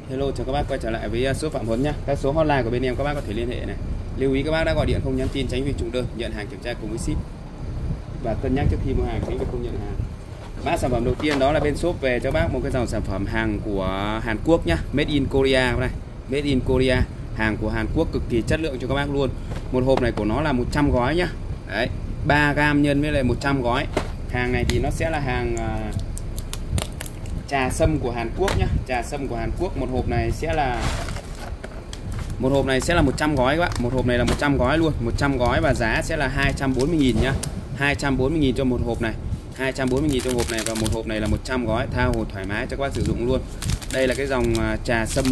Hello, chào các bác quay trở lại với số Phạm Huấn nhé. Các số hotline của bên em các bác có thể liên hệ này. Lưu ý các bác đã gọi điện không nhắn tin tránh việc trùng đơn, nhận hàng kiểm tra cùng với ship và cân nhắc trước khi mua hàng tránh việc không nhận hàng. Mã sản phẩm đầu tiên đó là bên shop về cho bác một cái dòng sản phẩm hàng của Hàn Quốc nhá, Made in Korea này, Made in Korea, hàng của Hàn Quốc cực kỳ chất lượng cho các bác luôn. Một hộp này của nó là 100 gói nhá. Đấy, 3 gram nhân với lại 100 gói. Hàng này thì nó sẽ là hàng trà sâm của Hàn Quốc nhá, trà sâm của Hàn Quốc. Một hộp này sẽ là 100 gói các bạn. Một hộp này là 100 gói luôn, 100 gói và giá sẽ là 240.000 nhá. 240.000 cho một hộp này. 240.000 cho hộp này và một hộp này là 100 gói, tha hồ thoải mái cho các bác sử dụng luôn. Đây là cái dòng trà sâm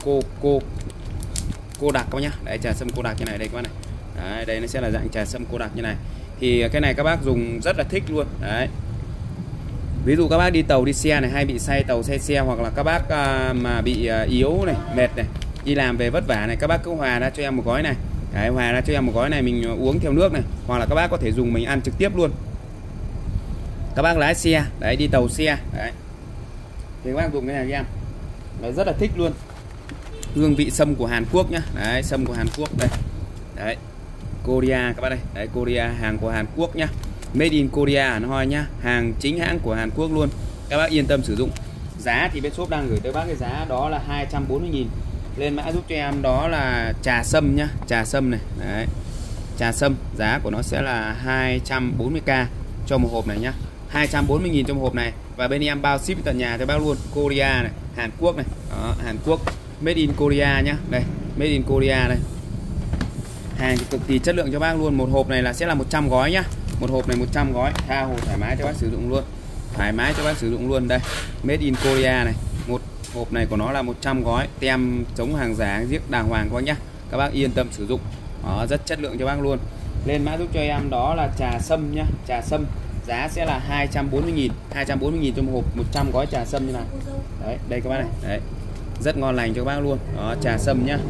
cô đặc các bác nhá. Đấy, trà sâm cô đặc như này đây các bác này. Đấy, đây nó sẽ là dạng trà sâm cô đặc như này. Thì cái này các bác dùng rất là thích luôn. Đấy. Ví dụ các bác đi tàu đi xe này, hay bị say tàu say xe, hoặc là các bác mà bị yếu này, mệt này, đi làm về vất vả này, các bác cứ hòa ra cho em một gói này. Đấy, hòa ra cho em một gói này mình uống theo nước này, hoặc là các bác có thể dùng mình ăn trực tiếp luôn. Các bác lái xe, đấy, đi tàu xe, đấy, thì các bác dùng cái này cho em. Đấy, rất là thích luôn. Hương vị sâm của Hàn Quốc nhá. Đấy, sâm của Hàn Quốc đây. Đấy, Korea các bác đây. Đấy, Korea, hàng của Hàn Quốc nhá. Made in Korea Hàn Hoi nhá, hàng chính hãng của Hàn Quốc luôn. Các bác yên tâm sử dụng. Giá thì bên shop đang gửi tới bác cái giá đó là 240.000. Lên mã giúp cho em đó là trà sâm nhá, trà sâm này. Đấy, trà sâm, giá của nó sẽ là 240k cho một hộp này nhá. 240.000 cho một hộp này. Và bên em bao ship tận nhà cho bác luôn. Korea này, Hàn Quốc này. Đó, Hàn Quốc, Made in Korea nhá. Đây, Made in Korea đây. Hàng cực kỳ chất lượng cho bác luôn. Một hộp này là sẽ là 100 gói nhá. Một hộp này 100 gói, tha hồ thoải mái cho bác sử dụng luôn. Thoải mái cho bác sử dụng luôn đây. Made in Korea này. Một hộp này của nó là 100 gói, tem chống hàng giả, hàng giết đàng hoàng các bác nhá. Các bác yên tâm sử dụng. Đó, rất chất lượng cho bác luôn. Lên mã giúp cho em đó là trà sâm nhá, trà sâm. Giá sẽ là 240.000, 240.000 cho một hộp 100 gói trà sâm như này. Đấy, đây các bác này. Đấy. Rất ngon lành cho các bác luôn. Đó, trà sâm nhá.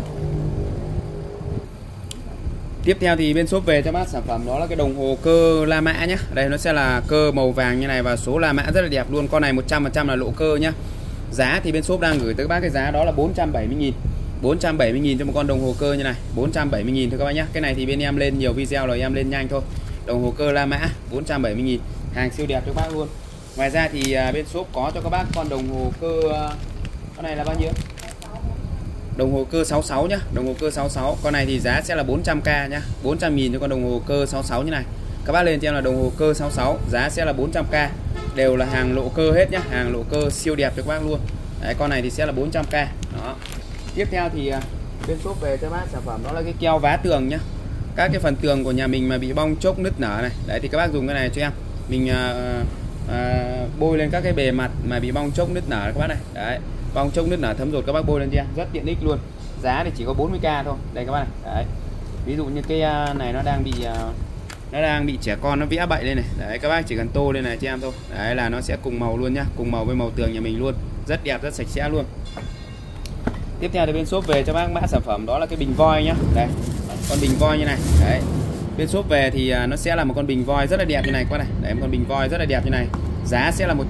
Tiếp theo thì bên shop về cho bác sản phẩm đó là cái đồng hồ cơ La Mã nhá. Đây nó sẽ là cơ màu vàng như này và số La Mã rất là đẹp luôn. Con này 100% là lộ cơ nhá. Giá thì bên shop đang gửi tới các bác cái giá đó là 470.000. 470.000 cho một con đồng hồ cơ như này. 470.000 thôi các bác nhá. Cái này thì bên em lên nhiều video rồi, em lên nhanh thôi. Đồng hồ cơ La Mã 470.000. Hàng siêu đẹp cho các bác luôn. Ngoài ra thì bên shop có cho các bác con đồng hồ cơ con này là bao nhiêu? Đồng hồ cơ 66 nhá, đồng hồ cơ 66. Con này thì giá sẽ là 400k nhá, 400.000 cho con đồng hồ cơ 66 như này. Các bác lên cho em là đồng hồ cơ 66, giá sẽ là 400k. Đều là hàng lộ cơ hết nhá, hàng lộ cơ siêu đẹp cho các bác luôn. Đấy, con này thì sẽ là 400k. Đó. Tiếp theo thì bên shop về cho bác sản phẩm đó là cái keo vá tường nhá. Các cái phần tường của nhà mình mà bị bong chốc nứt nở này, đấy thì các bác dùng cái này cho em. Mình bôi lên các cái bề mặt mà bị bong chốc nứt nở các bác này. Đấy. Bong chốc nứt nở thấm rột các bác bôi lên cho em, rất tiện ích luôn. Giá thì chỉ có 40k thôi. Đây các bác này. Đấy. Ví dụ như cái này nó đang bị trẻ con nó vẽ bậy lên này. Đấy, các bác chỉ cần tô lên này cho em thôi. Đấy là nó sẽ cùng màu luôn nhá, cùng màu với màu tường nhà mình luôn. Rất đẹp, rất sạch sẽ luôn. Tiếp theo thì bên shop về cho bác mã sản phẩm đó là cái bình voi nhá. Đây. Con bình voi như này. Đấy. Bên shop về thì nó sẽ là một con bình voi rất là đẹp như này các bác này. Đấy, một con bình voi rất là đẹp như này. Giá sẽ là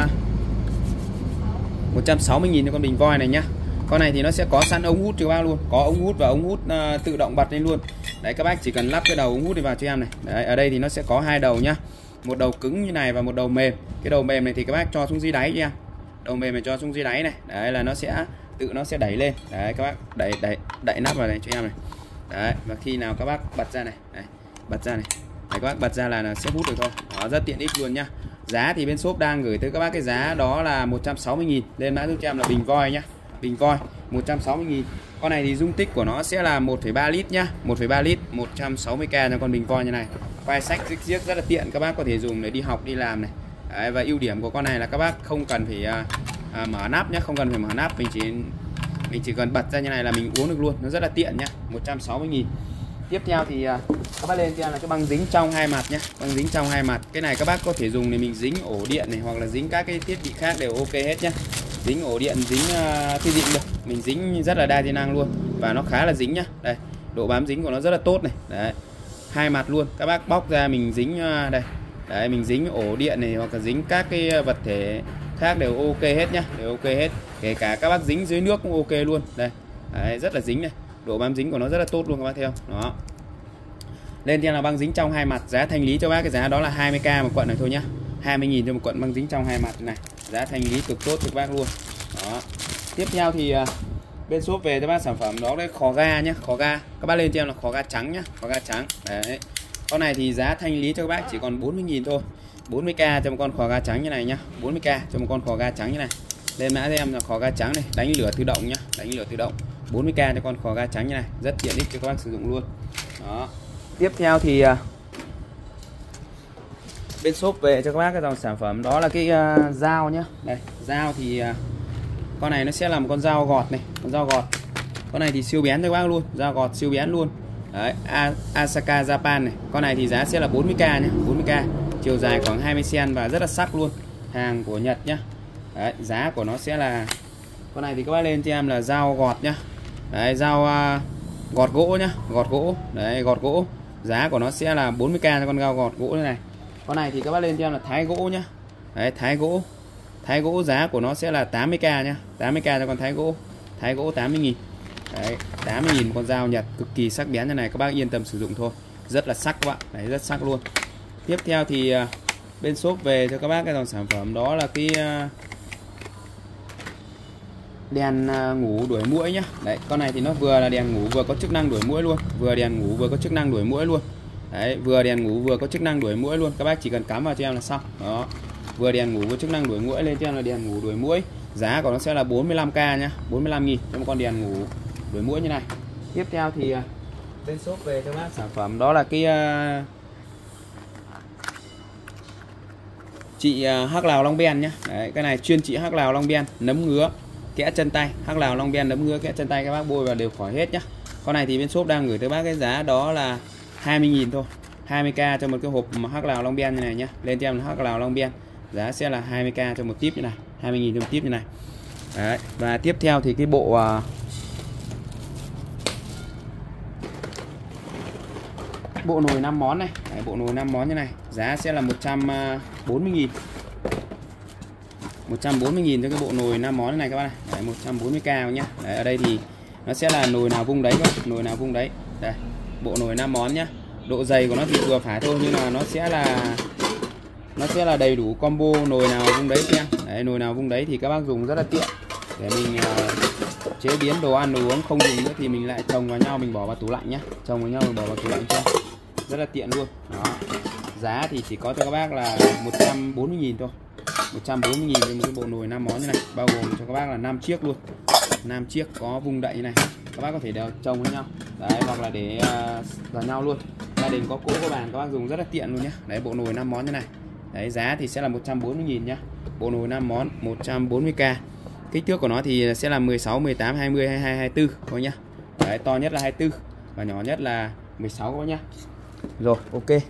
160.000 cho con bình voi này nhá. Con này thì nó sẽ có sẵn ống hút cho các bác luôn, có ống hút và ống hút tự động bật lên luôn. Đấy, các bác chỉ cần lắp cái đầu ống hút đi vào cho em này. Đấy, ở đây thì nó sẽ có hai đầu nhá, một đầu cứng như này và một đầu mềm. Cái đầu mềm này thì các bác cho xuống dưới đáy cho em, đầu mềm này cho xuống dưới đáy này. Đấy là nó sẽ đẩy lên. Đấy, các bác đẩy nắp vào này cho em này. Đấy, và khi nào các bác bật ra này, đấy, bật ra này, đấy, các bác bật ra là nó sẽ hút được thôi. Đó, rất tiện ích luôn nhá. Giá thì bên shop đang gửi tới các bác cái giá đó là 160.000. Lên mã giúp cho em là bình voi nhá. Bình voi 160.000. Con này thì dung tích của nó sẽ là 1,3 lít nhá, 1,3 lít, 160k cho con bình voi như này. Vai sách giết rất là tiện, các bác có thể dùng để đi học đi làm này. Đấy, và ưu điểm của con này là các bác không cần phải mở nắp nhá, không cần phải mở nắp, mình chỉ cần bật ra như này là mình uống được luôn, nó rất là tiện nhá. 160.000. Tiếp theo thì các bác lên cho em là cái băng dính trong hai mặt nhé, băng dính trong hai mặt. Cái này các bác có thể dùng để mình dính ổ điện này, hoặc là dính các cái thiết bị khác đều ok hết nhé. Dính ổ điện, dính cái gì cũng được, mình dính rất là đa chức năng luôn và nó khá là dính nhá. Đây, độ bám dính của nó rất là tốt này. Đấy, hai mặt luôn. Các bác bóc ra mình dính đây. Đấy, mình dính ổ điện này, hoặc là dính các cái vật thể khác đều ok hết nhá, đều ok hết. Kể cả các bác dính dưới nước cũng ok luôn. Đây. Đấy, rất là dính này. Độ bám dính của nó rất là tốt luôn các bác thấy không? Đó. Lên theo là băng dính trong hai mặt, giá thanh lý cho bác cái giá đó là 20k một quận này thôi nhá. 20.000 cho một quận băng dính trong hai mặt này. Giá thanh lý cực tốt cho các bác luôn. Đó. Tiếp theo thì bên shop về cho bác sản phẩm đó đấy, khò ga nhá, khò ga. Các bác lên cho em là khò ga trắng nhá, khò ga trắng. Đấy. Con này thì giá thanh lý cho các bác chỉ còn 40.000 thôi. 40k cho một con khò ga trắng như này nhá, 40k cho một con khò ga trắng như này. Lên mã cho em là khò ga trắng này, đánh lửa tự động nhá, đánh lửa tự động. 40k cho con khò ga trắng như này, rất tiện ích cho các bác sử dụng luôn. Đó. Tiếp theo thì bên shop về cho các bác cái dòng sản phẩm đó là cái dao nhá. Đây, dao thì con này nó sẽ là một con dao gọt này, con dao gọt. Con này thì siêu bén cho các bác luôn, dao gọt siêu bén luôn. Đấy, Asaka Japan này. Con này thì giá sẽ là 40k nhé, 40k. Chiều dài khoảng 20 cm và rất là sắc luôn. Hàng của Nhật nhá. Đấy, giá của nó sẽ là con này thì các bác lên cho em là dao gọt nhá. Đấy, dao gọt gỗ nhá, gọt gỗ. Đấy, gọt gỗ. Giá của nó sẽ là 40k cho con dao gọt gỗ như này. Con này thì các bác lên cho em là thái gỗ nhá. Đấy, thái gỗ. Thái gỗ giá của nó sẽ là 80k nhá, 80k cho con thái gỗ. Thái gỗ 80.000. Đấy, 80.000 con dao Nhật cực kỳ sắc bén như này, các bác yên tâm sử dụng thôi. Rất là sắc các bạn. Đấy, rất sắc luôn. Tiếp theo thì bên shop về cho các bác cái dòng sản phẩm đó là cái đèn ngủ đuổi muỗi nhá. Đấy, con này thì nó vừa là đèn ngủ vừa có chức năng đuổi muỗi luôn, vừa đèn ngủ vừa có chức năng đuổi muỗi luôn. Đấy, vừa đèn ngủ vừa có chức năng đuổi muỗi luôn. Các bác chỉ cần cắm vào cho em là xong. Đó. Vừa đèn ngủ với chức năng đuổi muỗi, lên cho em là đèn ngủ đuổi muỗi. Giá của nó sẽ là 45k nhá, 45.000 cho một con đèn ngủ đuổi muỗi như này. Tiếp theo thì bên shop về cho bác sản phẩm đó là cái trị hắc lào long ben nhá. Đấy, cái này chuyên trị hắc lào long ben, nấm ngứa, kẽ chân tay. Hắc lào long ben, nấm ngứa, kẽ chân tay các bác bôi vào đều khỏi hết nhá. Con này thì bên shop đang gửi tới bác cái giá đó là 20.000 thôi, 20k cho một cái hộp hắc lào long ben như này nhá. Lên cho em là hắc lào long ben, giá sẽ là 20k cho một tiếp như này, 20.000 cho một tiếp như này. Đấy. Và tiếp theo thì cái bộ bộ nồi 5 món này. Đấy, bộ nồi 5 món như này, giá sẽ là 140.000. 140.000 cho cái bộ nồi 5 món này các bác này. Đấy, 140k nhá. Đấy, ở đây thì nó sẽ là nồi nào vung đấy các bác, nồi nào vung đấy. Đây, bộ nồi 5 món nhá. Độ dày của nó thì vừa phải thôi, nhưng mà nó sẽ là đầy đủ combo nồi nào vung đấy nha. Đấy, nồi nào vung đấy thì các bác dùng rất là tiện để mình chế biến đồ ăn đồ uống. Không dùng nữa thì mình lại chồng vào nhau, mình bỏ vào tủ lạnh nhá, chồng vào nhau mình bỏ vào tủ lạnh cho rất là tiện luôn. Đó. Giá thì chỉ có cho các bác là 140.000 thôi, 140.000 với một cái bộ nồi 5 món như này, bao gồm cho các bác là 5 chiếc luôn, 5 chiếc có vung đậy như này. Các bác có thể đều chồng với nhau đấy, hoặc là để vào nhau luôn. Gia đình có cỗ có bàn các bác dùng rất là tiện luôn nhé. Đấy, bộ nồi 5 món như này. Đấy, giá thì sẽ là 140.000 nhá. Bộ nồi 5 món 140k. Kích thước của nó thì sẽ là 16, 18, 20, 22, 24 thôi nhá. Đấy, to nhất là 24 và nhỏ nhất là 16 các bác nhá. Rồi, ok.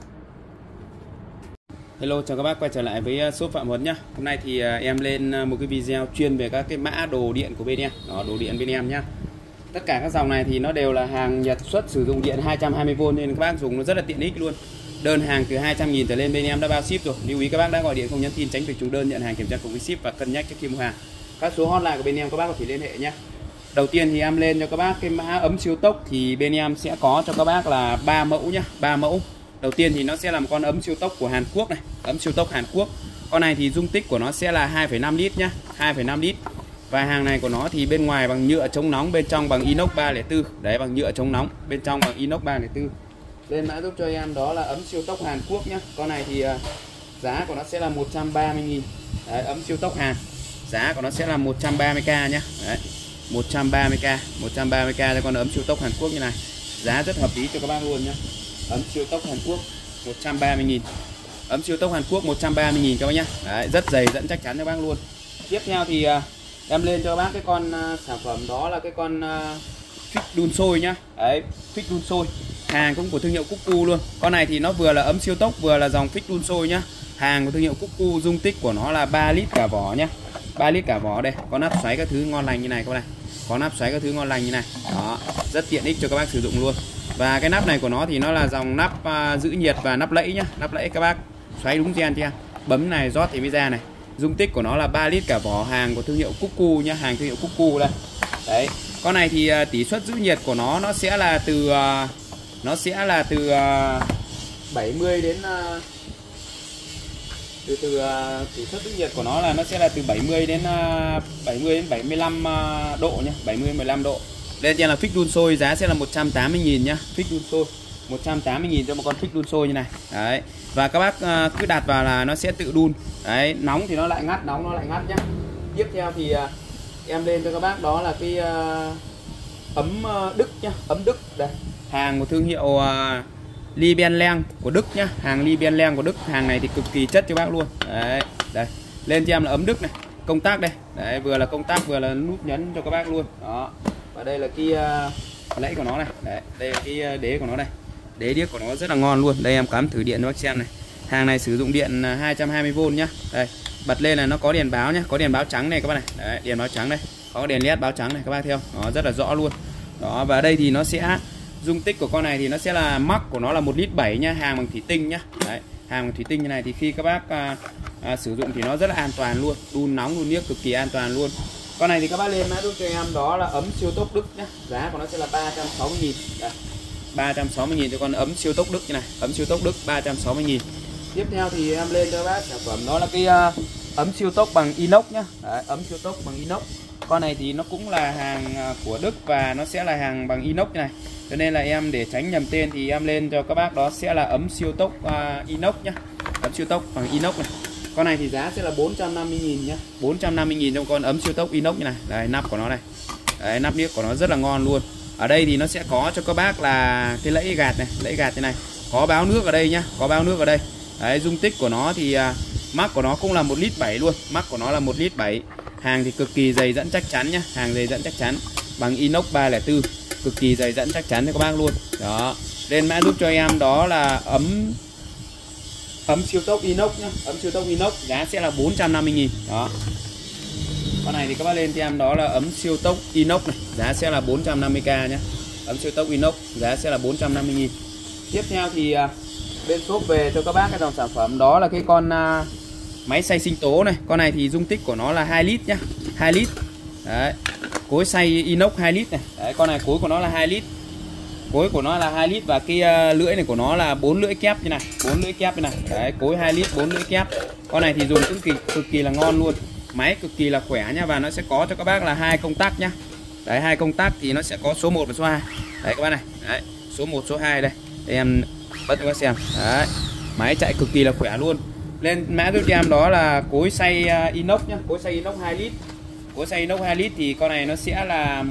Hello, chào các bác quay trở lại với shop Phạm Huấn nhá. Hôm nay thì em lên một cái video chuyên về các cái mã đồ điện của bên em. Đó, đồ điện bên em nhá. Tất cả các dòng này thì nó đều là hàng Nhật xuất, sử dụng điện 220V nên các bác dùng nó rất là tiện ích luôn. Đơn hàng từ 200.000 trở lên bên em đã bao ship rồi. Lưu ý các bác đã gọi điện không nhắn tin tránh việc trùng đơn, nhận hàng kiểm tra cùng với ship và cân nhắc trước khi mua hàng. Các số hotline của bên em các bác có thể liên hệ nhé. Đầu tiên thì em lên cho các bác cái mã ấm siêu tốc thì bên em sẽ có cho các bác là 3 mẫu nhá, 3 mẫu. Đầu tiên thì nó sẽ là một con ấm siêu tốc của Hàn Quốc này, ấm siêu tốc Hàn Quốc. Con này thì dung tích của nó sẽ là 2,5 lít nhá, 2,5 lít. Và hàng này của nó thì bên ngoài bằng nhựa chống nóng, bên trong bằng inox 304. Đấy, bằng nhựa chống nóng, bên trong bằng inox 304. Lên mã giúp cho em đó là ấm siêu tốc Hàn Quốc nhá. Con này thì giá của nó sẽ là 130.000. Đấy, ấm siêu tốc Hàn. Giá của nó sẽ là 130k nhá. Đấy, 130k, 130k cho con ấm siêu tốc Hàn Quốc như này. Giá rất hợp lý cho các bác luôn nhá. Ấm siêu tốc Hàn Quốc 130.000. Ấm siêu tốc Hàn Quốc 130.000 các bác nhá. Đấy, rất dày dẫn chắc chắn cho bác luôn. Tiếp theo thì em lên cho các bác cái con sản phẩm đó là cái con phích đun sôi nhá. Đấy, phích đun sôi. Hàng cũng của thương hiệu Cuckoo luôn. Con này thì nó vừa là ấm siêu tốc vừa là dòng phích đun sôi nhá. Hàng của thương hiệu Cuckoo, dung tích của nó là 3 lít cả vỏ nhá. 3 lít cả vỏ đây, có nắp xoáy các thứ ngon lành như này các bạn này. Có nắp xoáy các thứ ngon lành như này. Đó, rất tiện ích cho các bác sử dụng luôn. Và cái nắp này của nó thì nó là dòng nắp giữ nhiệt và nắp lẫy nhá. Nắp lẫy các bác xoáy đúng gen chưa? Bấm này rót thì mới ra này. dung tích của nó là 3 lít cả vỏ, hàng của thương hiệu Cuckoo nhá, hàng thương hiệu Cuckoo đây. Đấy, con này thì tỷ suất giữ nhiệt của nó sẽ là từ 70 đến tỷ suất giữ nhiệt của nó là sẽ là từ 70 đến 75 độ nhá, 70 đến 15 độ. Lên trên là phích đun sôi, giá sẽ là 180.000 nhá, phích đun sôi 180.000 cho một con phích đun sôi như này. Đấy. Và các bác cứ đặt vào là nó sẽ tự đun. Đấy, nóng thì nó lại ngắt, nóng nó lại ngắt nhá. Tiếp theo thì em lên cho các bác đó là cái ấm Đức nhá, ấm Đức đây. Hàng của thương hiệu Liebherr của Đức nhá, hàng Liebherr của Đức, hàng này thì cực kỳ chất cho bác luôn. Đấy, đây. Lên cho em là ấm Đức này, công tắc đây. Đấy, vừa là công tắc vừa là nút nhấn cho các bác luôn. Đó. Và đây là cái lẫy của nó này. Đấy, đây là cái đế của nó đây. Đế điếc của nó rất là ngon luôn. Đây em cắm thử điện cho bác xem này. Hàng này sử dụng điện 220V nhá. Đây, bật lên là nó có đèn báo nhá, có đèn báo trắng này các bác này. Đấy, đèn báo trắng đây. Có đèn led báo trắng này các bác thấy không? Nó rất là rõ luôn. Đó, và đây thì nó sẽ dung tích của con này thì nó sẽ là mắc của nó là 1,7 lít nhá, hàng bằng thủy tinh nhá. Đấy, hàng bằng thủy tinh như này thì khi các bác sử dụng thì nó rất là an toàn luôn, đun nóng đun niếc cực kỳ an toàn luôn. Con này thì các bác lên mã giúp cho em đó là ấm siêu tốc Đức nhá, giá của nó sẽ là 360.000. Đây, 360.000 cho con ấm siêu tốc Đức như này, ấm siêu tốc Đức 360.000. Tiếp theo thì em lên cho bác sản phẩm đó là cái ấm siêu tốc bằng inox nhá. Đấy, ấm siêu tốc bằng inox. Con này thì nó cũng là hàng của Đức và nó sẽ là hàng bằng inox như này. Cho nên là em để tránh nhầm tên thì em lên cho các bác đó sẽ là ấm siêu tốc inox nhá. Ấm siêu tốc bằng inox này. Con này thì giá sẽ là 450.000 nhá. 450.000 trong con ấm siêu tốc inox như này. Đây, nắp của nó này. Đấy, nắp niếc của nó rất là ngon luôn. Ở đây thì nó sẽ có cho các bác là cái lẫy gạt này, lẫy gạt thế này. Có báo nước ở đây nhá, có báo nước ở đây. Đấy, dung tích của nó thì mắc của nó cũng là 1,7 lít luôn, mắc của nó là 1,7 lít. Hàng thì cực kỳ dày dẫn chắc chắn nhá, hàng dày dẫn chắc chắn bằng inox 304, cực kỳ dày dẫn chắc chắn cho các bác luôn. Đó, lên mã giúp cho em đó là ấm siêu tốc inox nhá, ấm siêu tốc inox giá sẽ là 450.000. Đó. Con này thì các bác lên cho em đó là ấm siêu tốc inox này, giá sẽ là 450k nhá. Ấm siêu tốc inox giá sẽ là 450.000. Tiếp theo thì bên shop về cho các bác cái dòng sản phẩm đó là cái con máy xay sinh tố này. Con này thì dung tích của nó là 2 lít nhá, 2 lít. Đấy. Cối xay inox 2 lít này. Đấy, con này cối của nó là 2 lít. Cối của nó là 2 lít và cái lưỡi này của nó là 4 lưỡi kép như này, 4 lưỡi kép như này. Đấy, cối 2 lít 4 lưỡi kép. Con này thì dùng cực kỳ là ngon luôn. Máy cực kỳ là khỏe nhá, và nó sẽ có cho các bác là 2 công tắc nhá. Đấy, 2 công tắc thì nó sẽ có số 1 và số 2. Đấy các bác này. Đấy, số 1 số 2 đây. Để em bật cho các xem. Đấy. Máy chạy cực kỳ là khỏe luôn. Lên mã giúp cho em đó là cối xay inox nhá, cối xay inox 2 lít. Cối xay inox 2 lít thì con này nó sẽ là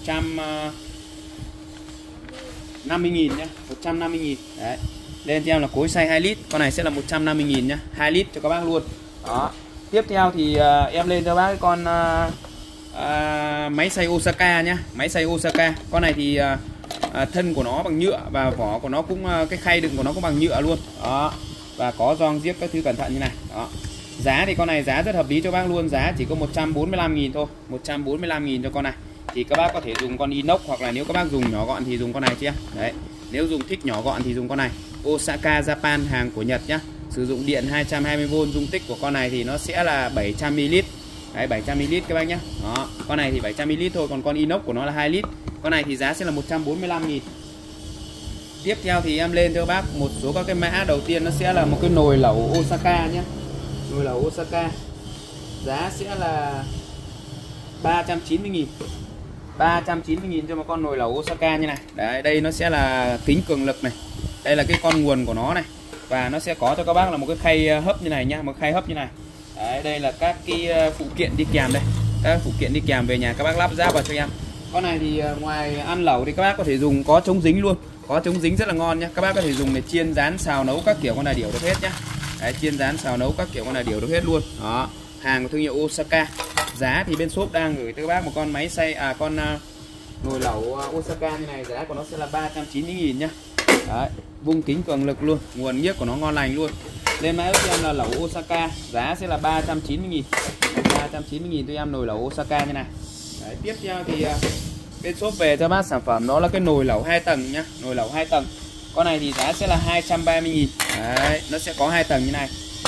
150.000 nhá, 150.000. Đấy. Lên cho em là cối xay 2 lít, con này sẽ là 150.000 nhá, 2 lít cho các bác luôn. Đó. Tiếp theo thì em lên cho bác cái con máy xay Osaka nhá, máy xay Osaka. Con này thì thân của nó bằng nhựa và vỏ của nó cũng cái khay đựng của nó cũng bằng nhựa luôn. Đó. Và có gioăng giếc các thứ cẩn thận như này. Đó. Giá thì con này giá rất hợp lý cho bác luôn, giá chỉ có 145.000 thôi, 145.000 cho con này. Thì các bác có thể dùng con inox hoặc là nếu các bác dùng nhỏ gọn thì dùng con này chưa? Đấy. Nếu dùng thích nhỏ gọn thì dùng con này. Osaka Japan, hàng của Nhật nhá. Sử dụng điện 220V, dung tích của con này thì nó sẽ là 700ml. Đấy, 700ml các bác nhá. Đó, con này thì 700ml thôi, còn con inox của nó là 2 lít. Con này thì giá sẽ là 145.000. Tiếp theo thì em lên cho bác một số các cái mã. Đầu tiên nó sẽ là một cái nồi lẩu Osaka nhá. Nồi lẩu Osaka. Giá sẽ là 390.000. 390.000 cho một con nồi lẩu Osaka như này. Đấy, đây nó sẽ là kính cường lực này. Đây là cái con nguồn của nó này. Và nó sẽ có cho các bác là một cái khay hấp như này nhá, một khay hấp như này. Đấy, đây là các cái phụ kiện đi kèm đây. Các phụ kiện đi kèm về nhà các bác lắp ráp vào cho em. Con này thì ngoài ăn lẩu thì các bác có thể dùng có chống dính luôn. Có chống dính rất là ngon nhá. Các bác có thể dùng để chiên rán xào nấu các kiểu con này đều được hết nhá. Đấy, chiên rán xào nấu các kiểu con này đều được hết luôn. Đó, hàng của thương hiệu Osaka. Giá thì bên shop đang gửi tới các bác một con máy xay con nồi lẩu Osaka như này, giá của nó sẽ là 390.000 nhá. Đấy, vung kính cường lực luôn, nguồn nhiếc của nó ngon lành luôn. Lên mã cho em là lẩu Osaka, giá sẽ là 390.000. 390.000 cho em nồi lẩu Osaka như này. Đấy, tiếp theo thì bên shop về cho bác sản phẩm đó là cái nồi lẩu 2 tầng nhá, nồi lẩu 2 tầng. Con này thì giá sẽ là 230.000. Đấy, nó sẽ có 2 tầng như này.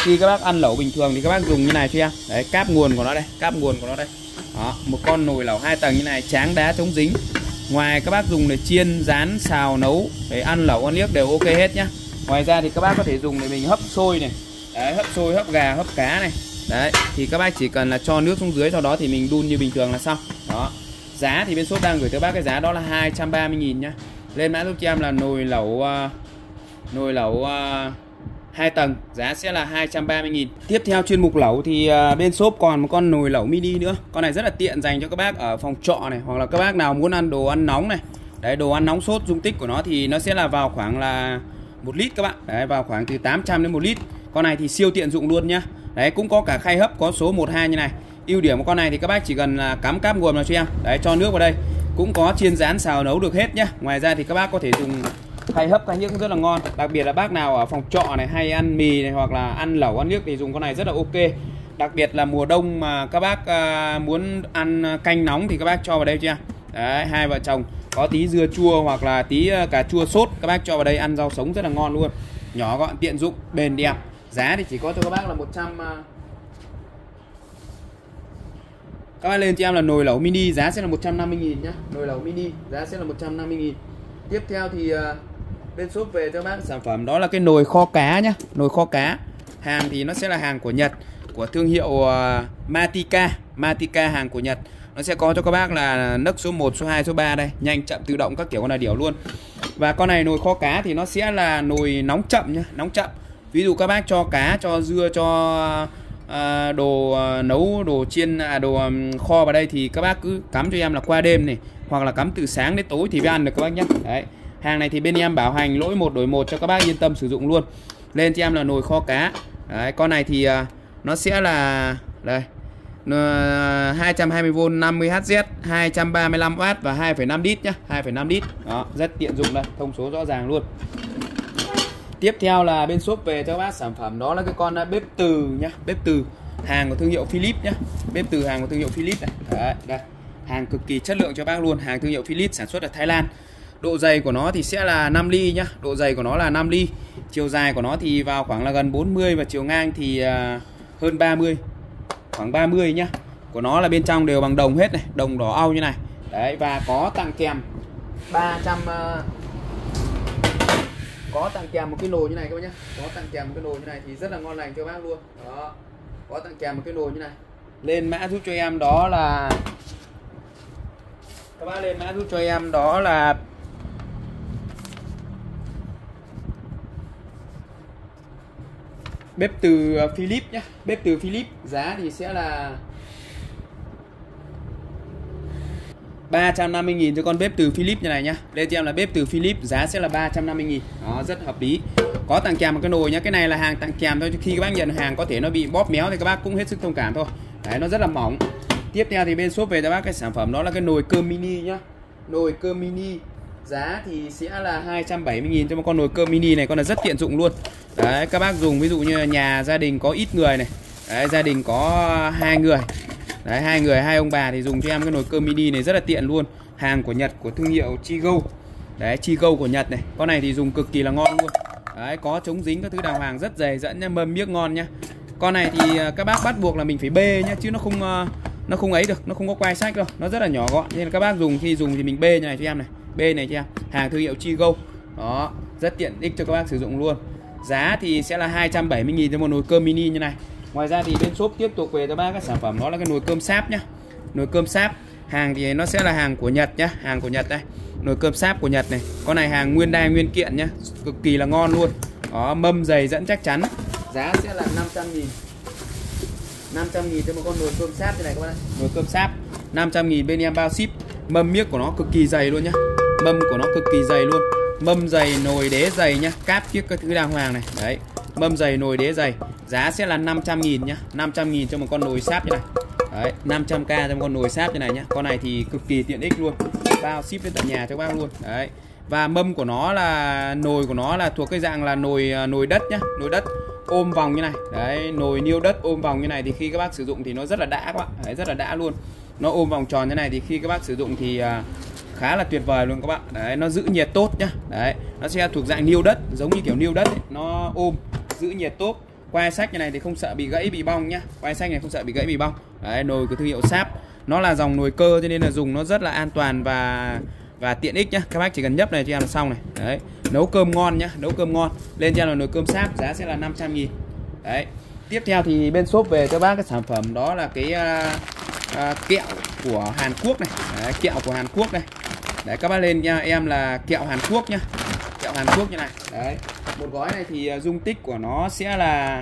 khi các bác ăn lẩu bình thường thì các bác dùng như này cho em. Đấy, cáp nguồn của nó đây, cáp nguồn của nó đây. Đó, một con nồi lẩu 2 tầng như này, tráng đá chống dính. Ngoài các bác dùng để chiên, rán, xào, nấu, để ăn lẩu ăn liếc đều ok hết nhá. Ngoài ra thì các bác có thể dùng để mình hấp xôi này. Đấy, hấp xôi, hấp gà, hấp cá này. Đấy, thì các bác chỉ cần là cho nước xuống dưới, sau đó thì mình đun như bình thường là xong. Đó. Giá thì bên shop đang gửi tới bác cái giá đó là 230.000 nhá. Lên mã giúp cho em là nồi lẩu 2 tầng, giá sẽ là 230.000. Tiếp theo chuyên mục lẩu thì bên shop còn một con nồi lẩu mini nữa. Con này rất là tiện dành cho các bác ở phòng trọ này, hoặc là các bác nào muốn ăn đồ ăn nóng này. Đấy, đồ ăn nóng sốt, dung tích của nó thì nó sẽ là vào khoảng là 1 lít các bạn. Đấy, vào khoảng từ 800 đến 1 lít. Con này thì siêu tiện dụng luôn nhá. Đấy, cũng có cả khay hấp có số 12 như này. Ưu điểm của con này thì các bác chỉ cần cắm cáp nguồn vào cho em. Đấy, cho nước vào đây. Cũng có chiên rán xào nấu được hết nhá. Ngoài ra thì các bác có thể dùng khay hấp khay nhiếc cũng rất là ngon. Đặc biệt là bác nào ở phòng trọ này hay ăn mì này, hoặc là ăn lẩu ăn liếc thì dùng con này rất là ok. Đặc biệt là mùa đông mà các bác muốn ăn canh nóng thì các bác cho vào đây cho em. Đấy, hai vợ chồng có tí dưa chua hoặc là tí cà chua sốt, các bác cho vào đây ăn rau sống rất là ngon luôn. Nhỏ gọn tiện dụng, bền đẹp. Giá thì chỉ có cho các bác là 100. Các bác lên cho em là nồi lẩu mini, giá sẽ là 150.000 nhá. Nồi lẩu mini giá sẽ là 150.000. Tiếp theo thì bên shop về cho bác sản phẩm đó là cái nồi kho cá nhá. Nồi kho cá. Hàng thì nó sẽ là hàng của Nhật, của thương hiệu Matika, hàng của Nhật. Nó sẽ có cho các bác là nấc số 1, số 2, số 3 đây, nhanh chậm tự động các kiểu, con này điểu luôn. Và con này nồi kho cá thì nó sẽ là nồi nóng chậm nhá, nóng chậm. Ví dụ các bác cho cá, cho dưa, cho đồ nấu, đồ chiên, đồ kho vào đây thì các bác cứ cắm cho em là qua đêm này, hoặc là cắm từ sáng đến tối thì mới ăn được các bác nhé. Đấy, hàng này thì bên em bảo hành lỗi 1 đổi 1 cho các bác yên tâm sử dụng luôn. Lên cho em là nồi kho cá. Đấy, con này thì nó sẽ là đây 220V 50Hz 235W và 2,5 lít nhá, 2,5 lít. Đó, rất tiện dụng đây, thông số rõ ràng luôn. Tiếp theo là bên shop về cho các bác sản phẩm đó là cái con bếp từ nhá, bếp từ hàng của thương hiệu Philips nhá. Bếp từ hàng của thương hiệu Philips này. Đấy, đây. Hàng cực kỳ chất lượng cho bác luôn, hàng thương hiệu Philips sản xuất ở Thái Lan. Độ dày của nó thì sẽ là 5 ly nhá, độ dày của nó là 5 ly. Chiều dài của nó thì vào khoảng là gần 40 và chiều ngang thì hơn 30. Khoảng 30 nhá. Của nó là bên trong đều bằng đồng hết này, đồng đỏ au như này. Đấy, và có tặng kèm 300 có tặng kèm một cái nồi như này các bác nhé. Có tặng kèm một cái nồi như này thì rất là ngon lành cho bác luôn. Đó. Có tặng kèm một cái nồi như này. Lên mã giúp cho em đó là các bác lên mã giúp cho em đó là bếp từ Philips nhé. Bếp từ Philips giá thì sẽ là 350.000 cho con bếp từ Philips như này nhá. Lên cho em là bếp từ Philips giá sẽ là 350.000. Đó, rất hợp lý. Có tặng kèm một cái nồi nhá. Cái này là hàng tặng kèm thôi, khi các bác nhận hàng có thể nó bị bóp méo thì các bác cũng hết sức thông cảm thôi. Đấy, nó rất là mỏng. Tiếp theo thì bên shop về cho bác cái sản phẩm đó là cái nồi cơm mini nhá. Nồi cơm mini giá thì sẽ là 270.000 cho một con nồi cơm mini này, con là rất tiện dụng luôn. Đấy, các bác dùng ví dụ như nhà gia đình có ít người này. Đấy, gia đình có 2 người. Đấy, 2 người, 2 ông bà thì dùng cho em cái nồi cơm mini này rất là tiện luôn. Hàng của Nhật, của thương hiệu Chigo. Đấy, Chigo của Nhật này. Con này thì dùng cực kỳ là ngon luôn. Đấy, có chống dính các thứ đàng hoàng, rất dày dẫn nhá, mâm miếc ngon nhá. Con này thì các bác bắt buộc là mình phải bê nhá, chứ nó không ấy được, nó không có quai sách đâu, nó rất là nhỏ gọn. Nên là các bác dùng, khi dùng thì mình bê như này cho em này, bê này cho em. Hàng thương hiệu Chigo. Đó, rất tiện ích cho các bác sử dụng luôn. Giá thì sẽ là 270.000 cho một nồi cơm mini như này. Ngoài ra thì bên shop tiếp tục về cho bác các sản phẩm đó là cái nồi cơm sáp nhá. Nồi cơm sáp, hàng thì nó sẽ là hàng của Nhật nhá, hàng của Nhật đây. Nồi cơm sáp của Nhật này. Con này hàng nguyên đai nguyên kiện nhá, cực kỳ là ngon luôn. Đó, mâm dày dẫn chắc chắn. Giá sẽ là 500.000. 500.000 cho một con nồi cơm sáp như này các bạn ạ. Nồi cơm sáp 500.000 bên em bao ship. Mâm miếc của nó cực kỳ dày luôn nhá. Mâm của nó cực kỳ dày luôn. Mâm dày, nồi đế dày nhá, cáp chiếc các thứ đàng hoàng này. Đấy, mâm dày, nồi đế dày. Giá sẽ là 500.000 nhá. 500.000 cho một con nồi sáp như này. Đấy, 500k cho một con nồi sáp như này nhá. Con này thì cực kỳ tiện ích luôn. Bao ship đến tận nhà cho các bác luôn. Đấy. Và mâm của nó là, nồi của nó là thuộc cái dạng là nồi đất nhá, nồi đất ôm vòng như này. Đấy, nồi niêu đất ôm vòng như này thì khi các bác sử dụng thì nó rất là đã các bạn. Đấy, rất là đã luôn. Nó ôm vòng tròn như này thì khi các bác sử dụng thì khá là tuyệt vời luôn các bạn. Đấy, nó giữ nhiệt tốt nhá. Đấy, nó sẽ thuộc dạng niêu đất, giống như kiểu niêu đất ấy. Nó ôm giữ nhiệt tốt. Quai sách như này thì không sợ bị gãy bị bong nhá. Quai sách này không sợ bị gãy bị bong. Đấy, nồi của thương hiệu Sharp. Nó là dòng nồi cơ cho nên là dùng nó rất là an toàn và tiện ích nhá. Các bác chỉ cần nhấp này cho em là xong này. Đấy, nấu cơm ngon nhá, nấu cơm ngon. Lên cho em là nồi cơm Sharp, giá sẽ là 500.000. Đấy. Tiếp theo thì bên shop về cho bác cái sản phẩm đó là cái kẹo của Hàn Quốc này. Đấy, kẹo của Hàn Quốc này. Đấy, các bác lên nha em là kẹo Hàn Quốc nhá. Kẹo Hàn Quốc như này. Đấy. Một gói này thì dung tích của nó sẽ là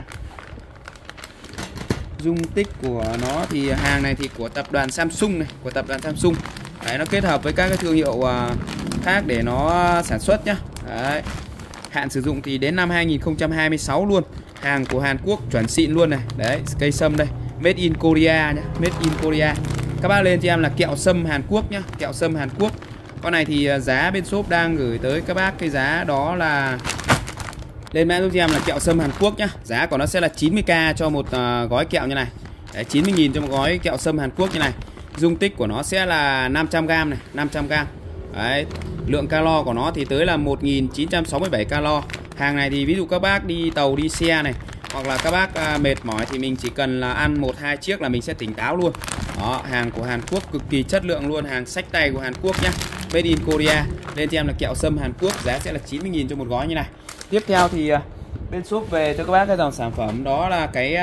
thì hàng này thì của tập đoàn Samsung này, của tập đoàn Samsung. Đấy, nó kết hợp với các cái thương hiệu khác để nó sản xuất nhá. Đấy. Hạn sử dụng thì đến năm 2026 luôn. Hàng của Hàn Quốc chuẩn xịn luôn này. Đấy, cây sâm đây, made in Korea nhá, made in Korea. Các bác lên cho em là kẹo sâm Hàn Quốc nhá, kẹo sâm Hàn Quốc. Con này thì giá bên shop đang gửi tới các bác cái giá đó là, lên mã giúp cho em là kẹo sâm Hàn Quốc nhá. Giá của nó sẽ là 90k cho một gói kẹo như này. Đấy, 90.000 cho một gói kẹo sâm Hàn Quốc như này. Dung tích của nó sẽ là 500g này, 500g. Đấy, lượng calo của nó thì tới là 1967 calo. Hàng này thì ví dụ các bác đi tàu đi xe này, hoặc là các bác mệt mỏi thì mình chỉ cần là ăn 1-2 chiếc là mình sẽ tỉnh táo luôn. Đó, hàng của Hàn Quốc cực kỳ chất lượng luôn, hàng xách tay của Hàn Quốc nhá. Made in Korea. Lên cho em là kẹo sâm Hàn Quốc, giá sẽ là 90.000 cho một gói như này. Tiếp theo thì bên shop về cho các bác cái dòng sản phẩm đó là cái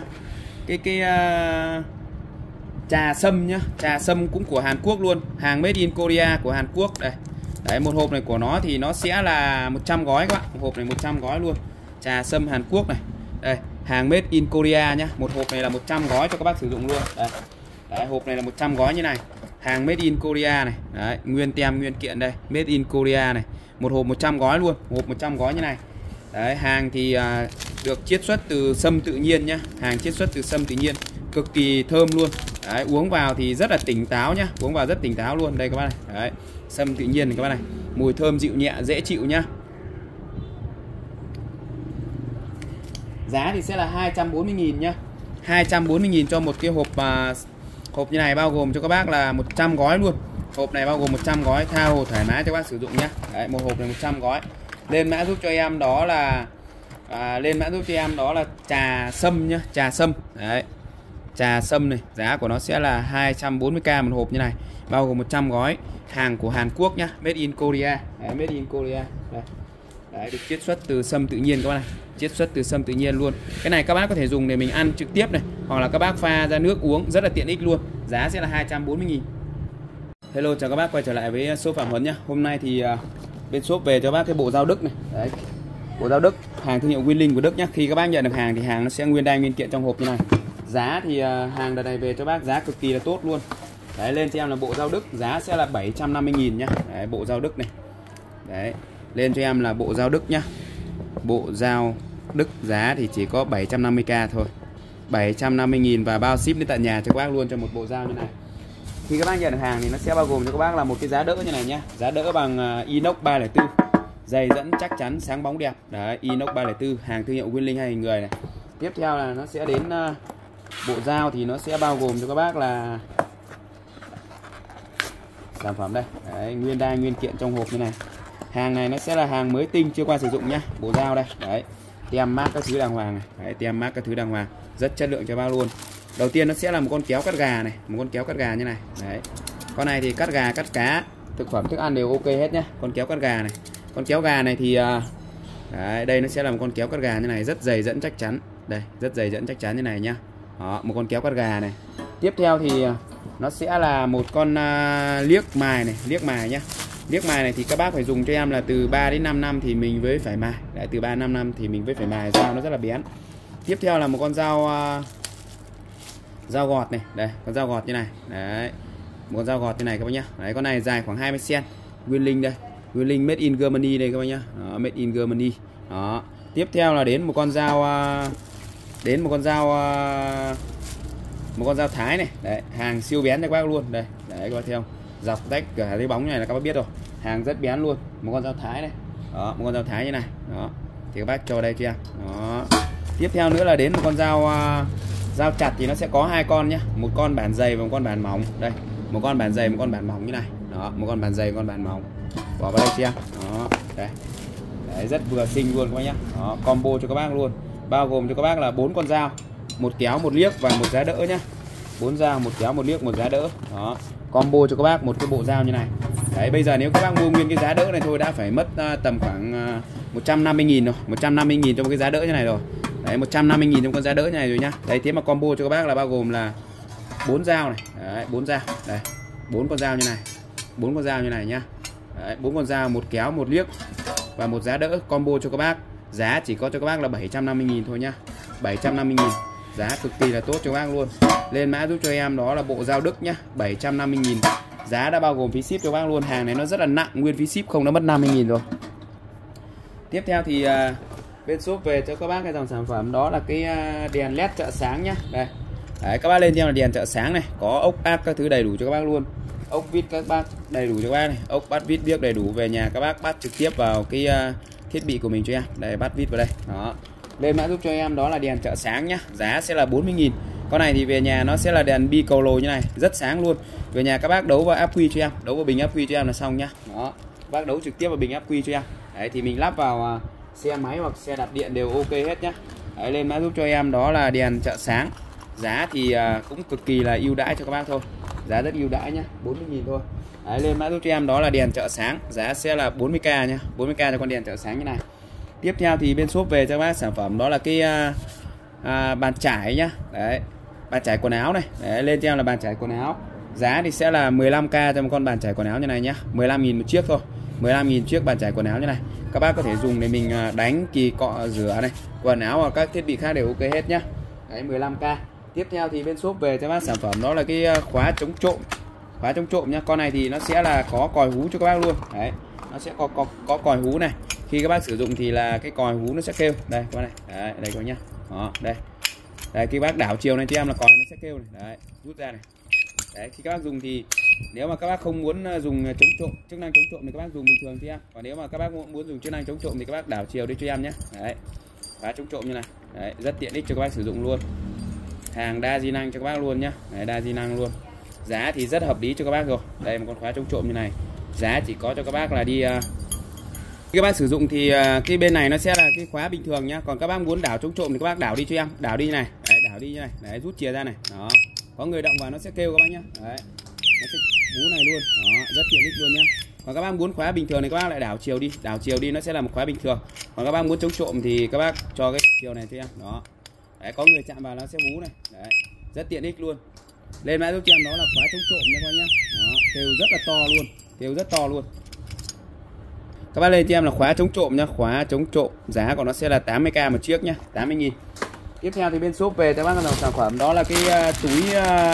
trà sâm nhá. Trà sâm cũng của Hàn Quốc luôn, hàng made in Korea của Hàn Quốc đây. Đấy, một hộp này của nó thì nó sẽ là 100 gói các bạn. Một hộp này 100 gói luôn. Trà sâm Hàn Quốc này. Đây, hàng made in Korea nhá. Một hộp này là 100 gói cho các bác sử dụng luôn. Đây. Đấy, hộp này là 100 gói như này. Hàng made in Korea này. Đấy, nguyên tem nguyên kiện đây, made in Korea này. Một hộp 100 gói luôn, hộp 100 gói như này. Đấy, hàng thì được chiết xuất từ sâm tự nhiên nhá. Hàng chiết xuất từ sâm tự nhiên, cực kỳ thơm luôn. Đấy, uống vào thì rất là tỉnh táo nhá. Uống vào rất tỉnh táo luôn. Đây các bác này. Đấy, sâm tự nhiên này các bác này. Mùi thơm dịu nhẹ, dễ chịu nhá. Giá thì sẽ là 240.000 nhá. 240.000 cho một cái hộp như này, bao gồm cho các bác là 100 gói luôn. Hộp này bao gồm 100 gói, tha hồ thoải mái cho các bác sử dụng nhá. Đấy, một hộp này 100 gói. Lên mã giúp cho em đó là trà sâm nhá, trà sâm. Đấy. Trà sâm này, giá của nó sẽ là 240k một hộp như này, bao gồm 100 gói, hàng của Hàn Quốc nhá, made in Korea. Đấy, made in Korea. Đây. Đấy, được chiết xuất từ sâm tự nhiên các bác này, chiết xuất từ sâm tự nhiên luôn. Cái này các bác có thể dùng để mình ăn trực tiếp này, hoặc là các bác pha ra nước uống, rất là tiện ích luôn. Giá sẽ là 240.000. Hello, chào các bác quay trở lại với shop Phạm Huấn nhá. Hôm nay thì bên shop về cho bác cái bộ dao Đức này. Đấy. Bộ dao Đức, hàng thương hiệu Winling của Đức nhá. Khi các bác nhận được hàng thì hàng nó sẽ nguyên đai nguyên kiện trong hộp như này. Giá thì hàng đợt này về cho bác giá cực kỳ là tốt luôn. Đấy, lên cho em là bộ dao Đức, giá sẽ là 750.000 nhá. Đấy, bộ dao Đức này. Đấy, lên cho em là bộ dao Đức nhá. Bộ dao Đức giá thì chỉ có 750k thôi. 750.000 và bao ship đến tận nhà cho các bác luôn cho một bộ dao như này. Khi các bác nhận được hàng thì nó sẽ bao gồm cho các bác là một cái giá đỡ như này nhá. Giá đỡ bằng inox 304. Dày dẫn chắc chắn, sáng bóng đẹp. Đấy, inox 304, hàng thương hiệu Winling hay hình người này. Tiếp theo là nó sẽ đến bộ dao thì nó sẽ bao gồm cho các bác là sản phẩm đây. Đấy, nguyên đai nguyên kiện trong hộp như này. Hàng này nó sẽ là hàng mới tinh, chưa qua sử dụng nhá. Bộ dao đây. Đấy, tem mác các thứ đàng hoàng này. Đấy, tem mác các thứ đàng hoàng, rất chất lượng cho bác luôn. Đầu tiên nó sẽ là một con kéo cắt gà này, một con kéo cắt gà như này. Đấy, con này thì cắt gà, cắt cá, thực phẩm thức ăn đều ok hết nhá. Con kéo cắt gà này, con kéo gà này thì đấy, đây nó sẽ là một con kéo cắt gà như này, rất dày dẫn chắc chắn. Đây, rất dày dẫn chắc chắn như này nhá. Đó, một con kéo cắt gà này. Tiếp theo thì nó sẽ là một con liếc mài này, liếc mài nhá. Liếc mài này thì các bác phải dùng cho em là từ 3 đến 5 năm thì mình mới phải mài. Đấy, từ 3 đến 5 năm thì mình mới phải mài, dao nó rất là bén. Tiếp theo là một con dao gọt này, đây, con dao gọt như này. Đấy, một con dao gọt như này các bác nhá. Đấy, con này dài khoảng 20 cm. Winling đây, Winling made in Germany đây các bác nhá. Đó, made in Germany. Đó. Tiếp theo là đến một con dao Thái này. Đấy, hàng siêu bén cho các bác luôn. Đây, đấy các bác thấy không? Dọc tách cả lấy bóng này là các bác biết rồi. Hàng rất bén luôn. Một con dao Thái này. Đó, một con dao Thái như này. Đó. Thì các bác cho đây kia. Đó. Tiếp theo nữa là đến một con dao chặt thì nó sẽ có hai con nhá, một con bản dày và một con bản mỏng. Đây, một con bản dày, một con bản mỏng như này. Đó, một con bản dày, một con bản mỏng. Bỏ vào đây chưa? Đó, đây. Đấy, rất vừa xinh luôn các bác nhá. Đó, combo cho các bác luôn. bao gồm cho các bác là 4 con dao, một kéo, một liếc và một giá đỡ nhá. 4 dao, một kéo, một liếc, một giá đỡ. Đó, combo cho các bác một cái bộ dao như này. Đấy, bây giờ nếu các bác mua nguyên cái giá đỡ này thôi đã phải mất tầm khoảng 150.000 rồi, 150.000 cho một cái giá đỡ như này rồi. Đấy, 150.000 trong con giá đỡ như này rồi nhá. Đấy, thế mà combo cho các bác là bao gồm là 4 dao này. Đấy, 4 dao. Đây, 4 con dao như này. 4 con dao như này nhá. Đấy, 4 con dao, một kéo, một liếc và một giá đỡ, combo cho các bác. Giá chỉ có cho các bác là 750.000 thôi nhá. 750.000. Giá cực kỳ là tốt cho các bác luôn. Lên mã giúp cho em đó là bộ dao Đức nhá, 750.000. Giá đã bao gồm phí ship cho các bác luôn. Hàng này nó rất là nặng, nguyên phí ship không đã mất 50.000 rồi. Tiếp theo thì bên shop về cho các bác cái dòng sản phẩm đó là cái đèn led chợ sáng nhá. Đây. Đấy, các bác lên cho là đèn chợ sáng này, có ốc áp các thứ đầy đủ cho các bác luôn. Ốc vít các bác đầy đủ cho các bác này, ốc bắt vít biết đầy đủ, về nhà các bác bắt trực tiếp vào cái thiết bị của mình cho em. Đây, bắt vít vào đây. Đó. Lên mã giúp cho em đó là đèn chợ sáng nhá, giá sẽ là 40.000. Con này thì về nhà nó sẽ là đèn bi cầu lồi như này, rất sáng luôn. Về nhà các bác đấu vào áp quy cho em, đấu vào bình áp quy cho em là xong nhá. Đó. Các bác đấu trực tiếp vào bình áp quy cho em. Đấy thì mình lắp vào xe máy hoặc xe đạp điện đều ok hết nhá. Đấy, lên mã giúp cho em đó là đèn chợ sáng. Giá thì cũng cực kỳ là ưu đãi cho các bác thôi. Giá rất ưu đãi nhá, 40.000 thôi. Đấy, lên mã giúp cho em đó là đèn chợ sáng, giá sẽ là 40k nhá, 40k cho con đèn chợ sáng như này. Tiếp theo thì bên shop về cho các bác sản phẩm đó là cái bàn chải nhá. Đấy, bàn chải quần áo này. Đấy, lên cho em là bàn chải quần áo. Giá thì sẽ là 15k cho một con bàn chải quần áo như này nhá, 15.000 một chiếc thôi. 15.000 chiếc bàn chải quần áo như này. Các bác có thể dùng để mình đánh kỳ cọ rửa này, quần áo hoặc các thiết bị khác đều ok hết nhá. Đấy, 15k. Tiếp theo thì bên shop về cho các bác sản phẩm đó là cái khóa chống trộm. Khóa chống trộm nhá. Con này thì nó sẽ là có còi hú cho các bác luôn. Đấy, nó sẽ có còi hú này. Khi các bác sử dụng thì là cái còi hú nó sẽ kêu. Đây các bác này. Đấy, đây các bác nhá. Đó, đây. Đây, khi bác đảo chiều này cho em là còi nó sẽ kêu này. Đấy, rút ra này. Đấy, khi các bác dùng thì nếu mà các bác không muốn dùng chống trộm, chức năng chống trộm thì các bác dùng bình thường cho em. Còn nếu mà các bác muốn dùng chức năng chống trộm thì các bác đảo chiều đi cho em nhé. Đấy, khóa chống trộm như này. Đấy, rất tiện ích cho các bác sử dụng luôn. Hàng đa di năng cho các bác luôn nhá. Đấy, đa di năng luôn. Giá thì rất hợp lý cho các bác rồi. Đây một con khóa chống trộm như này. Giá chỉ có cho các bác là đi các bác sử dụng thì cái bên này nó sẽ là cái khóa bình thường nhá. Còn các bác muốn đảo chống trộm thì các bác đảo đi cho em, đảo đi như này. Đấy, đảo đi như này. Đấy, rút chìa ra này. Đó. Có người động vào nó sẽ kêu các bác nhá. Đấy. Nó sẽ bú này luôn. Đó, rất tiện ích luôn nhá. Còn các bác muốn khóa bình thường thì các bác lại đảo chiều đi, đảo chiều đi nó sẽ là một khóa bình thường. Còn các bác muốn chống trộm thì các bác cho cái chiều này cho em. Đó. Đấy, có người chạm vào nó sẽ bú này. Đấy, rất tiện ích luôn. Lên mã giúp cho em đó là khóa chống trộm nha các bác nhá. Đó, kêu rất là to luôn, kêu rất to luôn. Các bác lên cho em là khóa chống trộm nhá, khóa chống trộm, giá của nó sẽ là 80k một chiếc nhá, 80.000. Tiếp theo thì bên shop về cho bác dòng sản phẩm đó là cái túi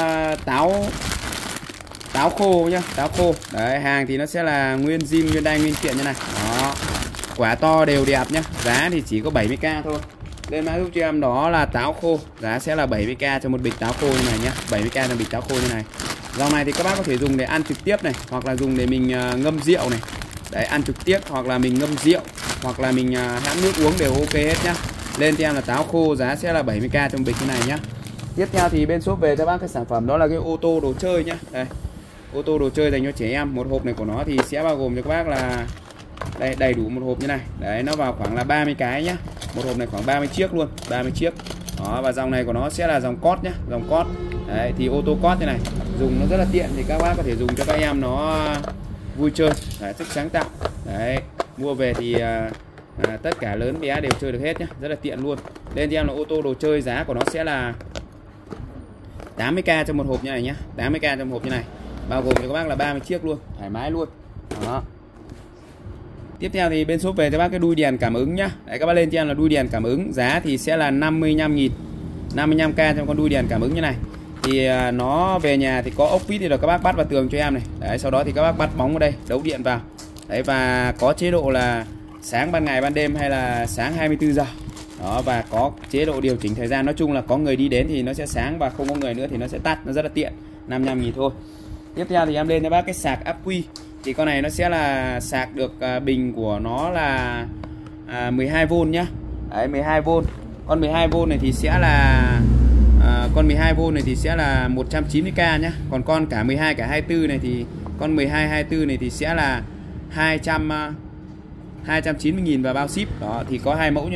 táo khô nhá, táo khô. Đấy, hàng thì nó sẽ là nguyên zin, nguyên đai, nguyên kiện như này. Đó. Quả to đều đẹp nhá, giá thì chỉ có 70k thôi. Lên mã giúp cho em đó là táo khô, giá sẽ là 70k cho một bịch táo khô như này nhá, 70k cho bịch táo khô như này. Dòng này thì các bác có thể dùng để ăn trực tiếp này, hoặc là dùng để mình ngâm rượu này. Đấy, ăn trực tiếp hoặc là mình ngâm rượu, hoặc là mình hãm nước uống đều ok hết nhá. Lên cho em là táo khô, giá sẽ là 70k trong bịch như này nhá. Tiếp theo thì bên shop về cho bác cái sản phẩm đó là cái ô tô đồ chơi nhá. Đây, ô tô đồ chơi dành cho trẻ em. Một hộp này của nó thì sẽ bao gồm cho các bác là đây, đầy đủ một hộp như này. Đấy, nó vào khoảng là 30 cái nhá. Một hộp này khoảng 30 chiếc luôn, 30 chiếc. Đó, và dòng này của nó sẽ là dòng cót nhá, dòng cót. Đấy, thì ô tô cót như này, dùng nó rất là tiện thì các bác có thể dùng cho các em nó vui chơi. Đấy, rất sáng tạo. Đấy, mua về thì tất cả lớn bé đều chơi được hết nhá, rất là tiện luôn. Lên cho em là ô tô đồ chơi, giá của nó sẽ là 80k cho một hộp như này nhá, 80k cho một hộp như này, bao gồm cho các bác là 30 chiếc luôn, thoải mái luôn. Đó. Tiếp theo thì bên shop về cho bác cái đuôi đèn cảm ứng nhá. Đấy, các bác lên cho em là đuôi đèn cảm ứng, giá thì sẽ là 55.000, 55k cho con đuôi đèn cảm ứng như này. Thì nó về nhà thì có ốc vít thì là các bác bắt vào tường cho em này. Đấy, sau đó thì các bác bắt bóng vào đây, đấu điện vào. Đấy, và có chế độ là sáng ban ngày ban đêm hay là sáng 24 giờ. Đó, và có chế độ điều chỉnh thời gian. Nói chung là có người đi đến thì nó sẽ sáng, và không có người nữa thì nó sẽ tắt, nó rất là tiện. 55.000 thôi. Tiếp theo thì em lên cho bác cái sạc ắc quy. Thì con này nó sẽ là sạc được bình của nó là 12V nhá. Đấy, 12V. Con 12V này thì sẽ là con 12V này thì sẽ là 190k nhá. Còn con cả 12 cả 24 này thì con 12 24 này thì sẽ là 290.000 và bao ship. Đó, thì có hai mẫu như này.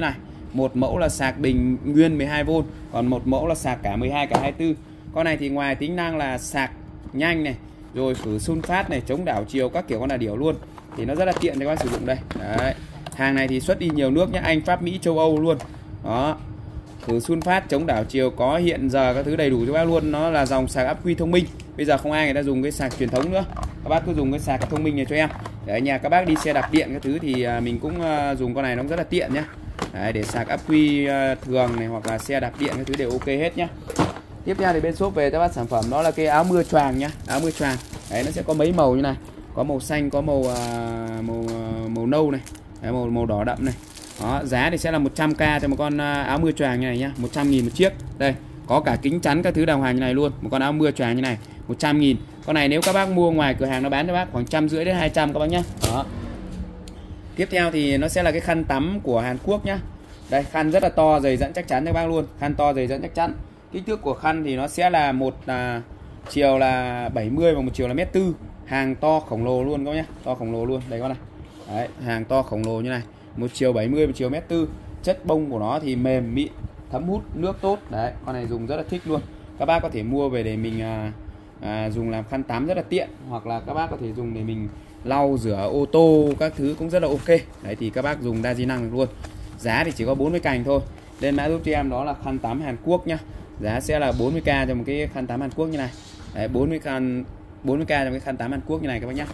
một mẫu là sạc bình nguyên 12V, còn một mẫu là sạc cả 12 cả 24. Con này thì ngoài tính năng là sạc nhanh này, rồi khử sun phát này, chống đảo chiều các kiểu con là đểu luôn, thì nó rất là tiện cho các bác sử dụng đây. Đấy. Hàng này thì xuất đi nhiều nước nhé, Anh, Pháp, Mỹ, châu Âu luôn. Đó. Khử sun phát, chống đảo chiều, có hiện giờ các thứ đầy đủ cho bác luôn. Nó là dòng sạc ắc quy thông minh. Bây giờ không ai người ta dùng cái sạc truyền thống nữa, các bác cứ dùng cái sạc thông minh này cho em. Để ở nhà các bác đi xe đạp điện các thứ thì mình cũng dùng con này, nó rất là tiện nhé. Đấy, để sạc ắc quy thường này hoặc là xe đạp điện các thứ đều ok hết nhá. Tiếp theo thì bên shop về các bác sản phẩm đó là cái áo mưa choàng nhá, áo mưa choàng. Đấy, nó sẽ có mấy màu như này, có màu xanh, có màu nâu này, đấy, màu đỏ đậm này. Đó, giá thì sẽ là 100k cho một con áo mưa choàng như này nhá, 100.000 một chiếc. Đây, có cả kính chắn các thứ đồng hành như này luôn, một con áo mưa choàng như này, 100.000. Con này nếu các bác mua ngoài cửa hàng nó bán cho bác khoảng 150 đến 200 các bác nhá. Đó. Tiếp theo thì nó sẽ là cái khăn tắm của Hàn Quốc nhá. Đây, khăn rất là to, dày dẫn chắc chắn cho bác luôn, khăn to dày dẫn chắc chắn. Kích thước của khăn thì nó sẽ là một chiều là 70 và một chiều là 1m4. Hàng to khổng lồ luôn các bác nhá, to khổng lồ luôn. Đây con này. Đấy, hàng to khổng lồ như này, một chiều 70, một chiều 1m4. Chất bông của nó thì mềm mịn, thấm hút nước tốt. Đấy, con này dùng rất là thích luôn. Các bác có thể mua về để mình dùng làm khăn tắm rất là tiện, hoặc là các bác có thể dùng để mình lau rửa ô tô các thứ cũng rất là ok. Đấy thì các bác dùng đa di năng được luôn. Giá thì chỉ có 40 cành thôi. Lên mã giúp cho em đó là khăn tắm Hàn Quốc nhá. Giá sẽ là 40k cho một cái khăn tắm Hàn Quốc như này. Đấy, 40k cho cái khăn tắm Hàn Quốc như này các bác nhá.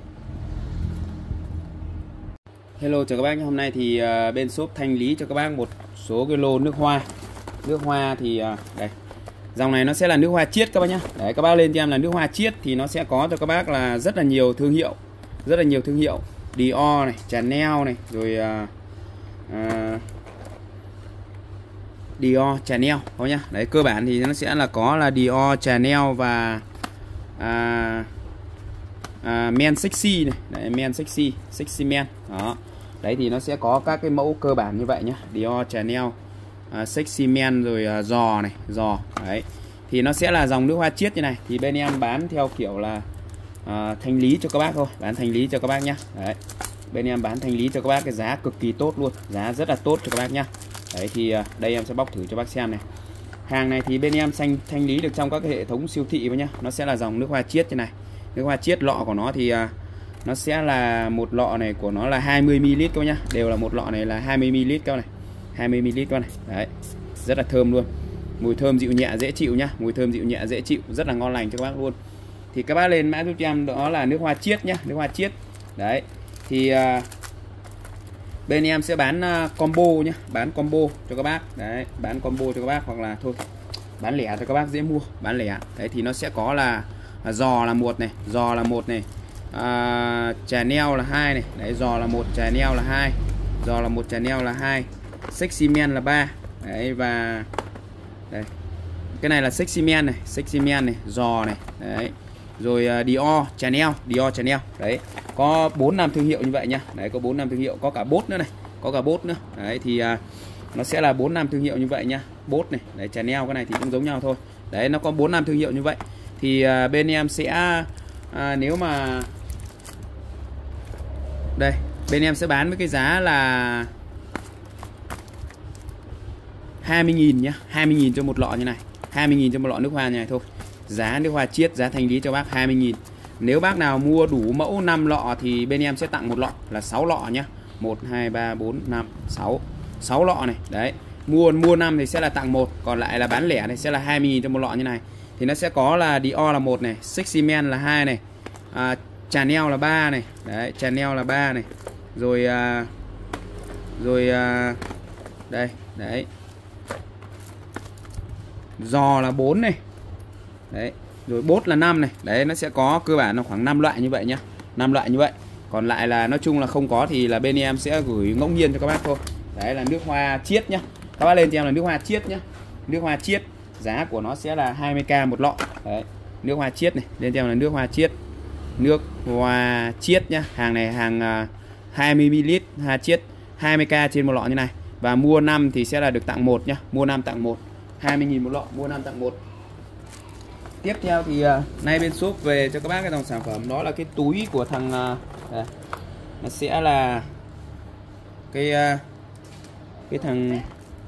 Hello chào các bác nhé. Hôm nay thì bên shop thanh lý cho các bác một số cái lô nước hoa. Nước hoa thì đây. Dòng này nó sẽ là nước hoa chiết các bác nhá. Đấy, các bác lên cho em là nước hoa chiết thì nó sẽ có cho các bác là rất là nhiều thương hiệu. Rất là nhiều thương hiệu. Dior này, Chanel này, rồi Dior, Chanel các bác nhá. Đấy, cơ bản thì nó sẽ là có là Dior, Chanel và Men Sexy này. Đấy, Men Sexy, Sexy Men. Đó. Đấy thì nó sẽ có các cái mẫu cơ bản như vậy nhá. Dior, Chanel, Sexy Men rồi giò này, giò. Đấy. Thì nó sẽ là dòng nước hoa chiết như này. Thì bên em bán theo kiểu là thanh lý cho các bác thôi, bán thanh lý cho các bác nhá. Đấy. Bên em bán thanh lý cho các bác cái giá cực kỳ tốt luôn, giá rất là tốt cho các bác nhá. Đấy thì đây em sẽ bóc thử cho bác xem này. Hàng này thì bên em thanh lý được trong các cái hệ thống siêu thị với nhá. Nó sẽ là dòng nước hoa chiết như này. Nước hoa chiết lọ của nó thì nó sẽ là một lọ này của nó là 20ml các bác nhá. Đều là một lọ này là 20ml các này. 20ml các này. Đấy. Rất là thơm luôn. Mùi thơm dịu nhẹ dễ chịu nhá. Mùi thơm dịu nhẹ dễ chịu, rất là ngon lành cho các bác luôn. Thì các bác lên mã giúp cho em đó là nước hoa chiết nhá, nước hoa chiết. Đấy. Thì bên em sẽ bán combo nhá, bán combo cho các bác. Đấy, bán combo cho các bác, hoặc là thôi bán lẻ cho các bác dễ mua, bán lẻ. Đấy thì nó sẽ có là giò là một này, giò là một này, Chanel là 2 này. Đấy, giò là 1, Chanel là 2. Giò là 1, Chanel là 2. Sexy Men là 3. Đấy, và đây. Cái này là Sexy Men này, Sexy Men này, giò này. Đấy. Rồi Dior, Chanel. Đấy, có 4-5 thương hiệu như vậy nhá. Đấy, có 4-5 thương hiệu, có cả bốt nữa này, có cả bốt nữa. Đấy thì nó sẽ là 4-5 thương hiệu như vậy nhá. Bốt này, đấy, Chanel cái này thì cũng giống nhau thôi. Đấy, nó có 4-5 thương hiệu như vậy. Thì bên em sẽ nếu mà đây, bên em sẽ bán với cái giá là 20.000 nhá, 20.000 cho một lọ như này. 20.000 cho một lọ nước hoa như này thôi. Giá nước hoa chiết, giá thanh lý cho bác 20.000. Nếu bác nào mua đủ mẫu 5 lọ thì bên em sẽ tặng một lọ là 6 lọ nhá. 1 2 3 4 5 6. 6 lọ này. Đấy. Mua 5 thì sẽ là tặng 1, còn lại là bán lẻ này sẽ là 20.000 cho một lọ như này. Thì nó sẽ có là Dior là 1 này, Sexy Men là 2 này, Chanel là 3 này. Đấy, Chanel là 3 này. Rồi đây, đấy. Giò là 4 này. Đấy, rồi bốt là 5 này. Đấy, nó sẽ có cơ bản là khoảng 5 loại như vậy nhá. 5 loại như vậy. Còn lại là nói chung là không có thì là bên em sẽ gửi ngẫu nhiên cho các bác thôi. Đấy là nước hoa chiết nhá. Các bác lên cho em là nước hoa chiết nhá. Nước hoa chiết, giá của nó sẽ là 20k một lọ. Đấy, nước hoa chiết này, lên cho em là nước hoa chiết. Nước hoa chiết nhá. Hàng này hàng 20ml hoa chiết, 20k trên một lọ như này. Và mua 5 thì sẽ là được tặng 1 nhá. Mua 5 tặng 1. 20.000 một lọ, mua 5 tặng 1. Tiếp theo thì nay bên shop về cho các bác cái dòng sản phẩm đó là cái túi của thằng đây. Nó sẽ là cái cái thằng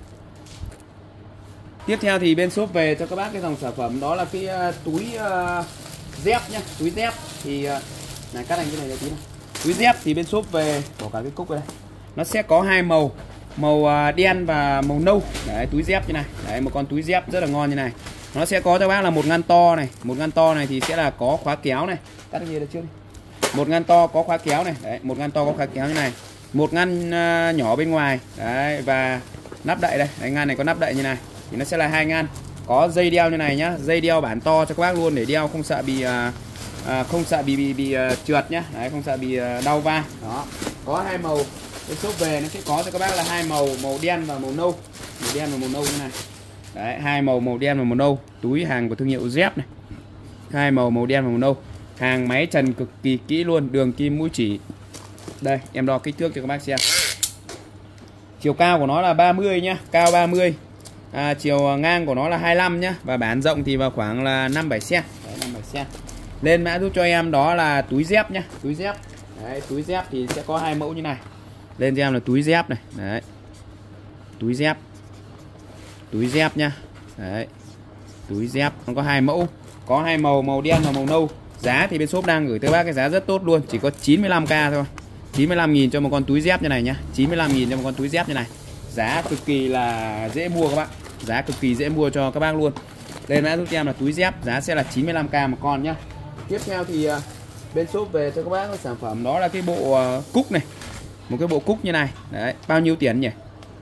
tiếp theo thì bên shop về cho các bác cái dòng sản phẩm đó là cái túi dép nhá. Túi dép thì này cắt thành cái này để tí này. Túi dép thì bên shop về có cả cái cúc ở đây, nó sẽ có hai màu, màu đen và màu nâu. Đấy, túi dép như này. Đấy, một con túi dép rất là ngon như này. Nó sẽ có cho bác là một ngăn to này, một ngăn to này thì sẽ là có khóa kéo này. Cắt cái gì được chưa? Một ngăn to có khóa kéo này. Đấy, một ngăn to có khóa kéo như này. Một ngăn nhỏ bên ngoài. Đấy, và nắp đậy đây. Đấy, ngăn này có nắp đậy như này. Thì nó sẽ là hai ngăn. Có dây đeo như này nhá, dây đeo bản to cho các bác luôn để đeo không sợ bị không sợ bị trượt nhá. Đấy, không sợ bị đau va. Đó. Có hai màu. Cái shop về nó sẽ có cho các bác là hai màu, màu đen và màu nâu. Màu đen và màu nâu như này. Đấy, hai màu, màu đen và màu nâu. Túi hàng của thương hiệu dép này. Hai màu, màu đen và màu nâu. Hàng máy trần cực kỳ kỹ luôn, đường kim mũi chỉ. Đây, em đo kích thước cho các bác xem. Chiều cao của nó là 30 nhá, cao 30. Chiều ngang của nó là 25 nhá, và bản rộng thì vào khoảng là 5-7 cm. Đấy, 5-7 cm. Lên mã giúp cho em đó là túi dép nhá, túi dép. Đấy, túi dép thì sẽ có hai mẫu như này. Lên cho em là túi dép này, đấy. Túi dép. Túi dép nhá. Đấy. Túi dép nó có hai mẫu, có hai màu, màu đen và màu nâu. Giá thì bên shop đang gửi tới bác cái giá rất tốt luôn, chỉ có 95k thôi. 95.000 cho một con túi dép như này nhá. 95.000 cho một con túi dép như này. Giá cực kỳ là dễ mua các bạn. Giá cực kỳ dễ mua cho các bác luôn. Đây mã giúp cho em là túi dép, giá sẽ là 95k một con nhá. Tiếp theo thì bên shop về cho các bác sản phẩm đó là cái bộ cúc này. Một cái bộ cúc như này. Đấy, bao nhiêu tiền nhỉ?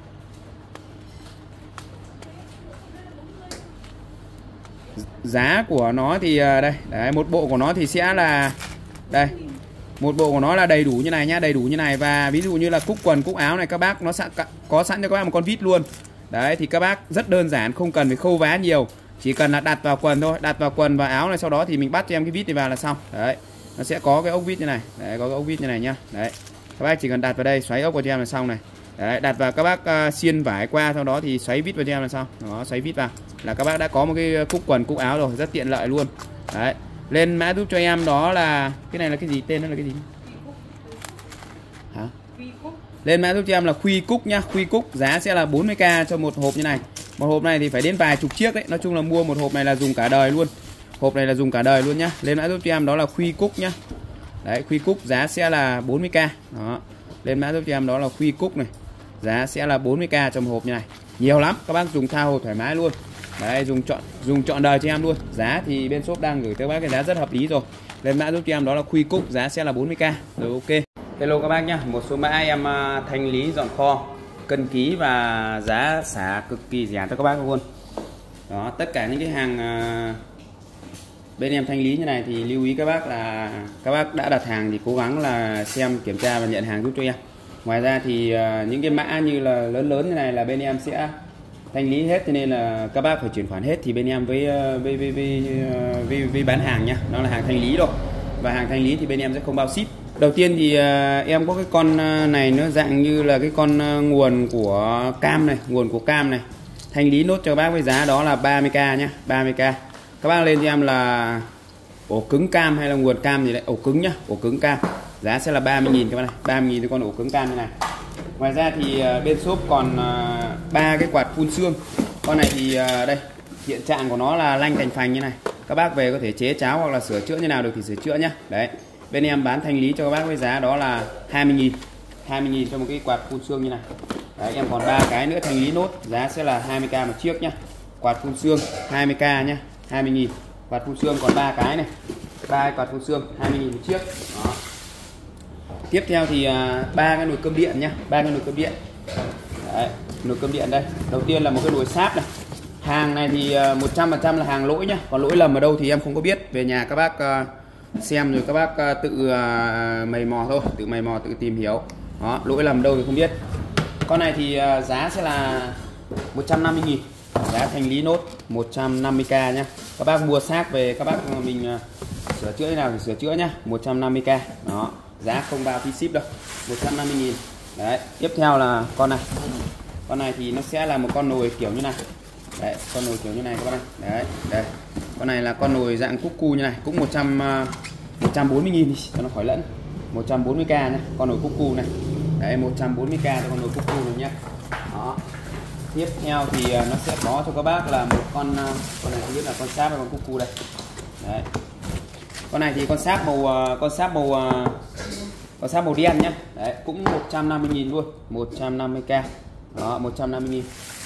Giá của nó thì đây, đấy, một bộ của nó thì sẽ là đây. Một bộ của nó là đầy đủ như này nhá, đầy đủ như này. Và ví dụ như là cúc quần, cúc áo này các bác nó sẽ có sẵn cho các bác một con vít luôn. Đấy, thì các bác rất đơn giản, không cần phải khâu vá nhiều, chỉ cần là đặt vào quần thôi, đặt vào quần và áo này, sau đó thì mình bắt cho em cái vít này vào là xong. Đấy, nó sẽ có cái ốc vít như này. Đấy, có cái ốc vít như này nhá. Đấy, các bác chỉ cần đặt vào đây, xoáy ốc vào cho em là xong này. Đấy, đặt vào các bác xiên vải qua, sau đó thì xoáy vít vào cho em là xong. Đó, xoáy vít vào là các bác đã có một cái cúc quần, cúc áo rồi, rất tiện lợi luôn. Đấy, lên mã giúp cho em đó là cái này là cái gì, tên nó là cái gì? Hả? Lên mã giúp cho em là khuy cúc nhá, khuy cúc, giá sẽ là 40k cho một hộp như này. Một hộp này thì phải đến vài chục chiếc đấy, nói chung là mua một hộp này là dùng cả đời luôn. Hộp này là dùng cả đời luôn nhá. Lên mã giúp cho em đó là khuy cúc nhá. Đấy, khuy cúc giá sẽ là 40k. Đó. Lên mã giúp cho em đó là khuy cúc này. Giá sẽ là 40k cho một hộp như này. Nhiều lắm, các bác dùng tha hồ thoải mái luôn. Đấy, dùng chọn đời cho em luôn. Giá thì bên shop đang gửi tới bác cái giá rất hợp lý rồi. Lên mã giúp cho em đó là khuy cúc, giá sẽ là 40k. Rồi, ok. Hello các bác nhá, một số mã em thanh lý dọn kho, cân ký và giá xả cực kỳ rẻ cho các bác luôn. Đó, tất cả những cái hàng bên em thanh lý như này thì lưu ý các bác là các bác đã đặt hàng thì cố gắng là xem, kiểm tra và nhận hàng giúp cho em. Ngoài ra thì những cái mã như là lớn lớn như này là bên em sẽ thanh lý hết, cho nên là các bác phải chuyển khoản hết thì bên em với bán hàng nhá, nó là hàng thanh lý rồi. Và hàng thanh lý thì bên em sẽ không bao ship. Đầu tiên thì em có cái con này nó dạng như là cái con nguồn của cam này, nguồn của cam này. Thanh lý nốt cho bác với giá đó là 30k nhá, 30k. Các bác lên cho em là ổ cứng cam hay là nguồn cam gì đấy, ổ cứng nhá, ổ cứng cam. Giá sẽ là 30.000 các bác này, 30.000 cho con ổ cứng cam như này. Ngoài ra thì bên shop còn 3 cái quạt phun sương. Con này thì đây, hiện trạng của nó là lanh thành phành như này. Các bác về có thể chế cháo hoặc là sửa chữa như nào được thì sửa chữa nhá. Đấy. Bên em bán thanh lý cho các bác với giá đó là 20.000. 20.000 cho một cái quạt phun sương như này. Đấy, em còn 3 cái nữa thanh lý nốt, giá sẽ là 20k một chiếc nhá. Quạt phun sương 20k nhá, 20.000. Quạt phun sương còn 3 cái này. 3 quạt phun sương 20.000 một chiếc. Đó. Tiếp theo thì 3 cái nồi cơm điện nhá, 3 cái nồi cơm điện. Đấy, nồi cơm điện đây. Đầu tiên là một cái nồi sáp này. Hàng này thì 100% là hàng lỗi nhá, còn lỗi lầm ở đâu thì em không có biết. Về nhà các bác xem rồi các bác tự mày mò thôi, tự mày mò, tự tìm hiểu. Đó, lỗi lầm đâu thì không biết. Con này thì giá sẽ là 150.000. Giá thanh lý nốt 150k nhá. Các bác mua xác về các bác mình sửa chữa thế nào thì sửa chữa nhá, 150k. Đó, giá không bao phí ship đâu, 150.000. Đấy, tiếp theo là con này. Con này thì nó sẽ là một con nồi kiểu như này. Đấy, con nồi kiểu như này các bác này. Đấy, đây. Con này là con nồi dạng cúc cu như này, cũng 140.000 đi cho nó khỏi lẫn. 140k nhá, con nồi cúc cu này. Đấy, 140k cho con nồi cúc cu này nhá. Đó. Tiếp theo thì nó sẽ có cho các bác là một con này không biết là con sáp hay con cuckoo đây. Đấy. Con này thì con sáp màu đen nhá. Đấy, cũng 150.000 luôn, 150k. Đó, 150.000.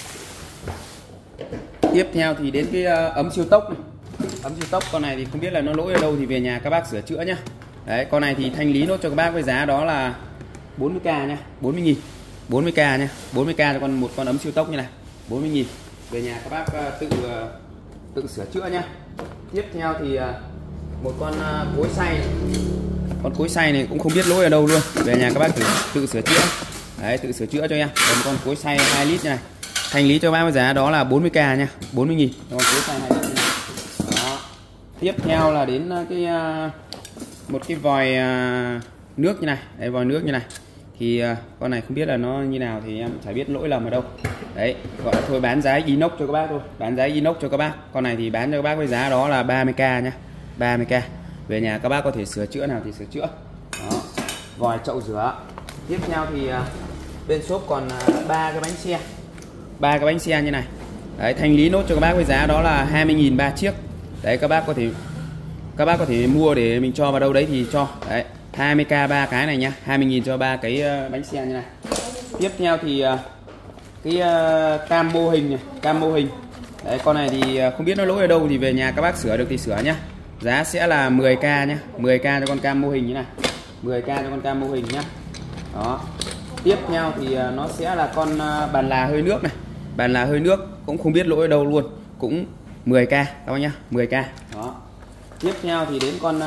Tiếp theo thì đến cái ấm siêu tốc này. Ấm siêu tốc con này thì không biết là nó lỗi ở đâu thì về nhà các bác sửa chữa nhá. Đấy, con này thì thanh lý nốt cho các bác với giá đó là 40k nha, 40.000. 40k nha, 40k cho một con ấm siêu tốc như này, 40.000. Về nhà các bác tự sửa chữa nhá. Tiếp theo thì một con cối xay. Con cối xay này cũng không biết lỗi ở đâu luôn. Về nhà các bác tự sửa chữa. Đấy, tự sửa chữa cho em. Còn con cối xay 2 lít như này. Thanh lý cho bác với giá đó là 40k nha, 40.000. Con cối xay 2 lít như này. Đó. Tiếp theo là đến một cái vòi nước như này. Đấy, vòi nước như này. Thì con này không biết là nó như nào thì em chả biết lỗi lầm ở đâu. Đấy, gọi là thôi bán giá inox cho các bác thôi, bán giá inox cho các bác. Con này thì bán cho các bác với giá đó là 30k nhá, 30k. Về nhà các bác có thể sửa chữa nào thì sửa chữa. Đó. Vòi chậu rửa. Tiếp theo thì bên shop còn 3 cái bánh xe, 3 cái bánh xe như này. Đấy, thanh lý nốt cho các bác với giá đó là 20.000 3 chiếc. Đấy, các bác có thể mua để mình cho vào đâu đấy thì cho. Đấy, 20k 3 cái này nhá, 20.000 cho 3 cái bánh xe như này. Tiếp theo thì cái cam mô hình này, cam mô hình. Đấy, con này thì không biết nó lỗi ở đâu thì về nhà các bác sửa được thì sửa nhá. Giá sẽ là 10k nhá, 10k cho con cam mô hình như này. 10k cho con cam mô hình nhá. Đó. Tiếp theo thì nó sẽ là con bàn là hơi nước này. Bàn là hơi nước cũng không biết lỗi ở đâu luôn, cũng 10k các bác nhá, 10k. Đó. Tiếp theo thì đến con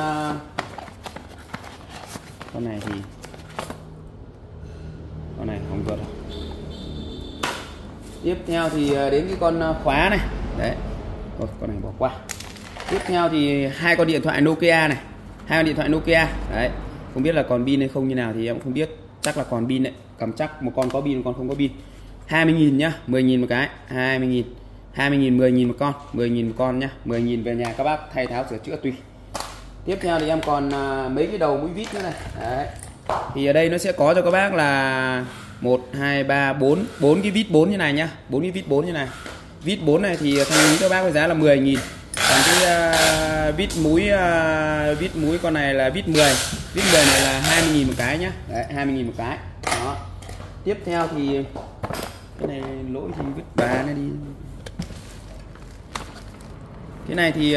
này thì con này không vượt đâu. Tiếp theo thì đến cái con khóa này. Đấy. Ôi, con này bỏ qua. Tiếp theo thì hai con điện thoại Nokia này, hai con điện thoại Nokia. Đấy, không biết là còn pin hay không như nào thì em cũng không biết, chắc là còn pin đấy, cầm chắc một con có pin một con không có pin. 20.000 nhá, 10.000 một cái, 20.000, 20.000, 10.000 một con, 10.000 một con nhá, 10.000 về nhà các bác thay tháo sửa chữa tùy. Tiếp theo thì em còn mấy cái đầu mũi vít nữa này. Đấy. Thì ở đây nó sẽ có cho các bác là 1 2 3 4 cái vít 4 như này nhá, 4 cái vít 4 như này. Vít 4 này thì thanh lý cho bác với giá là 10.000. Còn cái vít mũi con này là vít 10. Vít 10 này là 20.000 một cái nhá. Đấy, 20.000 một cái. Đó. Tiếp theo thì cái này lỗi thì vứt bà này đi. Cái này thì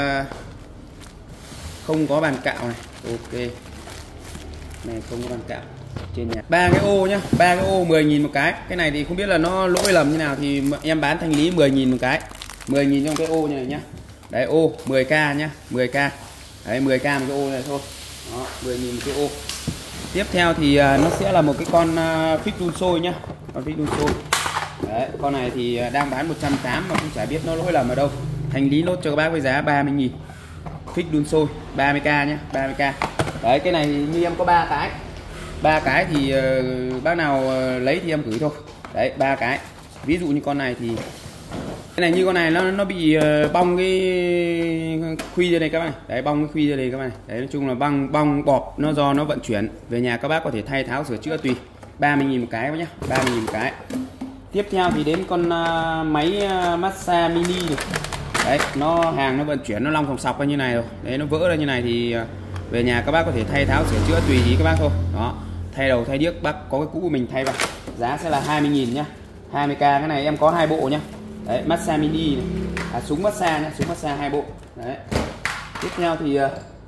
không có bàn cạo này. Ok. Này không có bàn cạo trên nhà. 3 cái ô nhá, 3 cái ô 10.000 một cái. Cái này thì không biết là nó lỗi lầm như nào thì em bán thanh lý 10.000 một cái. 10.000 trong cái ô này nhá. Đấy, ô 10k nhá, 10k. Đấy, 10k một cái ô này thôi. Đó, 10.000 một cái ô. Tiếp theo thì nó sẽ là một cái con phích đun sôi nhá. Con phích đun sôi. Đấy, con này thì đang bán 180 mà cũng chả biết nó lỗi lầm ở đâu. Thanh lý nốt cho các bác với giá 30.000. Phích đun sôi 30k nhá, 30k. Đấy, cái này như em có 3 cái. 3 cái thì bác nào lấy thì em gửi thôi. Đấy, 3 cái. Ví dụ như con này thì cái này, như con này nó bị bong cái khuy ra đây các bạn. Đấy, bong cái khuy ra đây các bạn. Đấy, nói chung là bong bọt nó do nó vận chuyển. Về nhà các bác có thể thay tháo sửa chữa tùy. 30.000 một cái nhá, 30.000 một cái. Tiếp theo thì đến con máy massage mini này. Đấy, nó hàng nó vận chuyển nó long sòng sọc ra như này rồi. Đấy, nó vỡ ra như này thì về nhà các bác có thể thay tháo sửa chữa tùy ý các bác thôi. Đó, thay đầu thay điếc bác có cái cũ của mình thay vào. Giá sẽ là 20.000 nhá, 20k. Cái này em có 2 bộ nhá. Đấy, massage mini này. Súng massage nhá, súng massage 2 bộ. Đấy. Tiếp theo thì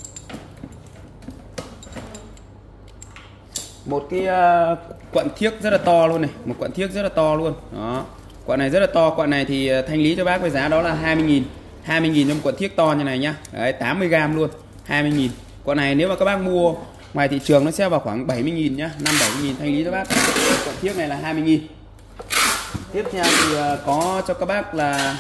một cái quận thiếc rất là to luôn này, một quận thiếc rất là to luôn. Đó. Quận này rất là to, quận này thì thanh lý cho bác với giá đó là 20.000. 20.000 trong quận thiếc to như này nhá. Đấy, 80g luôn, 20.000. Quận này nếu mà các bác mua ngoài thị trường nó sẽ vào khoảng 70.000 nhá, 5-70.000 thanh lý cho bác. Quận thiếc này là 20.000. Tiếp theo thì có cho các bác là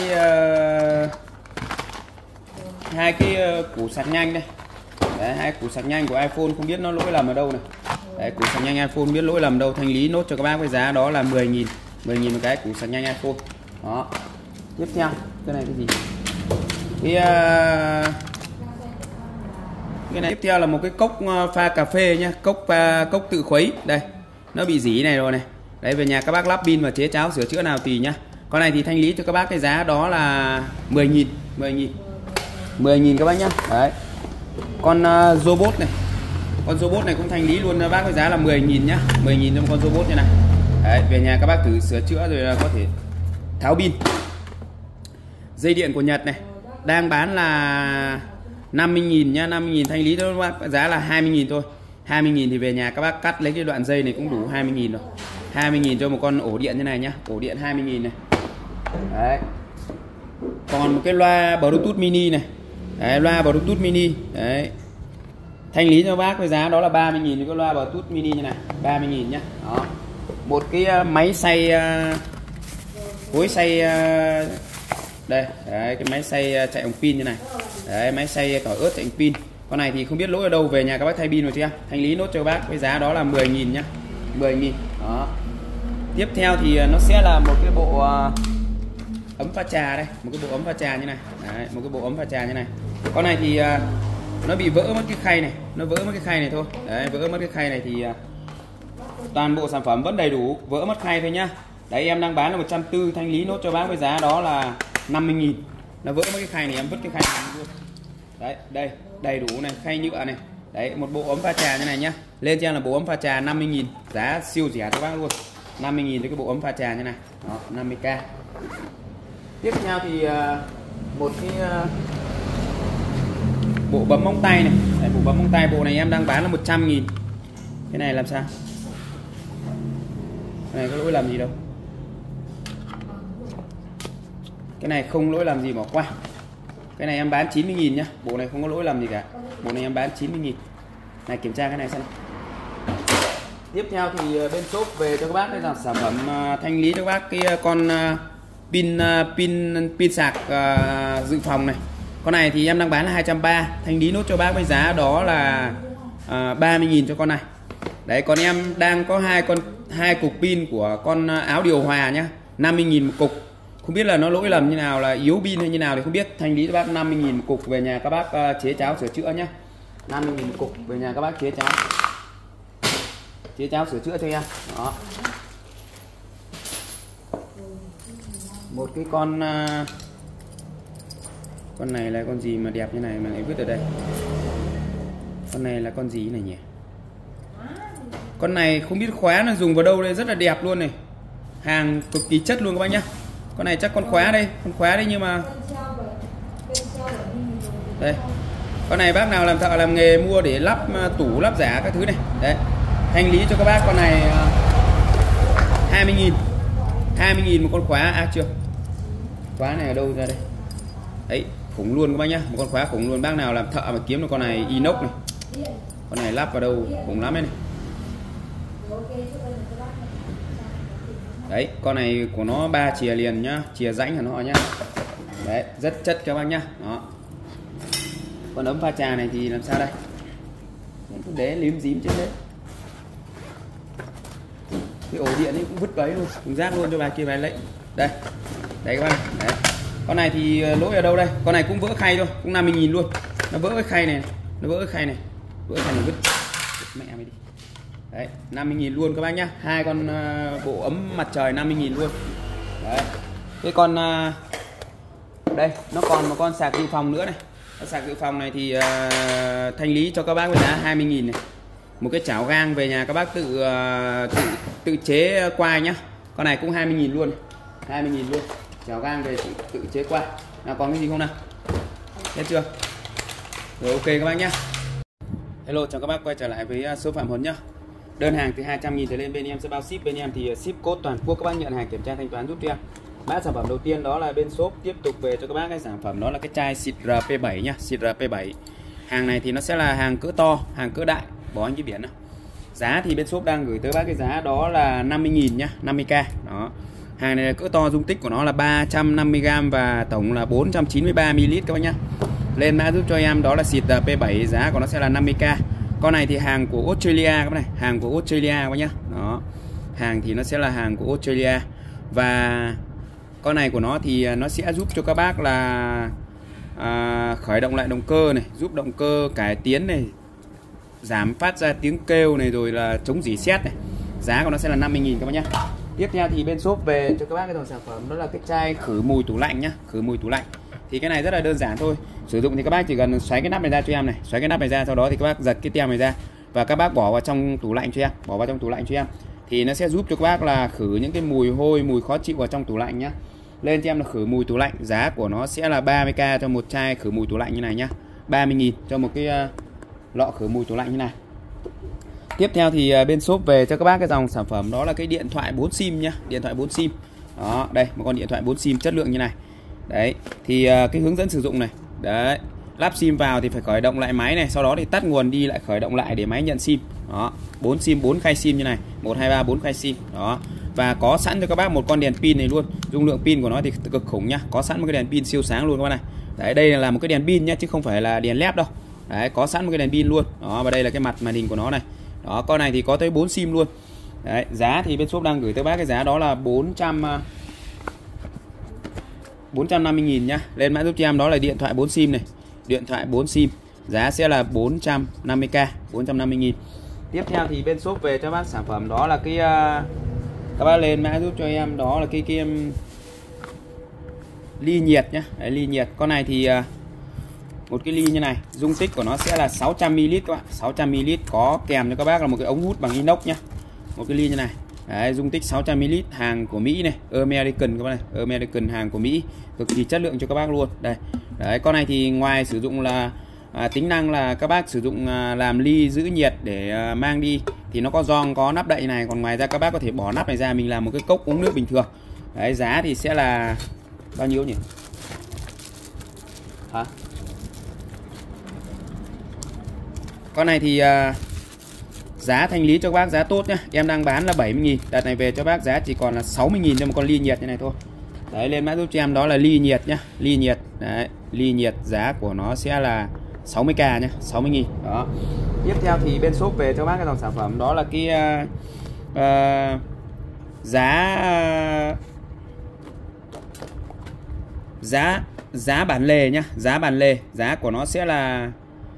hai cái củ sạc nhanh đây. Đấy, 2 củ sạc nhanh của iPhone không biết nó lỗi lầm ở đâu này. Đấy, củ sạc nhanh iPhone không biết lỗi lầm đâu, thanh lý nốt cho các bác với giá đó là 10.000. 10.000 một cái củ sạc nhanh iPhone. Đó. Tiếp theo, cái này cái gì? Cái này tiếp theo là một cái cốc pha cà phê nhá, cốc tự khuấy. Đây, nó bị rỉ này rồi này. Đấy, về nhà các bác lắp pin và chế cháo sửa chữa nào tùy nhá. Con này thì thanh lý cho các bác cái giá đó là 10.000, 10.000 các bác nhá. Đấy. Con robot này. Con robot này cũng thanh lý luôn bác với giá là 10.000 nhá. 10.000 cho một con robot như này. Đấy, về nhà các bác thử sửa chữa rồi là có thể tháo pin. Dây điện của Nhật này đang bán là 50.000 nhá, 50.000 thanh lý cho các bác giá là 20.000 thôi. 20.000 thì về nhà các bác cắt lấy cái đoạn dây này cũng đủ 20.000 rồi. 20.000 cho một con ổ điện như này nhá, ổ điện 20.000 này. Đấy. Còn một cái loa Bluetooth mini này. Đấy, loa Bluetooth mini. Đấy. Thanh lý cho bác với giá đó là 30.000 cho cái loa Bluetooth mini như này, 30.000 nhá. Đó. Một cái máy xay cối xay đây, đấy, cái máy xay chạy bằng pin như này. Đấy, máy xay tỏi ớt chạy bằng pin. Con này thì không biết lỗi ở đâu, về nhà các bác thay pin rồi chưa? Thanh lý nốt cho bác với giá đó là 10.000 nhá. 10.000. Đó. Tiếp theo thì nó sẽ là một cái bộ ấm pha trà đây, một cái bộ ấm pha trà như này. Đấy, một cái bộ ấm pha trà như này. Con này thì nó bị vỡ mất cái khay này, nó vỡ mất cái khay này thôi. Đấy, vỡ mất cái khay này thì toàn bộ sản phẩm vẫn đầy đủ, vỡ mất khay thôi nhá. Đấy, em đang bán là 140, thanh lý nốt cho bác với giá đó là 50.000. Nó vỡ mất cái khay này, em vứt cái khay này luôn. Đấy, đây, đầy đủ này, khay nhựa này. Đấy, một bộ ấm pha trà như này nhá. Lên cho em là bộ ấm pha trà 50.000, giá siêu rẻ cho bác luôn. 50.000 cho cái bộ ấm pha trà như này. Đó, 50k. Tiếp theo thì một cái bộ bấm móng tay này. Đấy, bộ bấm móng tay, bộ này em đang bán là 100.000. Cái này làm sao? Cái này có lỗi làm gì đâu. Cái này không lỗi làm gì, bỏ qua. Cái này em bán 90.000 nhá. Bộ này không có lỗi làm gì cả. Bộ này em bán 90.000. Này, kiểm tra cái này xem. Tiếp theo thì bên shop về cho các bác cái dòng sản phẩm thanh lý cho các bác cái con pin sạc dự phòng này. Con này thì em đang bán là 230, thanh lý nốt cho bác với giá đó là 30.000 cho con này. Đấy, còn em đang có hai cục pin của con áo điều hòa nhá, 50.000 một cục. Không biết là nó lỗi lầm như nào, là yếu pin hay như nào thì không biết. Thanh lý cho bác 50.000 một cục, về nhà các bác chế cháo sửa chữa nhá. 50.000 một cục, về nhà các bác chế cháo sửa chữa cho em. Đó. Một cái con này là con gì mà đẹp như này mà lại vứt ở đây? Con này là con gì này nhỉ? Con này không biết khóa nó dùng vào đâu đây, rất là đẹp luôn này. Hàng cực kỳ chất luôn các bác nhá. Con này chắc con khóa đây, nhưng mà đây. Con này bác nào làm thợ làm nghề mua để lắp tủ lắp giả các thứ này. Đấy. Thanh lý cho các bác con này 20.000. 20.000 một con khóa. Chưa. Khóa này ở đâu ra đây? Đấy, khủng luôn các bác nhá. Một con khóa khủng luôn, bác nào làm thợ mà kiếm được con này inox này. Con này lắp vào đâu khủng lắm đấy này. Đấy, con này của nó 3 chìa liền nhá, chìa rãnh của nó nhá. Đấy, rất chất các bác nhá. Đó. Con ấm pha trà này thì làm sao đây? Để lim dím trên đấy. Cái ổ điện ấy cũng vứt đấy luôn, cũng rác luôn cho bà kia bà lấy. Đây. Đấy các bác. Đấy. Con này thì lỗi ở đâu đây? Con này cũng vỡ khay thôi, cũng 50.000 luôn. Nó vỡ cái khay này, Vỡ cái khay này vứt mẹ mày đi. Đấy, 50.000 luôn các bác nhá. Hai con bộ ấm mặt trời 50.000 luôn. Đấy. Cái con đây, nó còn một con sạc dự phòng nữa này. Cái sạc dự phòng này thì thanh lý cho các bác với giá 20.000 này. Một cái chảo gang, về nhà các bác tự chế quai nhá. Con này cũng 20.000 luôn. 20.000 luôn. Chảo gang về tự chế quai. Nào, còn cái gì không nào? Hết chưa? Rồi, ok các bác nhá. Hello, chào các bác quay trở lại với số Phạm Huấn nhá. Đơn hàng từ 200.000 trở lên bên em sẽ bao ship, bên em thì ship code toàn quốc, các bác nhận hàng kiểm tra thanh toán giúp cho em. Mã sản phẩm đầu tiên đó là bên shop tiếp tục về cho các bác cái sản phẩm đó là cái chai xịt RP7 nhá, xịt RP7. Hàng này thì nó sẽ là hàng cỡ to, hàng cỡ đại, bỏ anh cái biển nào. Giá thì bên shop đang gửi tới bác cái giá đó là 50.000 nhá, 50k. Đó. Hàng này là cỡ to, dung tích của nó là 350g và tổng là 493ml các bác nhá. Lên mã giúp cho em đó là xịt P7, giá của nó sẽ là 50k. Con này thì hàng của Australia các bác này, hàng của Australia các bác nhá. Đó. Hàng thì nó sẽ là hàng của Australia. Và con này của nó thì nó sẽ giúp cho các bác là khởi động lại động cơ này, giúp động cơ cải tiến này, giảm phát ra tiếng kêu này, rồi là chống rỉ sét này. giá của nó sẽ là 50.000 các bác nhá. Tiếp theo thì bên shop về cho các bác cái dòng sản phẩm đó là cái chai khử mùi tủ lạnh nhá, khử mùi tủ lạnh. Thì cái này rất là đơn giản thôi. Sử dụng thì các bác chỉ cần xoáy cái nắp này ra cho em này, xoáy cái nắp này ra, sau đó thì các bác giật cái tem này ra và các bác bỏ vào trong tủ lạnh cho em, bỏ vào trong tủ lạnh cho em. Thì nó sẽ giúp cho các bác là khử những cái mùi hôi, mùi khó chịu vào trong tủ lạnh nhá. Lên cho em là khử mùi tủ lạnh, giá của nó sẽ là 30k cho một chai khử mùi tủ lạnh như này nhá. 30.000 cho một cái lọ khử mùi tủ lạnh như này. Tiếp theo thì bên shop về cho các bác cái dòng sản phẩm đó là cái điện thoại 4 sim nhá, điện thoại 4 sim. Đó, đây một con điện thoại 4 sim chất lượng như này. Đấy, thì cái hướng dẫn sử dụng này. Đấy, lắp sim vào thì phải khởi động lại máy này, sau đó thì tắt nguồn đi lại khởi động lại để máy nhận sim. Đó, 4 sim, 4 khay sim như này, 1 2 3 4 khay sim. Đó. Và có sẵn cho các bác một con đèn pin này luôn. Dung lượng pin của nó thì cực khủng nhá, có sẵn một cái đèn pin siêu sáng luôn các bác này. Đấy, đây là một cái đèn pin nhá chứ không phải là đèn led đâu. Đấy, có sẵn một cái đèn pin luôn. Đó, và đây là cái mặt màn hình của nó này. Đó, con này thì có tới 4 sim luôn. Đấy, giá thì bên shop đang gửi tới bác cái giá đó là 450.000 nhá. Lên mã giúp cho em đó là điện thoại 4 sim này, điện thoại 4 sim, giá sẽ là 450k, 450.000. Tiếp theo thì bên shop về cho bác sản phẩm đó là cái các bác lên mã giúp cho em đó là cái ly nhiệt nhá. Đấy, ly nhiệt. Con này thì một cái ly như này, dung tích của nó sẽ là 600ml các bạn, 600ml, có kèm cho các bác là một cái ống hút bằng inox nhá. Một cái ly như này. Đấy, dung tích 600ml, hàng của Mỹ này, American các bác này, American, hàng của Mỹ, cực kỳ chất lượng cho các bác luôn. Đây. Đấy, con này thì ngoài sử dụng là tính năng là các bác sử dụng làm ly giữ nhiệt để mang đi thì nó có gioăng, có nắp đậy này, còn ngoài ra các bác có thể bỏ nắp này ra mình làm một cái cốc uống nước bình thường. Đấy, giá thì sẽ là bao nhiêu nhỉ? Hả? Con này thì giá thanh lý cho các bác giá tốt nhá. Em đang bán là 70.000, đợt này về cho bác giá chỉ còn là 60.000 cho một con ly nhiệt như này thôi. Đấy, lên mã giúp cho em đó là ly nhiệt nhá, ly nhiệt. Đấy, ly nhiệt giá của nó sẽ là 60k nhá, 60.000. Đó. Tiếp theo thì bên shop về cho bác cái dòng sản phẩm đó là cái giá bản lề nhá, giá bản lề, giá của nó sẽ là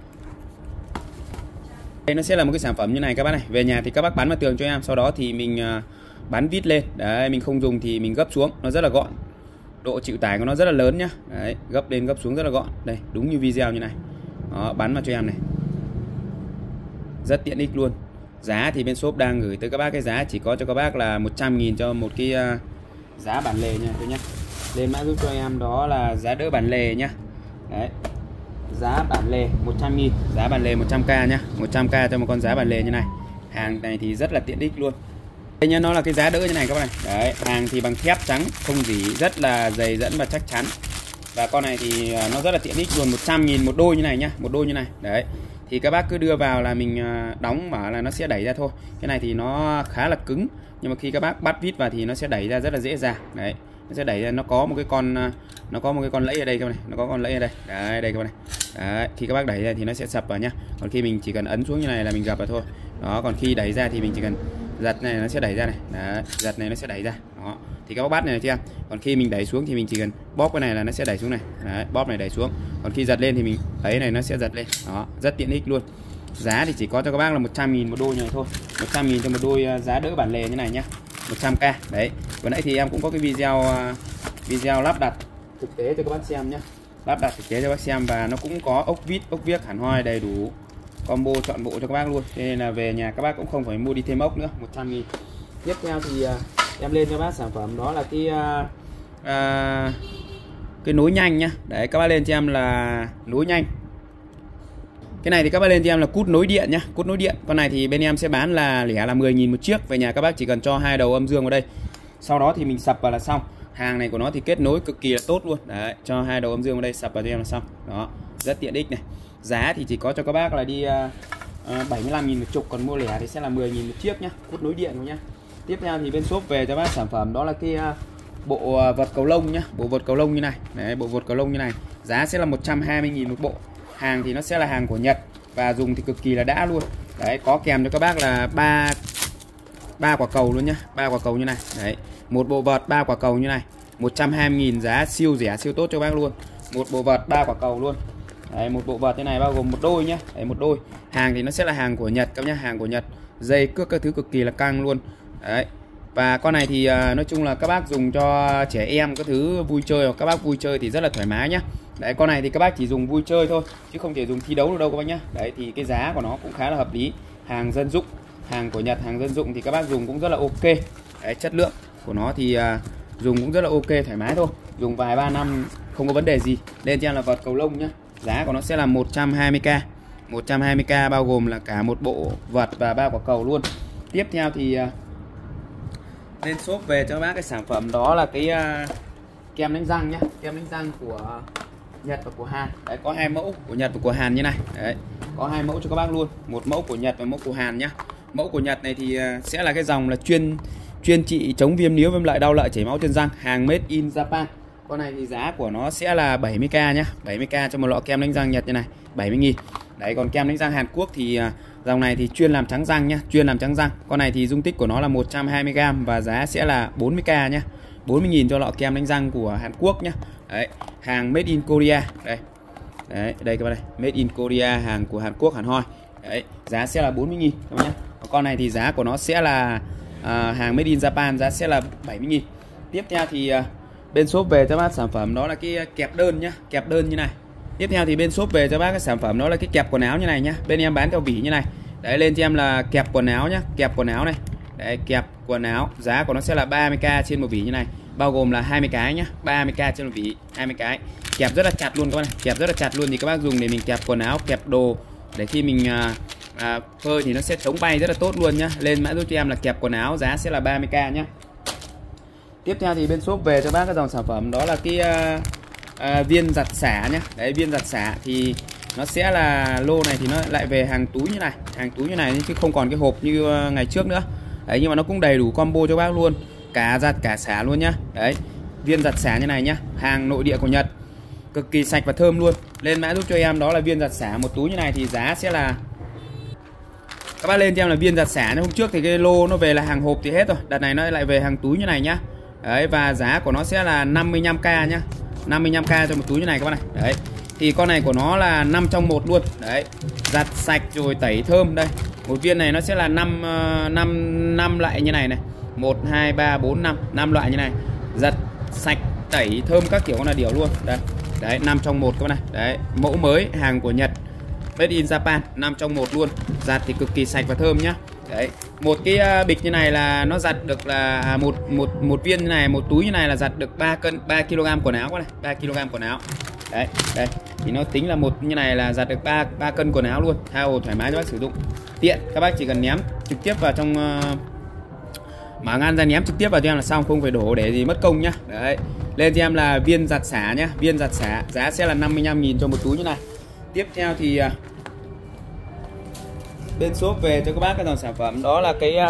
đây, nó sẽ là một cái sản phẩm như này các bác này. Về nhà thì các bác bắn vào tường cho em, sau đó thì mình bắn vít lên. Đấy, mình không dùng thì mình gấp xuống, nó rất là gọn. Độ chịu tải của nó rất là lớn nhá. Đấy, gấp lên gấp xuống rất là gọn. Đây, đúng như video như này. Đó, bắn vào cho em này. Rất tiện ích luôn. Giá thì bên shop đang gửi tới các bác cái giá chỉ có cho các bác là 100.000 cho một cái giá bản lề nha tôi nhá. Lên mã giúp cho em đó là giá đỡ bản lề nhá. Đấy. Giá bản lề 100.000, giá bản lề 100k nhá, 100k cho một con giá bản lề như này. Hàng này thì rất là tiện ích luôn. Đây nhá, nó là cái giá đỡ như này các bạn này. Đấy, hàng thì bằng thép trắng, không dỉ, rất là dày dẫn và chắc chắn. Và con này thì nó rất là tiện ích luôn, 100.000 một đôi như này nhá, một đôi như này. Đấy. Thì các bác cứ đưa vào là mình đóng mở là nó sẽ đẩy ra thôi. Cái này thì nó khá là cứng, nhưng mà khi các bác bắt vít vào thì nó sẽ đẩy ra rất là dễ dàng. Đấy. Nó sẽ đẩy ra, nó có một cái con lẫy ở đây các bạn này, nó có con lẫy ở đây. Đấy, đây các bạn này. Đấy, khi các bác đẩy ra thì nó sẽ sập vào nhá. Còn khi mình chỉ cần ấn xuống như này là mình gập vào thôi. Đó, còn khi đẩy ra thì mình chỉ cần giật này nó sẽ đẩy ra này. Đấy, giật này nó sẽ đẩy ra. Đó. Thì các bác bắt này chưa? Còn khi mình đẩy xuống thì mình chỉ cần bóp cái này là nó sẽ đẩy xuống này. Đấy, bóp này đẩy xuống. Còn khi giật lên thì mình ấy này nó sẽ giật lên. Đó, rất tiện ích luôn. Giá thì chỉ có cho các bác là 100.000 một đôi như này thôi. 100.000 cho một đôi giá đỡ bản lề như này nhá. 100k. Đấy. Vừa nãy thì em cũng có cái video lắp đặt thực tế cho các bác xem nhé, lắp đặt thực tế cho các bác xem, và nó cũng có ốc vít, ốc viếc hẳn hoi đầy đủ combo chọn bộ cho các bác luôn, nên là về nhà các bác cũng không phải mua đi thêm ốc nữa. 100.000. Tiếp theo thì em lên cho bác sản phẩm đó là cái nối nhanh nhá. Đấy, các bác lên cho em là nối nhanh. Cái này thì các bác lên cho em là cút nối điện nhá, cút nối điện. Con này thì bên em sẽ bán là lẻ là 10.000 một chiếc. Về nhà các bác chỉ cần cho 2 đầu âm dương vào đây, sau đó thì mình sập vào là xong. Hàng này của nó thì kết nối cực kỳ là tốt luôn. Đấy, cho 2 đầu âm dương vào đây, sập vào cho em là xong. Đó, rất tiện ích này. Giá thì chỉ có cho các bác là đi 75.000 một chục, còn mua lẻ thì sẽ là 10.000 một chiếc nhá, cút nối điện nhá. Tiếp theo thì bên shop về cho bác sản phẩm đó là cái bộ vật cầu lông nhá, bộ vật cầu lông như này. Đấy, bộ vật cầu lông như này, giá sẽ là 120.000 một bộ. Hàng thì nó sẽ là hàng của Nhật và dùng thì cực kỳ là đã luôn. Đấy, có kèm cho các bác là 3 quả cầu luôn nhá, 3 quả cầu như này. Đấy, một bộ vợt 3 quả cầu như này, 120.000, giá siêu rẻ siêu tốt cho bác luôn. Một bộ vợt 3 quả cầu luôn. Đấy, một bộ vợt thế này bao gồm một đôi nhá. Đấy, một đôi. Hàng thì nó sẽ là hàng của Nhật các nhá, hàng của Nhật. Dây cước các thứ cực kỳ là căng luôn. Đấy. Và con này thì nói chung là các bác dùng cho trẻ em các thứ vui chơi, hoặc các bác vui chơi thì rất là thoải mái nhá. Đấy, con này thì các bác chỉ dùng vui chơi thôi chứ không thể dùng thi đấu được đâu các bác nhá. Đấy thì cái giá của nó cũng khá là hợp lý. Hàng dân dụng, hàng của Nhật, hàng dân dụng thì các bác dùng cũng rất là ok. Đấy, chất lượng của nó thì dùng cũng rất là ok, thoải mái thôi. Dùng vài 3 năm không có vấn đề gì. Lên cho em là vợt cầu lông nhá. Giá của nó sẽ là 120k. 120k bao gồm là cả một bộ vợt và 3 quả cầu luôn. Tiếp theo thì lên shop về cho các bác cái sản phẩm đó là cái kem đánh răng nhá. Kem đánh răng của Nhật và của Hàn. Đấy, có 2 mẫu của Nhật và của Hàn như này. Đấy, có 2 mẫu cho các bác luôn. Một mẫu của Nhật và mẫu của Hàn nhá. Mẫu của Nhật này thì sẽ là cái dòng là chuyên trị chống viêm níu, viêm lợi, đau lợi, chảy máu chân răng, hàng made in Japan. Con này thì giá của nó sẽ là 70k nhá. 70k cho một lọ kem đánh răng Nhật như này, 70.000. Đấy, còn kem đánh răng Hàn Quốc thì dòng này thì chuyên làm trắng răng nhá, chuyên làm trắng răng. Con này thì dung tích của nó là 120g và giá sẽ là 40k nhá. 40.000 cho lọ kem đánh răng của Hàn Quốc nhá. Đấy, hàng made in Korea. Đây. Đấy, đây các bạn đây, made in Korea, hàng của Hàn Quốc, Hàn Hoi. Đấy, giá sẽ là 40.000 các bạn nhé. Con này thì giá của nó sẽ là hàng made in Japan, giá sẽ là 70.000. Tiếp theo thì bên shop về cho bác sản phẩm đó là cái kẹp đơn nhá, kẹp đơn như này. Tiếp theo thì bên shop về cho bác cái sản phẩm đó là cái kẹp quần áo như này nhá. Bên em bán theo vỉ như này. Đấy, lên cho em là kẹp quần áo nhá, kẹp quần áo này. Đấy, kẹp quần áo, giá của nó sẽ là 30k trên một vỉ như này, bao gồm là 20 cái nhá, 30k trên một vỉ, 20 cái. Kẹp rất là chặt luôn các bạn này, kẹp rất là chặt luôn thì các bác dùng để mình kẹp quần áo, kẹp đồ để khi mình phơi thì nó sẽ chống bay rất là tốt luôn nhá. Lên mã giúp cho em là kẹp quần áo, giá sẽ là 30k nhá. Tiếp theo thì bên shop về cho bác cái dòng sản phẩm đó là cái viên giặt xả nhá. Đấy, viên giặt xả thì nó sẽ là lô này thì nó lại về hàng túi như này, hàng túi như này chứ không còn cái hộp như ngày trước nữa. Đấy, nhưng mà nó cũng đầy đủ combo cho bác luôn, cả giặt cả xả luôn nhá. Đấy, viên giặt xả như này nhá, hàng nội địa của Nhật, cực kỳ sạch và thơm luôn. Lên mã giúp cho em đó là viên giặt xả một túi như này thì giá sẽ là, các bác lên cho em là viên giặt xả. Hôm trước thì cái lô nó về là hàng hộp thì hết rồi, đợt này nó lại về hàng túi như này nhá. Đấy, và giá của nó sẽ là 55k nhá, 55k cho một túi như này các bác này. Đấy, thì con này của nó là 5 trong 1 luôn. Đấy, giặt sạch rồi tẩy thơm. Đây, một viên này nó sẽ là 5 loại như này này, 1 2 3 4 5 loại như này, giặt sạch tẩy thơm các kiểu, con là điều luôn. Đây, đấy, 5 trong 1 các bạn này. Đấy, mẫu mới, hàng của Nhật, made in Japan, 5 trong 1 luôn, giặt thì cực kỳ sạch và thơm nhá. Đấy, một cái bịch như này là nó giặt được là một viên như này, một túi như này là giặt được 3 kg quần áo các này, 3 kg quần áo. Đấy, đây thì nó tính là một như này là giặt được 3 cân quần áo luôn, tha hồ thoải mái cho bác sử dụng, tiện. Các bác chỉ cần ném trực tiếp vào trong mở ngăn ra, ném trực tiếp vào cho em là xong, không phải đổ để gì mất công nhá. Đấy, lên cho em là viên giặt xả nhá, viên giặt xả, giá sẽ là 55.000 cho một túi như này. Tiếp theo thì bên shop về cho các bác cái dòng sản phẩm đó là cái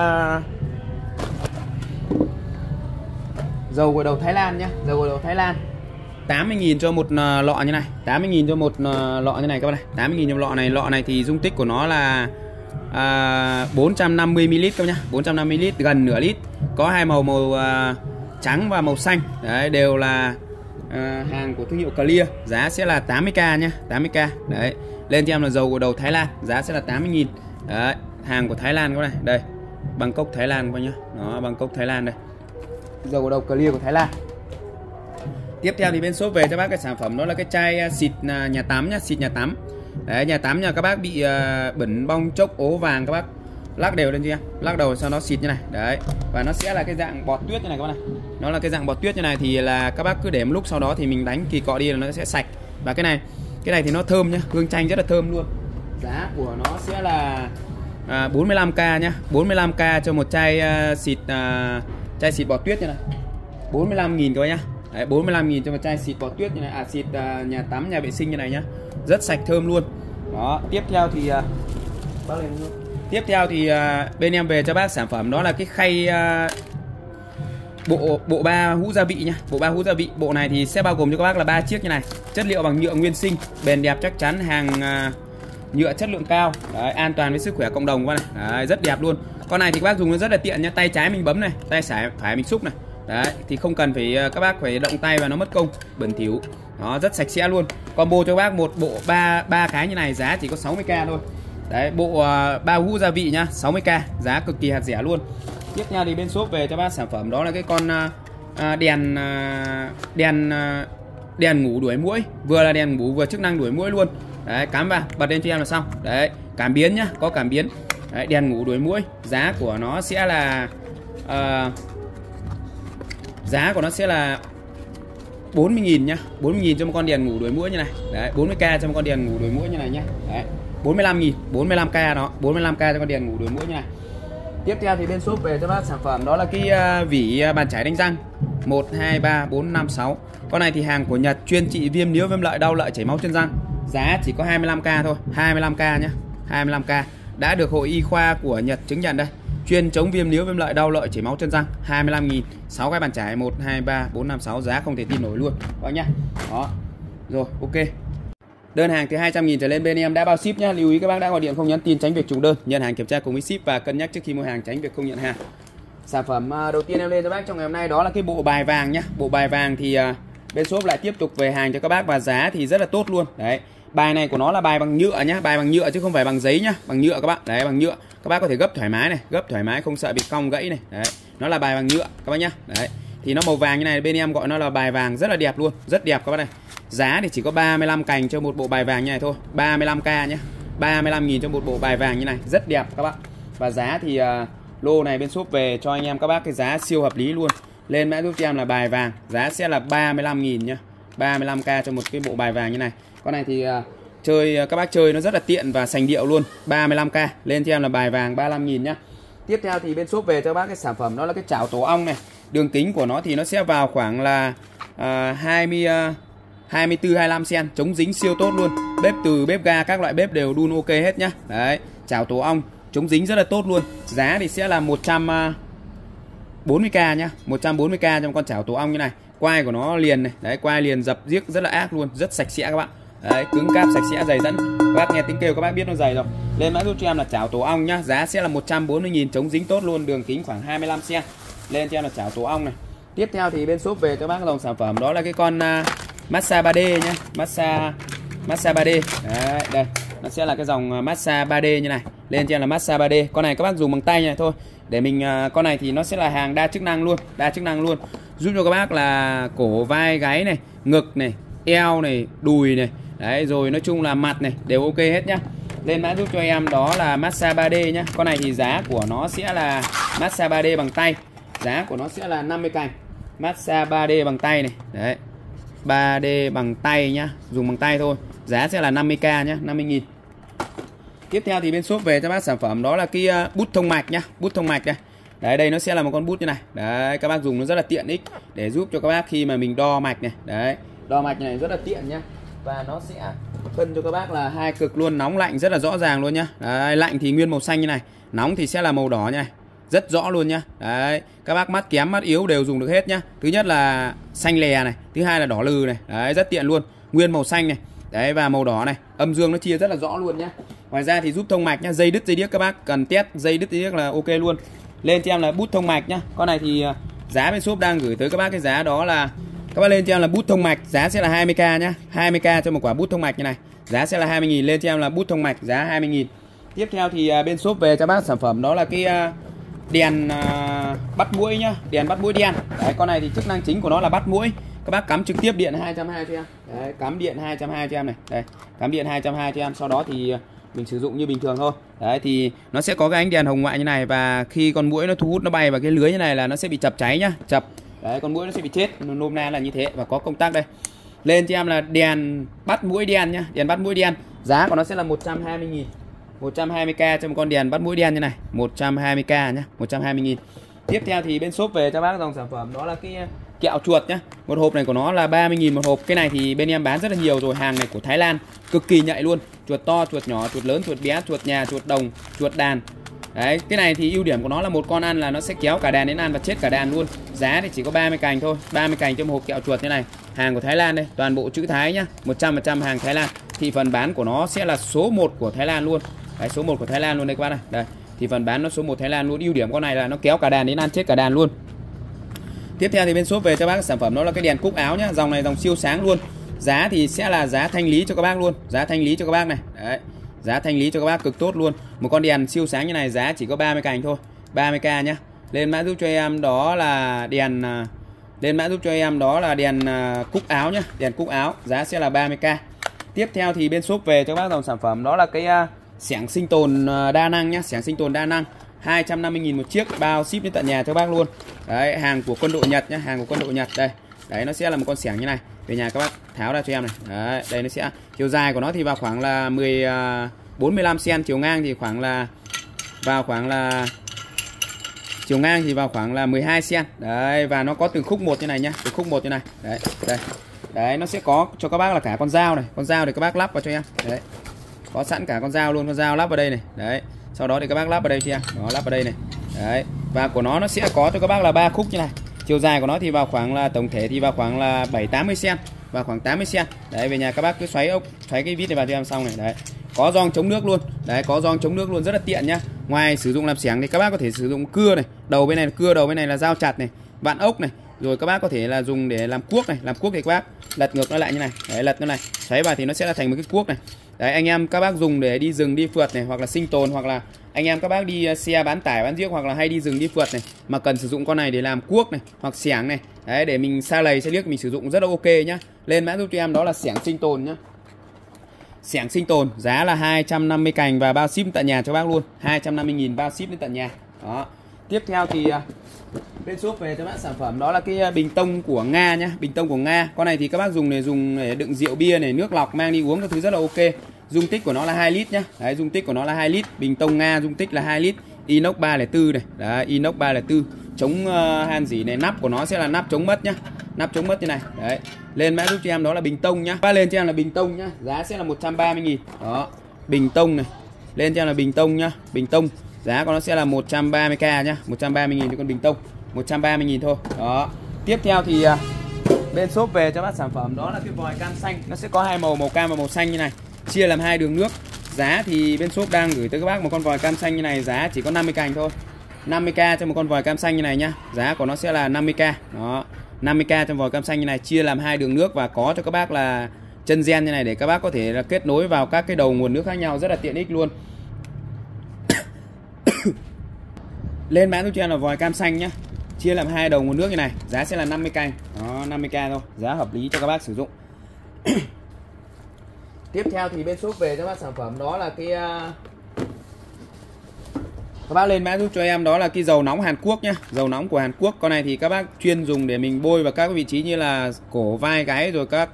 dầu gội đầu Thái Lan nhá, dầu gội đầu Thái Lan, 80.000 cho một lọ như này, 80.000 cho một lọ như này các bạn này, 80.000 cho lọ này. Lọ này thì dung tích của nó là 450ml các nhá, 450ml, gần nửa lít, có hai màu, màu trắng và màu xanh. Đấy, đều là hàng của thương hiệu Clear, giá sẽ là 80k nhá, 80k. Đấy, lên cho em là dầu gội đầu Thái Lan, giá sẽ là 80.000. Đấy, hàng của Thái Lan các bạn này, đây, Bangkok Thái Lan các bạn nhá, đó, Bangkok Thái Lan đây, dầu gội đầu Clear của Thái Lan. Tiếp theo thì bên shop về cho bác cái sản phẩm đó là cái chai xịt nhà tắm nhá, xịt nhà tắm. Đấy, nhà tắm nhà các bác bị bẩn bong chốc ố vàng, các bác lắc đều lên chưa, lắc đầu sau đó xịt như này. Đấy, và nó sẽ là cái dạng bọt tuyết như này các bạn này, nó là cái dạng bọt tuyết như này thì là các bác cứ để một lúc, sau đó thì mình đánh kỳ cọ đi là nó sẽ sạch. Và cái này thì nó thơm nhá, hương chanh rất là thơm luôn. Giá của nó sẽ là 45k nhá, 45k cho một chai xịt bọt tuyết như này, 45.000 các bác nhá. Đấy, 45.000 cho một chai xịt bọt tuyết như này, xịt nhà tắm, nhà vệ sinh như này nhá, rất sạch thơm luôn. Đó, tiếp theo thì bên em về cho bác sản phẩm đó là cái khay bộ 3 hũ gia vị nhá, bộ 3 hũ gia vị. Bộ này thì sẽ bao gồm cho các bác là 3 chiếc như này, chất liệu bằng nhựa nguyên sinh, bền đẹp chắc chắn, hàng nhựa chất lượng cao. Đấy, an toàn với sức khỏe cộng đồng các bạn này. Đấy, rất đẹp luôn. Con này thì các bác dùng nó rất là tiện nhá, tay trái mình bấm này, tay phải mình xúc này. Đấy, thì không cần phải các bác phải động tay và nó mất công bẩn thỉu. Nó rất sạch sẽ luôn. Combo cho các bác một bộ ba cái như này giá chỉ có 60k thôi. Đấy, bộ 3 hũ gia vị nhá, 60k, giá cực kỳ hạt rẻ luôn. Tiếp theo thì bên shop về cho bác sản phẩm đó là cái con đèn ngủ đuổi muỗi, vừa là đèn ngủ vừa chức năng đuổi muỗi luôn. Đấy, cắm vào, bật lên cho em là xong. Đấy, cảm biến nhá, có cảm biến. Đấy, đèn ngủ đuổi muỗi, giá của nó sẽ là 40.000 nhá, 40.000 cho một con đèn ngủ đuổi muỗi như này. Đấy, 40k cho một con đèn ngủ đuổi muỗi như này nhá. Đấy, 45.000, 45k đó, 45k cho con đèn ngủ đuổi muỗi như này. Tiếp theo thì bên shop về cho bác sản phẩm đó là cái vỉ bàn chải đánh răng 1, 2, 3, 4, 5, 6. Con này thì hàng của Nhật, chuyên trị viêm níu, viêm lợi, đau lợi, chảy máu chân răng. Giá chỉ có 25k thôi, 25k nhá, 25k. Đã được hội y khoa của Nhật chứng nhận đây. Chuyên chống viêm níu, viêm lợi, đau lợi, chảy máu chân răng, 25.000. 6 cái bàn chải 1, 2, 3, 4, 5, 6, giá không thể tin nổi luôn các bác nhá. Đó. Rồi, ok. Đơn hàng từ 200.000 trở lên bên em đã bao ship nhá. Lưu ý các bác đã gọi điện không nhắn tin tránh việc trùng đơn. Nhận hàng kiểm tra cùng với ship và cân nhắc trước khi mua hàng tránh việc không nhận hàng. Sản phẩm đầu tiên em lên cho bác trong ngày hôm nay đó là cái bộ bài vàng nhá. Bộ bài vàng thì bên shop lại tiếp tục về hàng cho các bác và giá thì rất là tốt luôn. Đấy. Bài này của nó là bài bằng nhựa nhá, bài bằng nhựa chứ không phải bằng giấy nhá, bằng nhựa các bác. Đấy, bằng nhựa. Các bác có thể gấp thoải mái này, gấp thoải mái không sợ bị cong gãy này. Đấy. Nó là bài bằng nhựa các bác nhá. Đấy. Thì nó màu vàng như này, bên em gọi nó là bài vàng rất là đẹp luôn, rất đẹp các bác này. Giá thì chỉ có 35 cành cho một bộ bài vàng như này thôi, 35k nhé, 35.000 cho một bộ bài vàng như này, rất đẹp các bác. Và giá thì lô này bên shop về cho anh em các bác cái giá siêu hợp lý luôn. Lên mã giúp cho em là bài vàng, giá sẽ là 35.000 nhá, 35k cho một cái bộ bài vàng như này. Con này thì chơi các bác chơi nó rất là tiện và sành điệu luôn, 35k. Lên cho em là bài vàng 35.000 nhá. Tiếp theo thì bên shop về cho bác cái sản phẩm đó là cái chảo tổ ong này. Đường kính của nó thì nó sẽ vào khoảng là 24-25 cm, chống dính siêu tốt luôn. Bếp từ bếp ga các loại bếp đều đun ok hết nhá. Đấy, chảo tổ ong chống dính rất là tốt luôn. Giá thì sẽ là 140k nhá, 140k cho một con chảo tổ ong như này. Quai của nó liền này, đấy, quai liền dập giếc rất là ác luôn, rất sạch sẽ các bạn. Đấy, cứng cáp sạch sẽ dày dẫn. Các bác nghe tiếng kêu các bác biết nó dày rồi. Lên mã giúp cho em là chảo tổ ong nhá, giá sẽ là 140.000, chống dính tốt luôn, đường kính khoảng 25 cm. Lên cho em là chảo tổ ong này. Tiếp theo thì bên shop về cho bác dòng sản phẩm đó là cái con massage 3D nhá, massage 3D. Đấy, đây, nó sẽ là cái dòng massage 3D như này. Lên cho em là massage 3D. Con này các bác dùng bằng tay này thôi. Để mình con này thì nó sẽ là hàng đa chức năng luôn, giúp cho các bác là cổ, vai, gáy này, ngực này, eo này, đùi này. Đấy, rồi nói chung là mặt này đều ok hết nhá. Lên mã giúp cho em đó là massage 3D nhá. Con này thì giá của nó sẽ là massage 3D bằng tay. Giá của nó sẽ là 50 cành. Massage 3D bằng tay này. Đấy. 3D bằng tay nhá, dùng bằng tay thôi. Giá sẽ là 50k nhá, 50.000. Tiếp theo thì bên shop về cho bác sản phẩm đó là cái bút thông mạch nhá, bút thông mạch đây. Đấy, đây nó sẽ là một con bút như này. Đấy, các bác dùng nó rất là tiện ích để giúp cho các bác khi mà mình đo mạch này. Đấy, đo mạch này rất là tiện nhá. Và nó sẽ phân cho các bác là hai cực luôn, nóng lạnh rất là rõ ràng luôn nhá. Đấy, lạnh thì nguyên màu xanh như này, nóng thì sẽ là màu đỏ như này. Rất rõ luôn nhá. Đấy, các bác mắt kém, mắt yếu đều dùng được hết nhá. Thứ nhất là xanh lè này, thứ hai là đỏ lừ này. Đấy, rất tiện luôn. Nguyên màu xanh này. Đấy, và màu đỏ này, âm dương nó chia rất là rõ luôn nhá. Ngoài ra thì giúp thông mạch nhá, dây đứt dây điếc các bác cần test dây đứt dây điếc là ok luôn. Lên cho em là bút thông mạch nhá. Con này thì giá bên shop đang gửi tới các bác cái giá đó là các bác lên cho em là bút thông mạch, giá sẽ là 20k nhá. 20k cho một quả bút thông mạch như này. Giá sẽ là 20.000, lên cho em là bút thông mạch giá 20.000. Tiếp theo thì bên shop về cho bác sản phẩm đó là cái đèn bắt muỗi nhá, đèn bắt muỗi đen. Đấy, con này thì chức năng chính của nó là bắt muỗi. Các bác cắm trực tiếp điện 220 cho em. Đấy, cắm điện 220 cho em này. Đây, cắm điện 220 cho em, sau đó thì mình sử dụng như bình thường thôi. Đấy, thì nó sẽ có cái ánh đèn hồng ngoại như này, và khi con muỗi nó thu hút nó bay vào cái lưới như này là nó sẽ bị chập cháy nhá, chập. Đấy, con muỗi nó sẽ bị chết, nôm na là như thế. Và có công tắc đây. Lên cho em là đèn bắt muỗi đen nhá, đèn bắt muỗi đen. Giá của nó sẽ là 120.000. 120k cho một con đèn bắt muỗi đen như này, 120k nhá, 120.000. Tiếp theo thì bên shop về cho bác dòng sản phẩm đó là cái kẹo chuột nhá. Một hộp này của nó là 30.000 một hộp. Cái này thì bên em bán rất là nhiều rồi, hàng này của Thái Lan, cực kỳ nhạy luôn. Chuột to, chuột nhỏ, chuột lớn, chuột bé, chuột nhà, chuột đồng, chuột đàn. Đấy, cái này thì ưu điểm của nó là một con ăn là nó sẽ kéo cả đàn đến ăn và chết cả đàn luôn. Giá thì chỉ có 30 cành thôi, 30 cành cho một hộp kẹo chuột như này. Hàng của Thái Lan đây, toàn bộ chữ Thái nhá, 100% hàng Thái Lan. Thị phần bán của nó sẽ là số 1 của Thái Lan luôn. Đấy, số 1 của Thái Lan luôn đây các bác này. Đây, thì phần bán nó số 1 Thái Lan luôn. Ưu điểm con này là nó kéo cả đàn đến ăn chết cả đàn luôn. Tiếp theo thì bên shop về cho bác sản phẩm đó là cái đèn cúc áo nhá. Dòng này dòng siêu sáng luôn. Giá thì sẽ là giá thanh lý cho các bác luôn, giá thanh lý cho các bác này. Đấy, giá thanh lý cho các bác cực tốt luôn. Một con đèn siêu sáng như này giá chỉ có 30 cành thôi, 30k nhá. Lên mã giúp cho em đó là đèn, lên mã giúp cho em đó là đèn cúc áo nhá, đèn cúc áo, giá sẽ là 30k. Tiếp theo thì bên shop về cho các bác dòng sản phẩm đó là cái xẻng sinh tồn đa năng nhá, xẻng sinh tồn đa năng 250.000 một chiếc, bao ship đến tận nhà cho các bác luôn. Đấy, hàng của quân đội Nhật nhá, hàng của quân đội Nhật đây. Đấy, nó sẽ là một con xẻng như này. Về nhà các bác tháo ra cho em này. Đấy, đây nó sẽ chiều dài của nó thì vào khoảng là 45 cm, chiều ngang thì khoảng là chiều ngang thì vào khoảng là 12 cm. Đấy, và nó có từng khúc một như này nhá, từng khúc một như này. Đấy, đây. Đấy, nó sẽ có cho các bác là cả con dao này, con dao để các bác lắp vào cho em. Đấy. Có sẵn cả con dao luôn, con dao lắp vào đây này. Đấy. Sau đó thì các bác lắp vào đây cho em. Đó, lắp vào đây này. Đấy. Và của nó sẽ có cho các bác là 3 khúc như này. Chiều dài của nó thì vào khoảng là tổng thể thì vào khoảng là 7-80 cm, và khoảng 80 cm. Đấy, về nhà các bác cứ xoáy cái vít này vào cho em xong này. Đấy. Có gioăng chống nước luôn. Đấy, có gioăng chống nước luôn, rất là tiện nhá. Ngoài sử dụng làm xẻng thì các bác có thể sử dụng cưa này, đầu bên này là cưa, đầu bên này là dao chặt này, vặn ốc này. Rồi các bác có thể là dùng để làm cuốc này, làm cuốc thì các bác lật ngược nó lại như này. Đấy, lật nó này, xoáy vào thì nó sẽ là thành một cái cuốc này. Đấy, anh em các bác dùng để đi rừng đi phượt này, hoặc là sinh tồn, hoặc là anh em các bác đi xe bán tải bán giếc, hoặc là hay đi rừng đi phượt này mà cần sử dụng con này để làm cuốc này hoặc xẻng này. Đấy, để mình sa lầy xe liếc mình sử dụng rất là ok nhá. Lên mã giúp cho em đó là xẻng sinh tồn nhá. Xẻng sinh tồn giá là 250 cành và bao ship tận nhà cho bác luôn, 250.000 bao ship đến tận nhà. Đó. Tiếp theo thì bên shop về cho bác sản phẩm đó là cái bình tông của Nga nhá, bình tông của Nga. Con này thì các bác dùng để đựng rượu bia này, nước lọc mang đi uống các thứ rất là ok. Dung tích của nó là 2 lít nhá. Đấy, dung tích của nó là 2 lít. Bình tông Nga dung tích là 2 lít. Inox 304 này. Đấy, inox 304. Chống han rỉ này, nắp của nó sẽ là nắp chống mất nhá. Nắp chống mất như này. Đấy. Lên mã giúp cho em đó là bình tông nhá. Lên cho em là bình tông nhá. Giá sẽ là 130.000. Đó. Bình tông này. Lên cho em là bình tông nhá. Bình tông. Giá của nó sẽ là 130k nhá. 130.000 cho con bình tông. 130.000 thôi. Đó. Tiếp theo thì bên shop về cho bác sản phẩm đó là cái vòi cam xanh. Nó sẽ có hai màu, màu cam và màu xanh như này. Chia làm hai đường nước. Giá thì bên shop đang gửi tới các bác một con vòi cam xanh như này, giá chỉ có 50 cành thôi. 50k cho một con vòi cam xanh như này nhá. Giá của nó sẽ là 50k. Đó. 50k trong vòi cam xanh như này, chia làm hai đường nước và có cho các bác là chân gen như này để các bác có thể là kết nối vào các cái đầu nguồn nước khác nhau, rất là tiện ích luôn. Lên bán giúp cho em là vòi cam xanh nhá. Chia làm hai đầu nguồn nước như này, giá sẽ là 50 cành. Đó, 50k thôi, giá hợp lý cho các bác sử dụng. Tiếp theo thì bên shop về cho bác sản phẩm đó là cái các bác lên mã giúp cho em đó là cái dầu nóng Hàn Quốc nhá, dầu nóng của Hàn Quốc. Con này thì các bác chuyên dùng để mình bôi vào các vị trí như là cổ, vai, gáy, rồi các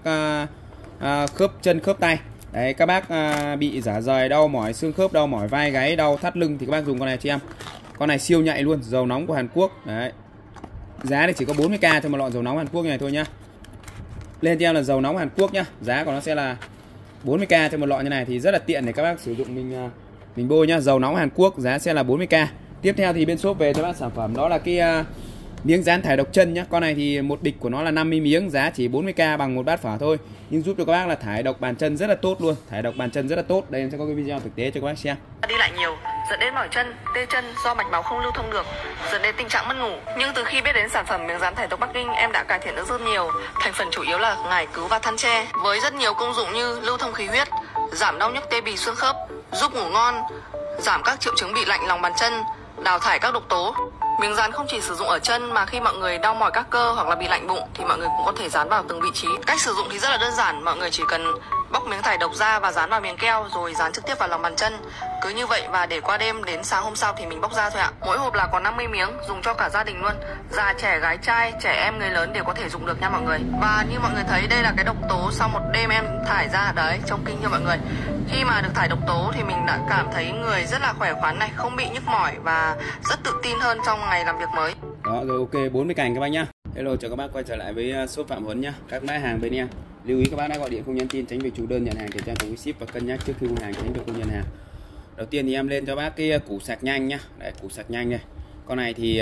khớp chân, khớp tay. Đấy, các bác bị rã rời, đau mỏi xương khớp, đau mỏi vai gáy, đau thắt lưng thì các bác dùng con này cho em. Con này siêu nhạy luôn, dầu nóng của Hàn Quốc. Đấy. Giá thì chỉ có 40k cho một lọ dầu nóng Hàn Quốc này thôi nhá. Lên cho em là dầu nóng Hàn Quốc nhá. Giá của nó sẽ là 40k cho một lọ như này thì rất là tiện để các bác sử dụng mình bôi nhá. Dầu nóng Hàn Quốc giá sẽ là 40k. Tiếp theo thì bên shop về cho bác sản phẩm đó là cái miếng dán thải độc chân nhá. Con này thì một bịch của nó là 50 miếng, giá chỉ 40k bằng một bát phở thôi. Nhưng giúp cho các bác là thải độc bàn chân rất là tốt luôn. Thải độc bàn chân rất là tốt. Đây em sẽ có cái video thực tế cho các bác xem. Đi lại nhiều dẫn đến mỏi chân, tê chân do mạch máu không lưu thông được, dẫn đến tình trạng mất ngủ. Nhưng từ khi biết đến sản phẩm miếng dán thải độc Bắc Kinh, em đã cải thiện được rất nhiều. Thành phần chủ yếu là ngải cứu và than tre, với rất nhiều công dụng như lưu thông khí huyết, giảm đau nhức tê bì xương khớp, giúp ngủ ngon, giảm các triệu chứng bị lạnh lòng bàn chân, đào thải các độc tố. Miếng dán không chỉ sử dụng ở chân mà khi mọi người đau mỏi các cơ hoặc là bị lạnh bụng thì mọi người cũng có thể dán vào từng vị trí. Cách sử dụng thì rất là đơn giản, mọi người chỉ cần bóc miếng thải độc ra và dán vào miếng keo rồi dán trực tiếp vào lòng bàn chân. Cứ như vậy và để qua đêm, đến sáng hôm sau thì mình bóc ra thôi ạ. Mỗi hộp là có 50 miếng, dùng cho cả gia đình luôn. Già trẻ, gái trai, trẻ em, người lớn đều có thể dùng được nha mọi người. Và như mọi người thấy đây là cái độc tố sau một đêm em thải ra đấy, trông kinh cho mọi người. Khi mà được thải độc tố thì mình đã cảm thấy người rất là khỏe khoắn này, không bị nhức mỏi và rất tự tin hơn trong ngày làm việc mới. Đó rồi, ok, 40 cành các bác nhá. Hello, chào các bác quay trở lại với shop Phạm Huấn nhá. Các mã hàng bên em lưu ý các bác đã gọi điện không nhắn tin, tránh việc chủ đơn nhận hàng, kiểm tra cùng ship và cân nhắc trước khi mua hàng, tránh việc không nhận hàng. Đầu tiên thì em lên cho bác cái củ sạc nhanh nhá. Đấy, củ sạc nhanh đây. Con này thì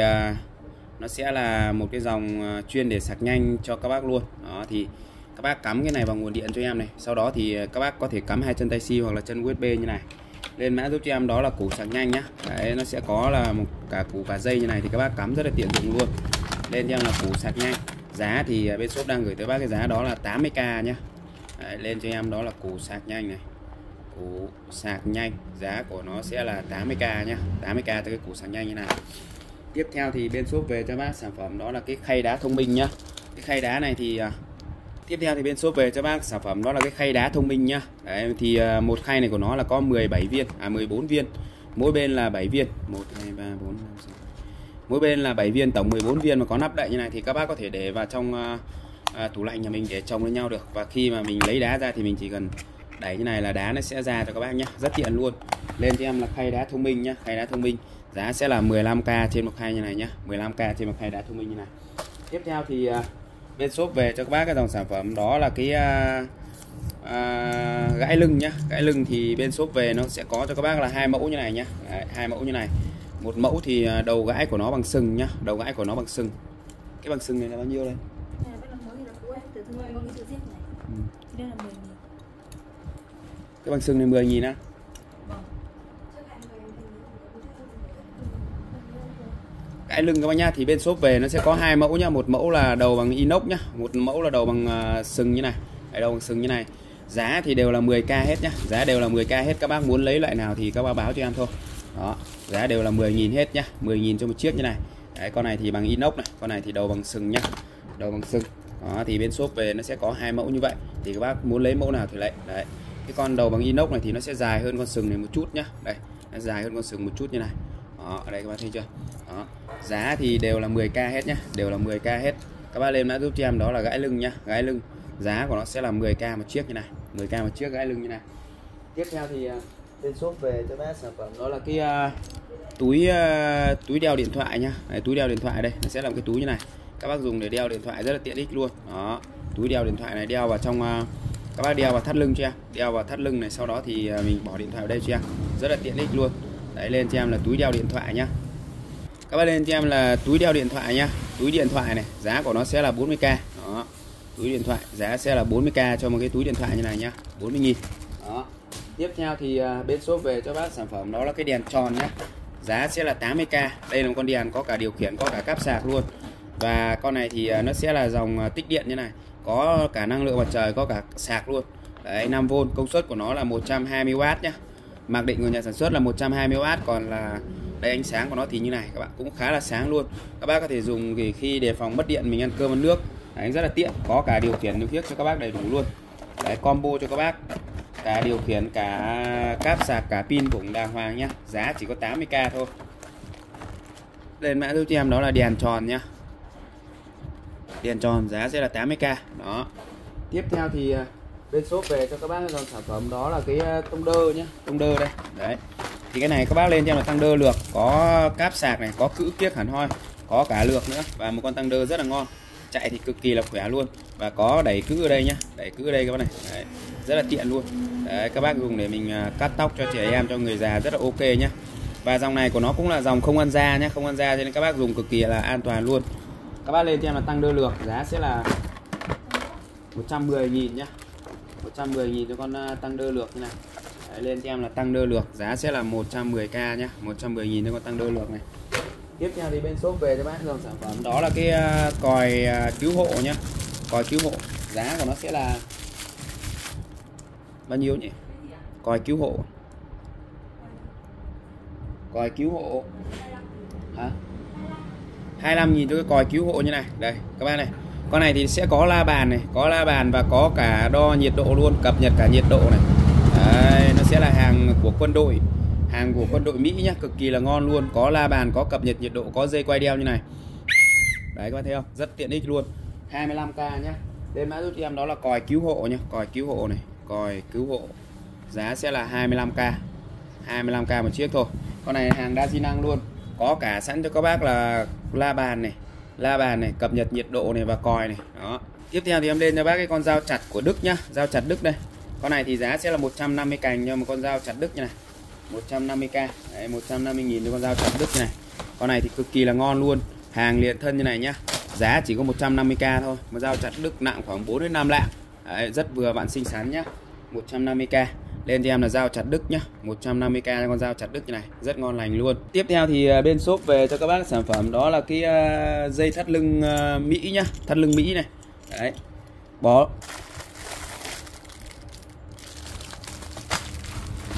nó sẽ là một cái dòng chuyên để sạc nhanh cho các bác luôn. Đó thì các bác cắm cái này vào nguồn điện cho em này. Sau đó thì các bác có thể cắm hai chân Type-C hoặc là chân USB như này. Lên mã giúp cho em đó là củ sạc nhanh nhá. Đấy, nó sẽ có là một cả củ và dây như này thì các bác cắm rất là tiện dụng luôn. Lên cho em là củ sạc nhanh. Giá thì bên shop đang gửi tới bác cái giá đó là 80k nhá. Đấy, lên cho em đó là củ sạc nhanh này, củ sạc nhanh, giá của nó sẽ là 80k nhá, 80k tới cái củ sạc nhanh như này. Tiếp theo thì bên shop về cho bác sản phẩm đó là cái khay đá thông minh nhá. Cái khay đá này thì tiếp theo thì bên shop về cho bác sản phẩm đó là cái khay đá thông minh nhá. Đấy, thì một khay này của nó là có 17 viên, 14 viên, mỗi bên là 7 viên, 1 2 3 4 5 6, mỗi bên là 7 viên, tổng 14 viên, mà có nắp đậy như này thì các bác có thể để vào trong tủ lạnh nhà mình để chồng lên nhau được. Và khi mà mình lấy đá ra thì mình chỉ cần đẩy như này là đá nó sẽ ra cho các bác nhá, rất tiện luôn. Lên cho em là khay đá thông minh nhá, khay đá thông minh giá sẽ là 15k trên một khay như này nhá, 15k trên một khay đá thông minh như này. Tiếp theo thì bên shop về cho các bác cái dòng sản phẩm đó là cái gãi lưng nhá. Gãi lưng thì bên shop về nó sẽ có cho các bác là 2 mẫu như này nhá. Đấy, 2 mẫu như này. Một mẫu thì đầu gãi của nó bằng sừng nhá, đầu gãi của nó bằng sừng. Cái bằng sừng này là bao nhiêu đây? Cái bằng sừng này 10.000 á. Gãi lưng các bác nhá, thì bên shop về nó sẽ có 2 mẫu nhá, một mẫu là đầu bằng inox nhá, một mẫu là đầu bằng sừng như này. Đấy, đầu bằng sừng như này. Giá thì đều là 10k hết nhá, giá đều là 10k hết, các bác muốn lấy loại nào thì các bác báo cho em thôi. Đó, giá đều là 10.000 hết nhá, 10.000 cho một chiếc như này. Đấy, con này thì bằng inox này, con này thì đầu bằng sừng nhá, đầu bằng sừng. Đó, thì bên shop về nó sẽ có 2 mẫu như vậy, thì các bác muốn lấy mẫu nào thì lấy. Đấy, cái con đầu bằng inox này thì nó sẽ dài hơn con sừng này một chút nhá. Đây, nó dài hơn con sừng một chút như này. Đó, ở đây các bác thấy chưa? Đó, giá thì đều là 10k hết nhá, đều là 10k hết. Các bác lên đã giúp cho em đó là gãi lưng nhá, gãi lưng. Giá của nó sẽ là 10k một chiếc như này, 10k một chiếc gãi lưng như này. Tiếp theo thì bên shop về cho bác sản phẩm đó là cái túi đeo điện thoại nhá. Đấy, túi đeo điện thoại đây, nó sẽ là một cái túi như này. Các bác dùng để đeo điện thoại rất là tiện ích luôn. Đó, túi đeo điện thoại này đeo vào trong các bác đeo vào thắt lưng cho em, đeo vào thắt lưng này, sau đó thì mình bỏ điện thoại vào đây cho em, rất là tiện ích luôn. Đấy, lên cho em là túi đeo điện thoại nhá. Các bác lên cho em là túi đeo điện thoại nhá. Túi điện thoại này, giá của nó sẽ là 40k. Đó, túi điện thoại giá sẽ là 40k cho một cái túi điện thoại như này nhá, 40.000. Đó. Tiếp theo thì bên shop về cho bác sản phẩm đó là cái đèn tròn nhá. Giá sẽ là 80k. Đây là một con đèn có cả điều khiển, có cả cáp sạc luôn. Và con này thì nó sẽ là dòng tích điện như này, có cả năng lượng mặt trời, có cả sạc luôn. Đấy, 5V, công suất của nó là 120W nhá. Mặc định của nhà sản xuất là 120W, còn là đây ánh sáng của nó thì như này các bạn, cũng khá là sáng luôn. Các bác có thể dùng thì khi đề phòng mất điện mình ăn cơm ăn nước. Đấy, rất là tiện, có cả điều khiển điều khiển cho các bác đầy đủ luôn. Đấy, combo cho các bác, cả điều khiển, cả cáp sạc, cả pin cũng đàng hoàng nhá. Giá chỉ có 80k thôi. Lên mã giúp cho em đó là đèn tròn nhá. Đèn tròn giá sẽ là 80k. Đó. Tiếp theo thì bên shop về cho các bác dòng sản phẩm đó là cái tông đơ nhá, tông đơ đây. Đấy. Thì cái này các bác lên cho em là tăng đơ lược, có cáp sạc này, có cữ kiếc hẳn hoi, có cả lược nữa, và một con tăng đơ rất là ngon, chạy thì cực kỳ là khỏe luôn. Và có đẩy cữ ở đây nhá, đẩy cữ ở đây các bác này. Đấy, rất là tiện luôn. Đấy, các bác dùng để mình cắt tóc cho trẻ em, cho người già rất là ok nhá. Và dòng này của nó cũng là dòng không ăn da nhá, không ăn da cho nên các bác dùng cực kỳ là an toàn luôn. Các bác lên cho em là tăng đơ lược, giá sẽ là 110.000 nhá, 110.000 cho con tăng đơ lược như này. Đấy, lên cho em là tăng đơ lược, giá sẽ là 110k nhá, 110.000 cho con tăng đơ lược này. Tiếp theo thì bên shop về cho bác dòng sản phẩm đó là cái còi cứu hộ nhá, còi cứu hộ. Giá của nó sẽ là bao nhiêu nhỉ? Còi cứu hộ, còi cứu hộ hả? 25.000 cho cái còi cứu hộ như này. Đây các bác này, con này thì sẽ có la bàn này, có la bàn và có cả đo nhiệt độ luôn, cập nhật cả nhiệt độ này. Đấy, nó sẽ là hàng của quân đội, hàng của quân đội Mỹ nhá, cực kỳ là ngon luôn. Có la bàn, có cập nhật nhiệt độ, có dây quay đeo như này. Đấy các bạn thấy không, rất tiện ích luôn. 25k nhá. Lên mã giúp em đó là còi cứu hộ nhá, còi cứu hộ này, còi cứu hộ. Giá sẽ là 25k, 25k một chiếc thôi. Con này hàng đa di năng luôn, có cả sẵn cho các bác là la bàn này, la bàn này, cập nhật nhiệt độ này và còi này. Đó. Tiếp theo thì em lên cho bác cái con dao chặt của Đức nhá, dao chặt Đức đây. Con này thì giá sẽ là 150 cành cho một con dao chặt Đức như này, 150k. Đấy, 150.000 cho con dao chặt Đức như này. Con này thì cực kỳ là ngon luôn, hàng liền thân như này nhá. Giá chỉ có 150k thôi, một dao chặt Đức nặng khoảng 4 đến 5 lạng. Đấy, rất vừa vặn xinh xắn nhá, 150k. Lên cho em là dao chặt Đức nhá, 150k cho con dao chặt Đức như này, rất ngon lành luôn. Tiếp theo thì bên shop về cho các bác sản phẩm đó là cái dây thắt lưng Mỹ nhá, thắt lưng Mỹ này. Đấy, bó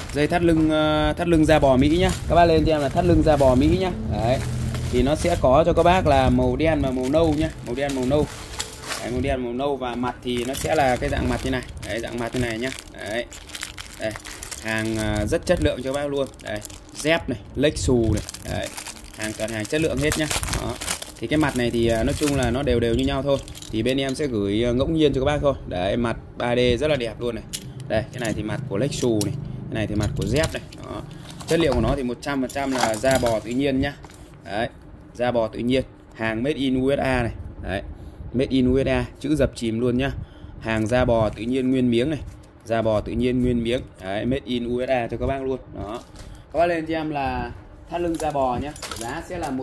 Dây thắt lưng da bò Mỹ nhá. Các bác lên cho em là thắt lưng da bò Mỹ nhá. Đấy. Thì nó sẽ có cho các bác là màu đen và màu nâu nhá, màu đen màu nâu. Đấy, màu đen màu nâu và mặt thì nó sẽ là cái dạng mặt như này. Đấy, dạng mặt như này nhá. Đấy. Đây. Hàng rất chất lượng cho các bác luôn. Đây, dép này, lếch xù này. Đấy. Toàn hàng chất lượng hết nhá. Đó. Thì cái mặt này thì nói chung là nó đều đều như nhau thôi. Thì bên em sẽ gửi ngẫu nhiên cho các bác thôi. Đấy, mặt 3D rất là đẹp luôn này. Đây, cái này thì mặt của lếch xù này, cái này thì mặt của dép này. Đó. Chất liệu của nó thì 100% là da bò tự nhiên nhá. Đấy, da bò tự nhiên, hàng made in USA này. Đấy, made in USA, chữ dập chìm luôn nhá. Hàng da bò tự nhiên nguyên miếng này, da bò tự nhiên nguyên miếng. Đấy, made in USA cho các bác luôn. Đó. Các bác lên cho em là thắt lưng da bò nhá. Giá sẽ là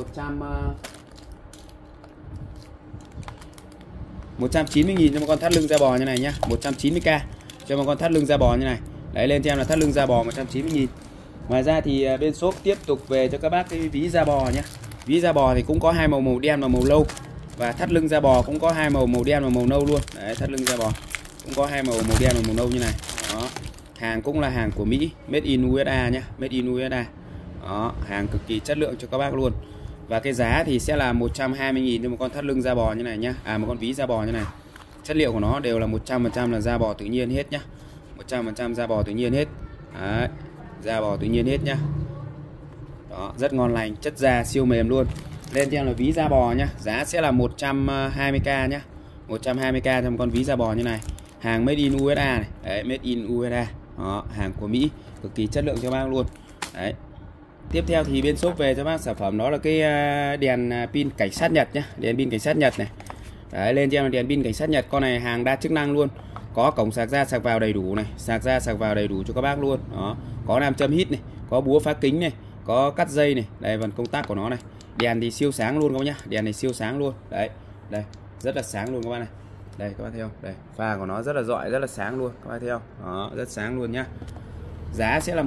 190.000 cho một con thắt lưng da bò như này nhá. 190k cho một con thắt lưng da bò như này. Đấy, lên cho em là thắt lưng da bò 190.000. Ngoài ra thì bên shop tiếp tục về cho các bác cái ví da bò nhá. Ví da bò thì cũng có hai màu, màu đen và màu nâu. Và thắt lưng da bò cũng có hai màu, màu đen và màu nâu luôn. Đấy, thắt lưng da bò cũng có hai màu, màu đen và màu nâu như này. Đó. Hàng cũng là hàng của Mỹ, made in USA nhá, made in USA. Đó, hàng cực kỳ chất lượng cho các bác luôn. Và cái giá thì sẽ là 120.000 cho một con thắt lưng da bò như này nhá. Một con ví da bò như này. Chất liệu của nó đều là 100% là da bò tự nhiên hết nhá. 100% da bò tự nhiên hết. Đấy, da bò tự nhiên hết nhá. Đó, rất ngon lành, chất da siêu mềm luôn. Lên cho em là ví da bò nhá. Giá sẽ là 120k nhá. 120k cho một con ví da bò như này. Hàng made in USA này. Đấy, made in USA. Đó, hàng của Mỹ, cực kỳ chất lượng cho bác luôn. Đấy. Tiếp theo thì bên shop về cho bác sản phẩm đó là cái đèn pin cảnh sát Nhật nhá, đèn pin cảnh sát Nhật này. Đấy, lên cho em là đèn pin cảnh sát Nhật, con này hàng đa chức năng luôn. Có cổng sạc ra sạc vào đầy đủ này, sạc ra sạc vào đầy đủ cho các bác luôn. Đó, có nam châm hít này, có búa phá kính này, có cắt dây này, đây phần công tắc của nó này. Đèn thì siêu sáng luôn các bác nhá, đèn này siêu sáng luôn. Đấy, đây, rất là sáng luôn các bác này. Đây các bác thấy không? Đây, pha của nó rất là rọi, rất là sáng luôn, các bác thấy không? Đó, rất sáng luôn nhá. Giá sẽ là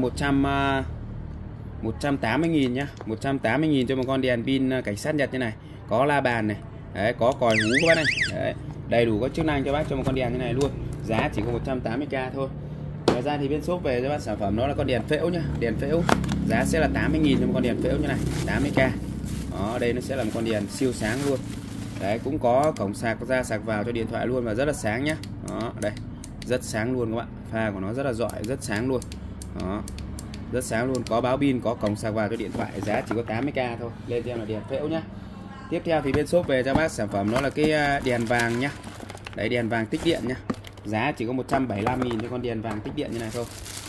180.000 nhá, 180.000 cho một con đèn pin cảnh sát Nhật như này. Có la bàn này, đấy, có còi hú các bác này. Đấy, đầy đủ các chức năng cho bác cho một con đèn như này luôn. Giá chỉ có 180k thôi. Ngoài ra thì bên shop về cho bác sản phẩm đó là con đèn phễu nhá, đèn phễu. Giá sẽ là 80.000 cho một con đèn phễu như này, 80k. Đó, đây nó sẽ là một con đèn siêu sáng luôn. Đấy, cũng có cổng sạc ra sạc vào cho điện thoại luôn và rất là sáng nhá. Đó, đây, rất sáng luôn các bạn. Pha của nó rất là rọi, rất sáng luôn. Đó, rất sáng luôn, có báo pin, có cổng sạc vào cho điện thoại. Giá chỉ có 80k thôi. Lên cho em là đèn phễu nhá. Tiếp theo thì bên shop về cho bác sản phẩm đó là cái đèn vàng nhá. Đấy, đèn vàng tích điện nhá. Giá chỉ có 175.000 cho con đèn vàng tích điện như này thôi.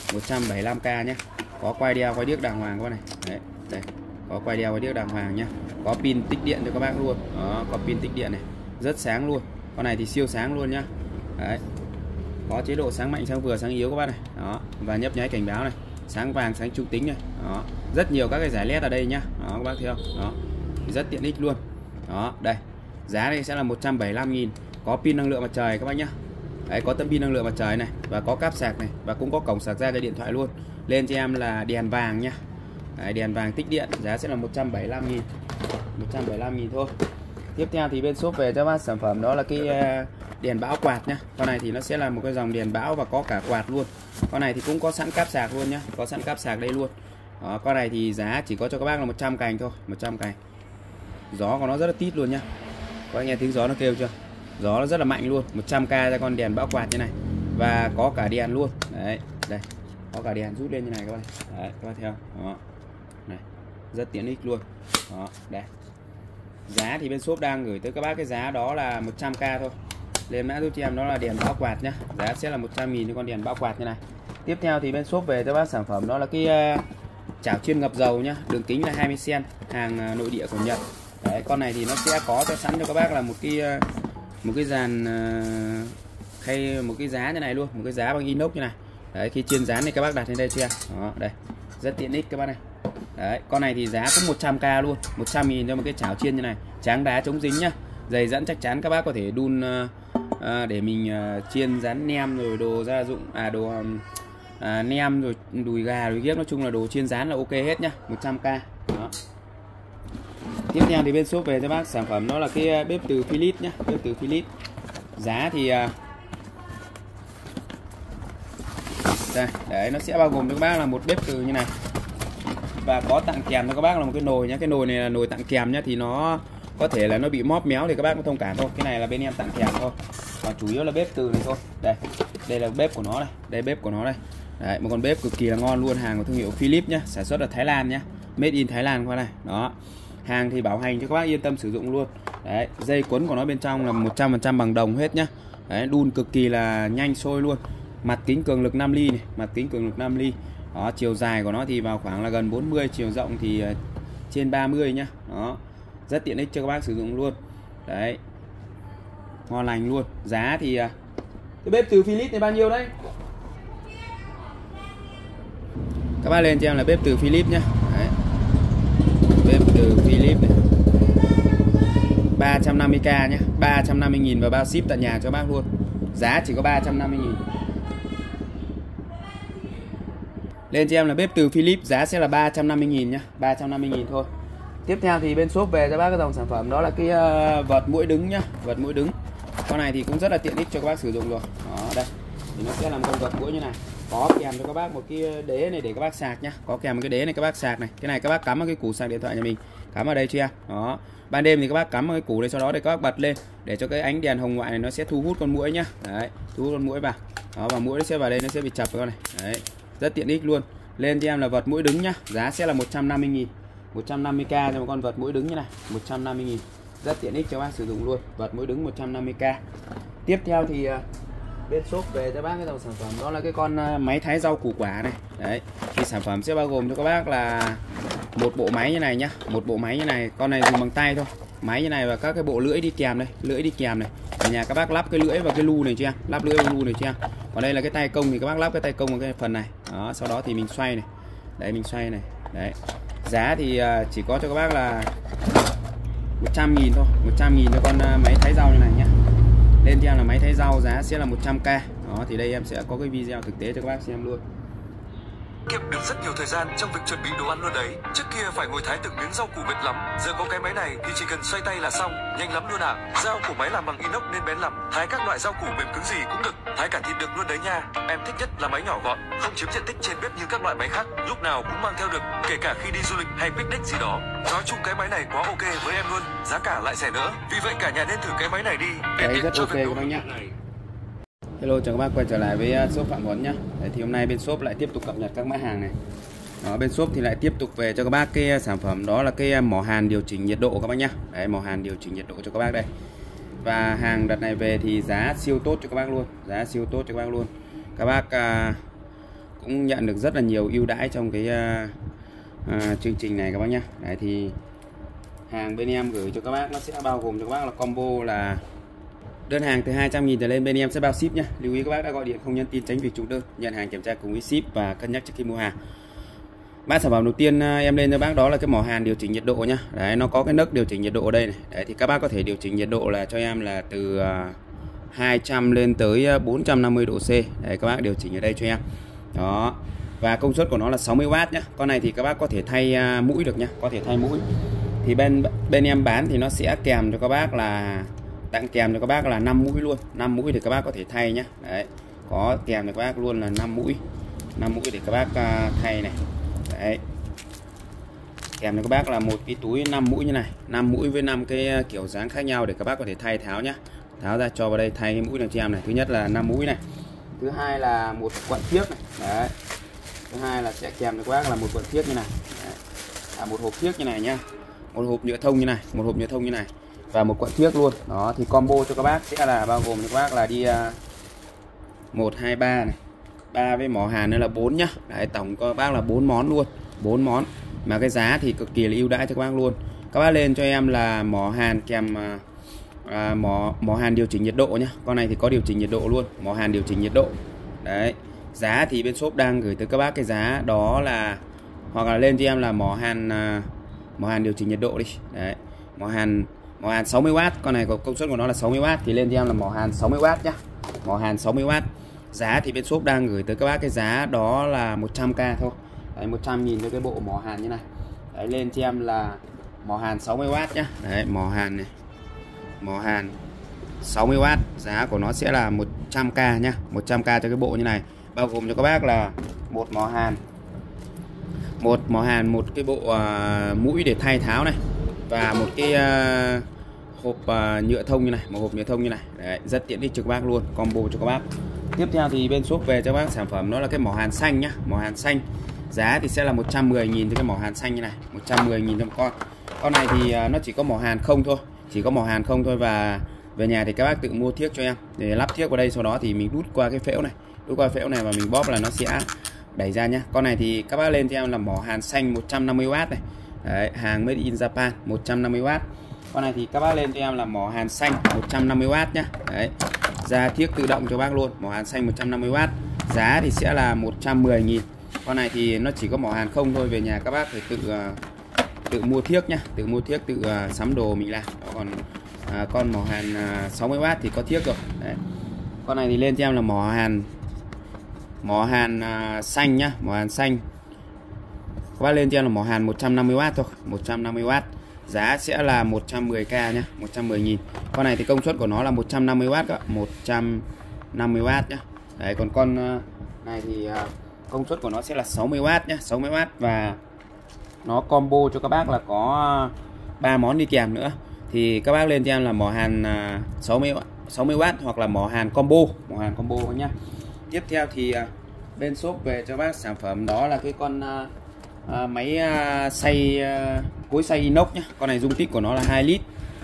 175k nhá. Có quay đeo quay điếc đàng hoàng các bác này. Đấy, đây, có quay đeo quay điếc đàng hoàng nhá. Có pin tích điện cho các bác luôn. Đó, có pin tích điện này, rất sáng luôn. Con này thì siêu sáng luôn nhá. Đấy, có chế độ sáng mạnh, sáng vừa, sáng yếu các bác này. Đó, và nhấp nháy cảnh báo này, sáng vàng, sáng trung tính này. Đó, rất nhiều các cái giải led ở đây nhá. Đó, các bác thấy không? Đó, rất tiện ích luôn. Đó, đây, giá đây sẽ là 175.000. Có pin năng lượng mặt trời các bác nhá. Đấy, có tấm pin năng lượng mặt trời này và có cáp sạc này và cũng có cổng sạc ra cho điện thoại luôn. Lên cho em là đèn vàng nhá. Đấy, đèn vàng tích điện, giá sẽ là 175.000. 175.000 thôi. Tiếp theo thì bên shop về cho bác sản phẩm đó là cái đèn bão quạt nhá. Con này thì nó sẽ là một cái dòng đèn bão và có cả quạt luôn. Con này thì cũng có sẵn cáp sạc luôn nhá, có sẵn cáp sạc đây luôn. Đó, con này thì giá chỉ có cho các bác là 100 cành thôi, 100 cành. Gió của nó rất là tít luôn nhá. Các bác nghe tiếng gió nó kêu chưa? Gió nó rất là mạnh luôn. 100k ra con đèn bão quạt như này. Và có cả đèn luôn. Đấy, đây. Có cả đèn rút lên như này các bạn. Đấy, các bạn thấy không? Đó. Này, rất tiện ích luôn. Đó, đây. Giá thì bên shop đang gửi tới các bác cái giá đó là 100k thôi. Lên mã giúp cho em đó là đèn bão quạt nhá. Giá sẽ là 100.000 cho con đèn bão quạt như này. Tiếp theo thì bên shop về cho bác sản phẩm đó là cái chảo chiên ngập dầu nhá. Đường kính là 20 cm, hàng nội địa của Nhật. Đấy, con này thì nó sẽ có cho sẵn cho các bác là một cái dàn hay một cái giá như này luôn, một cái giá bằng inox như này. Đấy, khi chiên rán thì các bác đặt lên đây cho em. Đó, đây, rất tiện ích các bác này. Đấy, con này thì giá cũng 100k luôn, 100.000 cho một cái chảo chiên như này, tráng đá chống dính nhá, dày dẫn chắc chắn, các bác có thể đun để mình chiên rán nem rồi đồ gia dụng, nem rồi đùi gà rồi ghép, nói chung là đồ chiên rán là ok hết nhá, 100k. Đó. Tiếp theo thì bên shop về cho bác sản phẩm đó là cái bếp từ Philips nhá, bếp từ Philips. Giá thì Đây, đấy, nó sẽ bao gồm cho các bác là một bếp từ như này. Và có tặng kèm cho các bác là một cái nồi nhá. Cái nồi này là nồi tặng kèm nhá, thì nó có thể là nó bị móp méo thì các bác cũng thông cảm thôi. Cái này là bên em tặng kèm thôi. Còn chủ yếu là bếp từ này thôi. Đây là bếp của nó này, đây bếp của nó đây. Đấy, một con bếp cực kỳ là ngon luôn, hàng của thương hiệu Philips nhá, sản xuất ở Thái Lan nhá. Made in Thái Lan qua này. Đó. Hàng thì bảo hành cho các bác yên tâm sử dụng luôn. Đấy, dây quấn của nó bên trong là 100% bằng đồng hết nhá. Đấy, đun cực kỳ là nhanh sôi luôn. Mặt kính cường lực 5 ly này, mặt kính cường lực 5 ly. Đó, chiều dài của nó thì vào khoảng là gần 40, chiều rộng thì trên 30 nhá. Đó. Rất tiện ích cho các bác sử dụng luôn. Đấy. Ngon lành luôn. Giá thì cái bếp từ Philips này bao nhiêu đấy? Các bác lên cho em là bếp từ Philips nhá. Đấy. Bếp từ Philips này. 350k nhá, 350.000 và bao ship tận nhà cho bác luôn. Giá chỉ có 350.000. Lên cho em là bếp từ Philips, giá sẽ là 350.000 nhá, 350.000 thôi. Tiếp theo thì bên shop về cho bác cái dòng sản phẩm đó là cái vợt mũi đứng nhá, vợt mũi đứng. Con này thì cũng rất là tiện ích cho các bác sử dụng rồi. Đó, đây. Thì nó sẽ làm con vợt mũi như này. Có kèm cho các bác một cái đế này để các bác sạc nhá. Có kèm một cái đế này các bác sạc này. Cái này các bác cắm vào cái củ sạc điện thoại nhà mình. Cắm vào đây cho em. Đó. Ban đêm thì các bác cắm vào cái củ này, sau đó để các bác bật lên để cho cái ánh đèn hồng ngoại này nó sẽ thu hút con muỗi nhá. Đấy, thu hút con muỗi vào. Đó, và muỗi nó sẽ vào đây, nó sẽ bị chập vào con này. Đấy. Rất tiện ích luôn. Lên cho em là vợt mũi đứng nhá. Giá sẽ là 150.000. 150k cho một con vợt mũi đứng như này, 150.000. Rất tiện ích cho bác sử dụng luôn. Vợt mũi đứng 150k. Tiếp theo thì bên shop về cho bác cái dòng sản phẩm đó là cái con máy thái rau củ quả này. Đấy, thì sản phẩm sẽ bao gồm cho các bác là một bộ máy như này nhá, một bộ máy như này. Con này dùng bằng tay thôi, máy như này và các cái bộ lưỡi đi kèm đây, lưỡi đi kèm này. Ở nhà các bác lắp cái lưỡi vào cái lu này cho em, lắp lưỡi vào lu này cho em. Còn đây là cái tay công thì các bác lắp cái tay công vào cái phần này. Đó, sau đó thì mình xoay này, đấy mình xoay này. Đấy, giá thì chỉ có cho các bác là 100.000 thôi, 100.000 cho con máy thái rau như này nhá. Lên cho em là máy thái rau, giá sẽ là 100k. Đó, thì đây em sẽ có cái video thực tế cho các bác xem luôn. Kiệm được rất nhiều thời gian trong việc chuẩn bị đồ ăn luôn đấy. Trước kia phải ngồi thái từng miếng rau củ mệt lắm, giờ có cái máy này thì chỉ cần xoay tay là xong, nhanh lắm luôn ạ. Dao của máy làm bằng inox nên bén lắm, thái các loại rau củ mềm cứng gì cũng được, thái cả thịt được luôn đấy nha. Em thích nhất là máy nhỏ gọn, không chiếm diện tích trên bếp như các loại máy khác, lúc nào cũng mang theo được, kể cả khi đi du lịch hay picnic gì đó. Nói chung cái máy này quá ok với em luôn, giá cả lại rẻ nữa. Vì vậy cả nhà nên thử cái máy này đi để đấy, tiện rất cho ok việc các bác nhé. này. Hello, chào các bác quay trở lại với shop Phạm Huấn nhá. Đấy, thì hôm nay bên shop lại tiếp tục cập nhật các mã hàng này. Đó, bên shop thì lại tiếp tục về cho các bác cái sản phẩm đó là cái mỏ hàn điều chỉnh nhiệt độ các bác nhá. Đấy, mỏ hàn điều chỉnh nhiệt độ cho các bác đây. Và hàng đợt này về thì giá siêu tốt cho các bác luôn, giá siêu tốt cho các bác luôn. Các bác cũng nhận được rất là nhiều ưu đãi trong cái chương trình này các bác nhá. Đấy, thì hàng bên em gửi cho các bác nó sẽ bao gồm cho các bác là combo là đơn hàng từ 200.000 trở lên bên em sẽ bao ship nhá. Lưu ý các bác đã gọi điện không nhắn tin tránh việc trùng đơn, nhận hàng kiểm tra cùng với ship và cân nhắc trước khi mua hàng. Mã sản phẩm đầu tiên em lên cho bác đó là cái mỏ hàn điều chỉnh nhiệt độ nhá. Đấy, nó có cái nấc điều chỉnh nhiệt độ ở đây này. Đấy, thì các bác có thể điều chỉnh nhiệt độ là cho em là từ 200 lên tới 450 độ C. Đấy, các bác điều chỉnh ở đây cho em. Đó. Và công suất của nó là 60W nhá. Con này thì các bác có thể thay mũi được nhá, có thể thay mũi. Thì bên em bán thì nó sẽ kèm cho các bác là tặng kèm cho các bác là 5 mũi luôn. 5 mũi thì các bác có thể thay nhá. Đấy. Có kèm cho các bác luôn là 5 mũi. 5 mũi để các bác thay này. Đấy. Kèm cho các bác là một cái túi 5 mũi như này, 5 mũi với 5 cái kiểu dáng khác nhau để các bác có thể thay tháo nhá. Tháo ra cho vào đây thay cái mũi này cho em này. Thứ nhất là 5 mũi này. Thứ hai là một cuộn thiếc này. Đấy. Thứ hai là sẽ kèm cho các bác là một cuộn thiếc như này. Đấy. Một hộp thiếc như này nhá. Một hộp nhựa thông như này, một hộp nhựa thông như này và một cuộn thiếc luôn. Đó, thì combo cho các bác sẽ là bao gồm cho các bác là đi 1 2 3 này. 3 với mỏ hàn nữa là 4 nhá. Đấy, tổng các bác là 4 món luôn, 4 món. Mà cái giá thì cực kỳ là ưu đãi cho các bác luôn. Các bác lên cho em là mỏ hàn kèm mỏ hàn điều chỉnh nhiệt độ nhá. Con này thì có điều chỉnh nhiệt độ luôn, mỏ hàn điều chỉnh nhiệt độ. Đấy. Giá thì bên shop đang gửi tới các bác cái giá đó là, hoặc là lên cho em là mỏ hàn điều chỉnh nhiệt độ đi. Đấy. Mỏ hàn 60W, con này có công suất của nó là 60W thì lên cho em là mỏ hàn 60W nhá. Mỏ hàn 60W. Giá thì bên shop đang gửi tới các bác cái giá đó là 100k thôi. Đấy, 100.000 cho cái bộ mỏ hàn như này. Đấy, lên cho em là mỏ hàn 60W nhá. Đấy, mỏ hàn này. Mỏ hàn 60W, giá của nó sẽ là 100k nhá, 100k cho cái bộ như này. bao gồm cho các bác là một mỏ hàn, một cái bộ mũi để thay tháo này, và một cái hộp nhựa thông như này, một hộp nhựa thông như này. Đấy, rất tiện ích cho các bác luôn, combo cho các bác. Tiếp theo thì bên shop về cho các bác sản phẩm đó là cái mỏ hàn xanh nhá, mỏ hàn xanh. Giá thì sẽ là 110.000 cho cái mỏ hàn xanh như này, 110.000 cho một con. Con này thì nó chỉ có mỏ hàn không thôi, và về nhà thì các bác tự mua thiếc cho em để lắp thiếc vào đây, sau đó thì mình đút qua cái phễu này, và mình bóp là nó sẽ đẩy ra nhá. Con này thì các bác lên cho em là mỏ hàn xanh 150W này. Đấy, hàng made in Japan 150W. Con này thì các bác lên cho em là mỏ hàn xanh 150W nhá. Đấy, ra thiếc tự động cho bác luôn, mỏ hàn xanh 150W. Giá thì sẽ là 110.000. Con này thì nó chỉ có mỏ hàn không thôi, về nhà các bác phải tự mua thiếc nhá, tự mua thiếc, tự sắm đồ mình làm. Còn con mỏ hàn 60W thì có thiếc rồi. Đấy. Con này thì lên cho em là mỏ hàn xanh nhá, mỏ hàn xanh. Các bác lên cho em là mỏ hàn 150W thôi, 150W. Giá sẽ là 110k nhá, 110.000. Con này thì công suất của nó là 150W đó, 150W nhá. Đấy, còn con này thì công suất của nó sẽ là 60W nhá, 60W, và nó combo cho các bác là có 3 món đi kèm nữa. Thì các bác lên cho em là mỏ hàn 60W hoặc là mỏ hàn combo nhá. Tiếp theo thì bên shop về cho bác sản phẩm đó là cái con máy xay cối xay inox nhá. Con này dung tích của nó là 2 lít.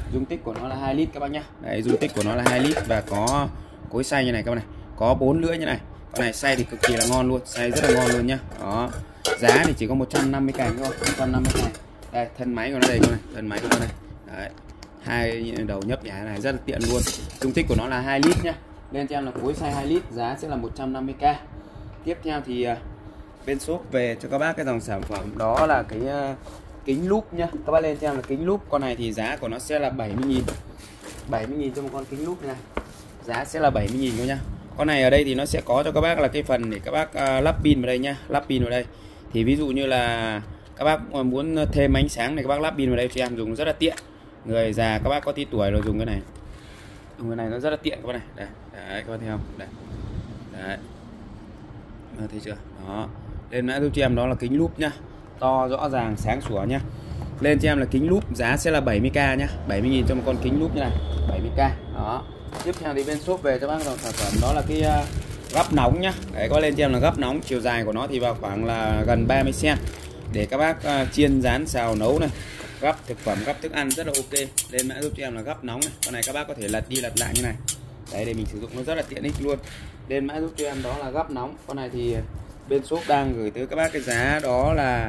Các bác nhá. Đấy, dung tích của nó là 2 lít và có cối xay như này các bác này, có 4 lưỡi như này. Con này xay thì cực kỳ là ngon luôn, xay rất là ngon luôn nhá. Đó. Giá thì chỉ có 150k thôi, 150k. Đây, thân máy của nó đây, con này, thân máy của nó đây. Đấy. Hai đầu nhấp nhả này rất là tiện luôn. Dung tích của nó là 2 lít nhá. Lên cho em là cối xay 2 lít, giá sẽ là 150k. Tiếp theo thì bên shop về cho các bác cái dòng sản phẩm đó là cái kính lúp nhá. Các bác lên cho em là kính lúp. Con này thì giá của nó sẽ là 70.000. 70.000 cho một con kính lúp này. Giá sẽ là 70.000 thôi nhá. Con này ở đây thì nó sẽ có cho các bác là cái phần để các bác lắp pin vào đây nhá, lắp pin vào đây. Thì ví dụ như là các bác muốn thêm ánh sáng này, các bác lắp pin vào đây cho em dùng rất là tiện. Người già các bác có tí tuổi rồi dùng cái này. Dùng cái này nó rất là tiện các bác này. Đây, đấy, các bác thấy không? Đây. Đấy. Thấy chưa? Đó. Lên mã giúp cho em đó là kính lúp nhá. To rõ ràng sáng sủa nhá. Lên cho em là kính lúp, giá sẽ là 70k nhá. 70.000 cho một con kính lúp như này, 70k. Đó. Tiếp theo thì bên shop về cho bác dòng sản phẩm đó là cái gắp nóng nhá. Đấy, có lên cho em là gắp nóng, chiều dài của nó thì vào khoảng là gần 30 cm để các bác chiên rán xào nấu này, gắp thực phẩm, gắp thức ăn rất là ok. Lên mã giúp cho em là gắp nóng này. Con này các bác có thể lật đi lật lại như này. Đấy, để mình sử dụng nó rất là tiện ích luôn. Lên mã giúp cho em đó là gắp nóng. Con này thì bên shop đang gửi tới các bác cái giá đó là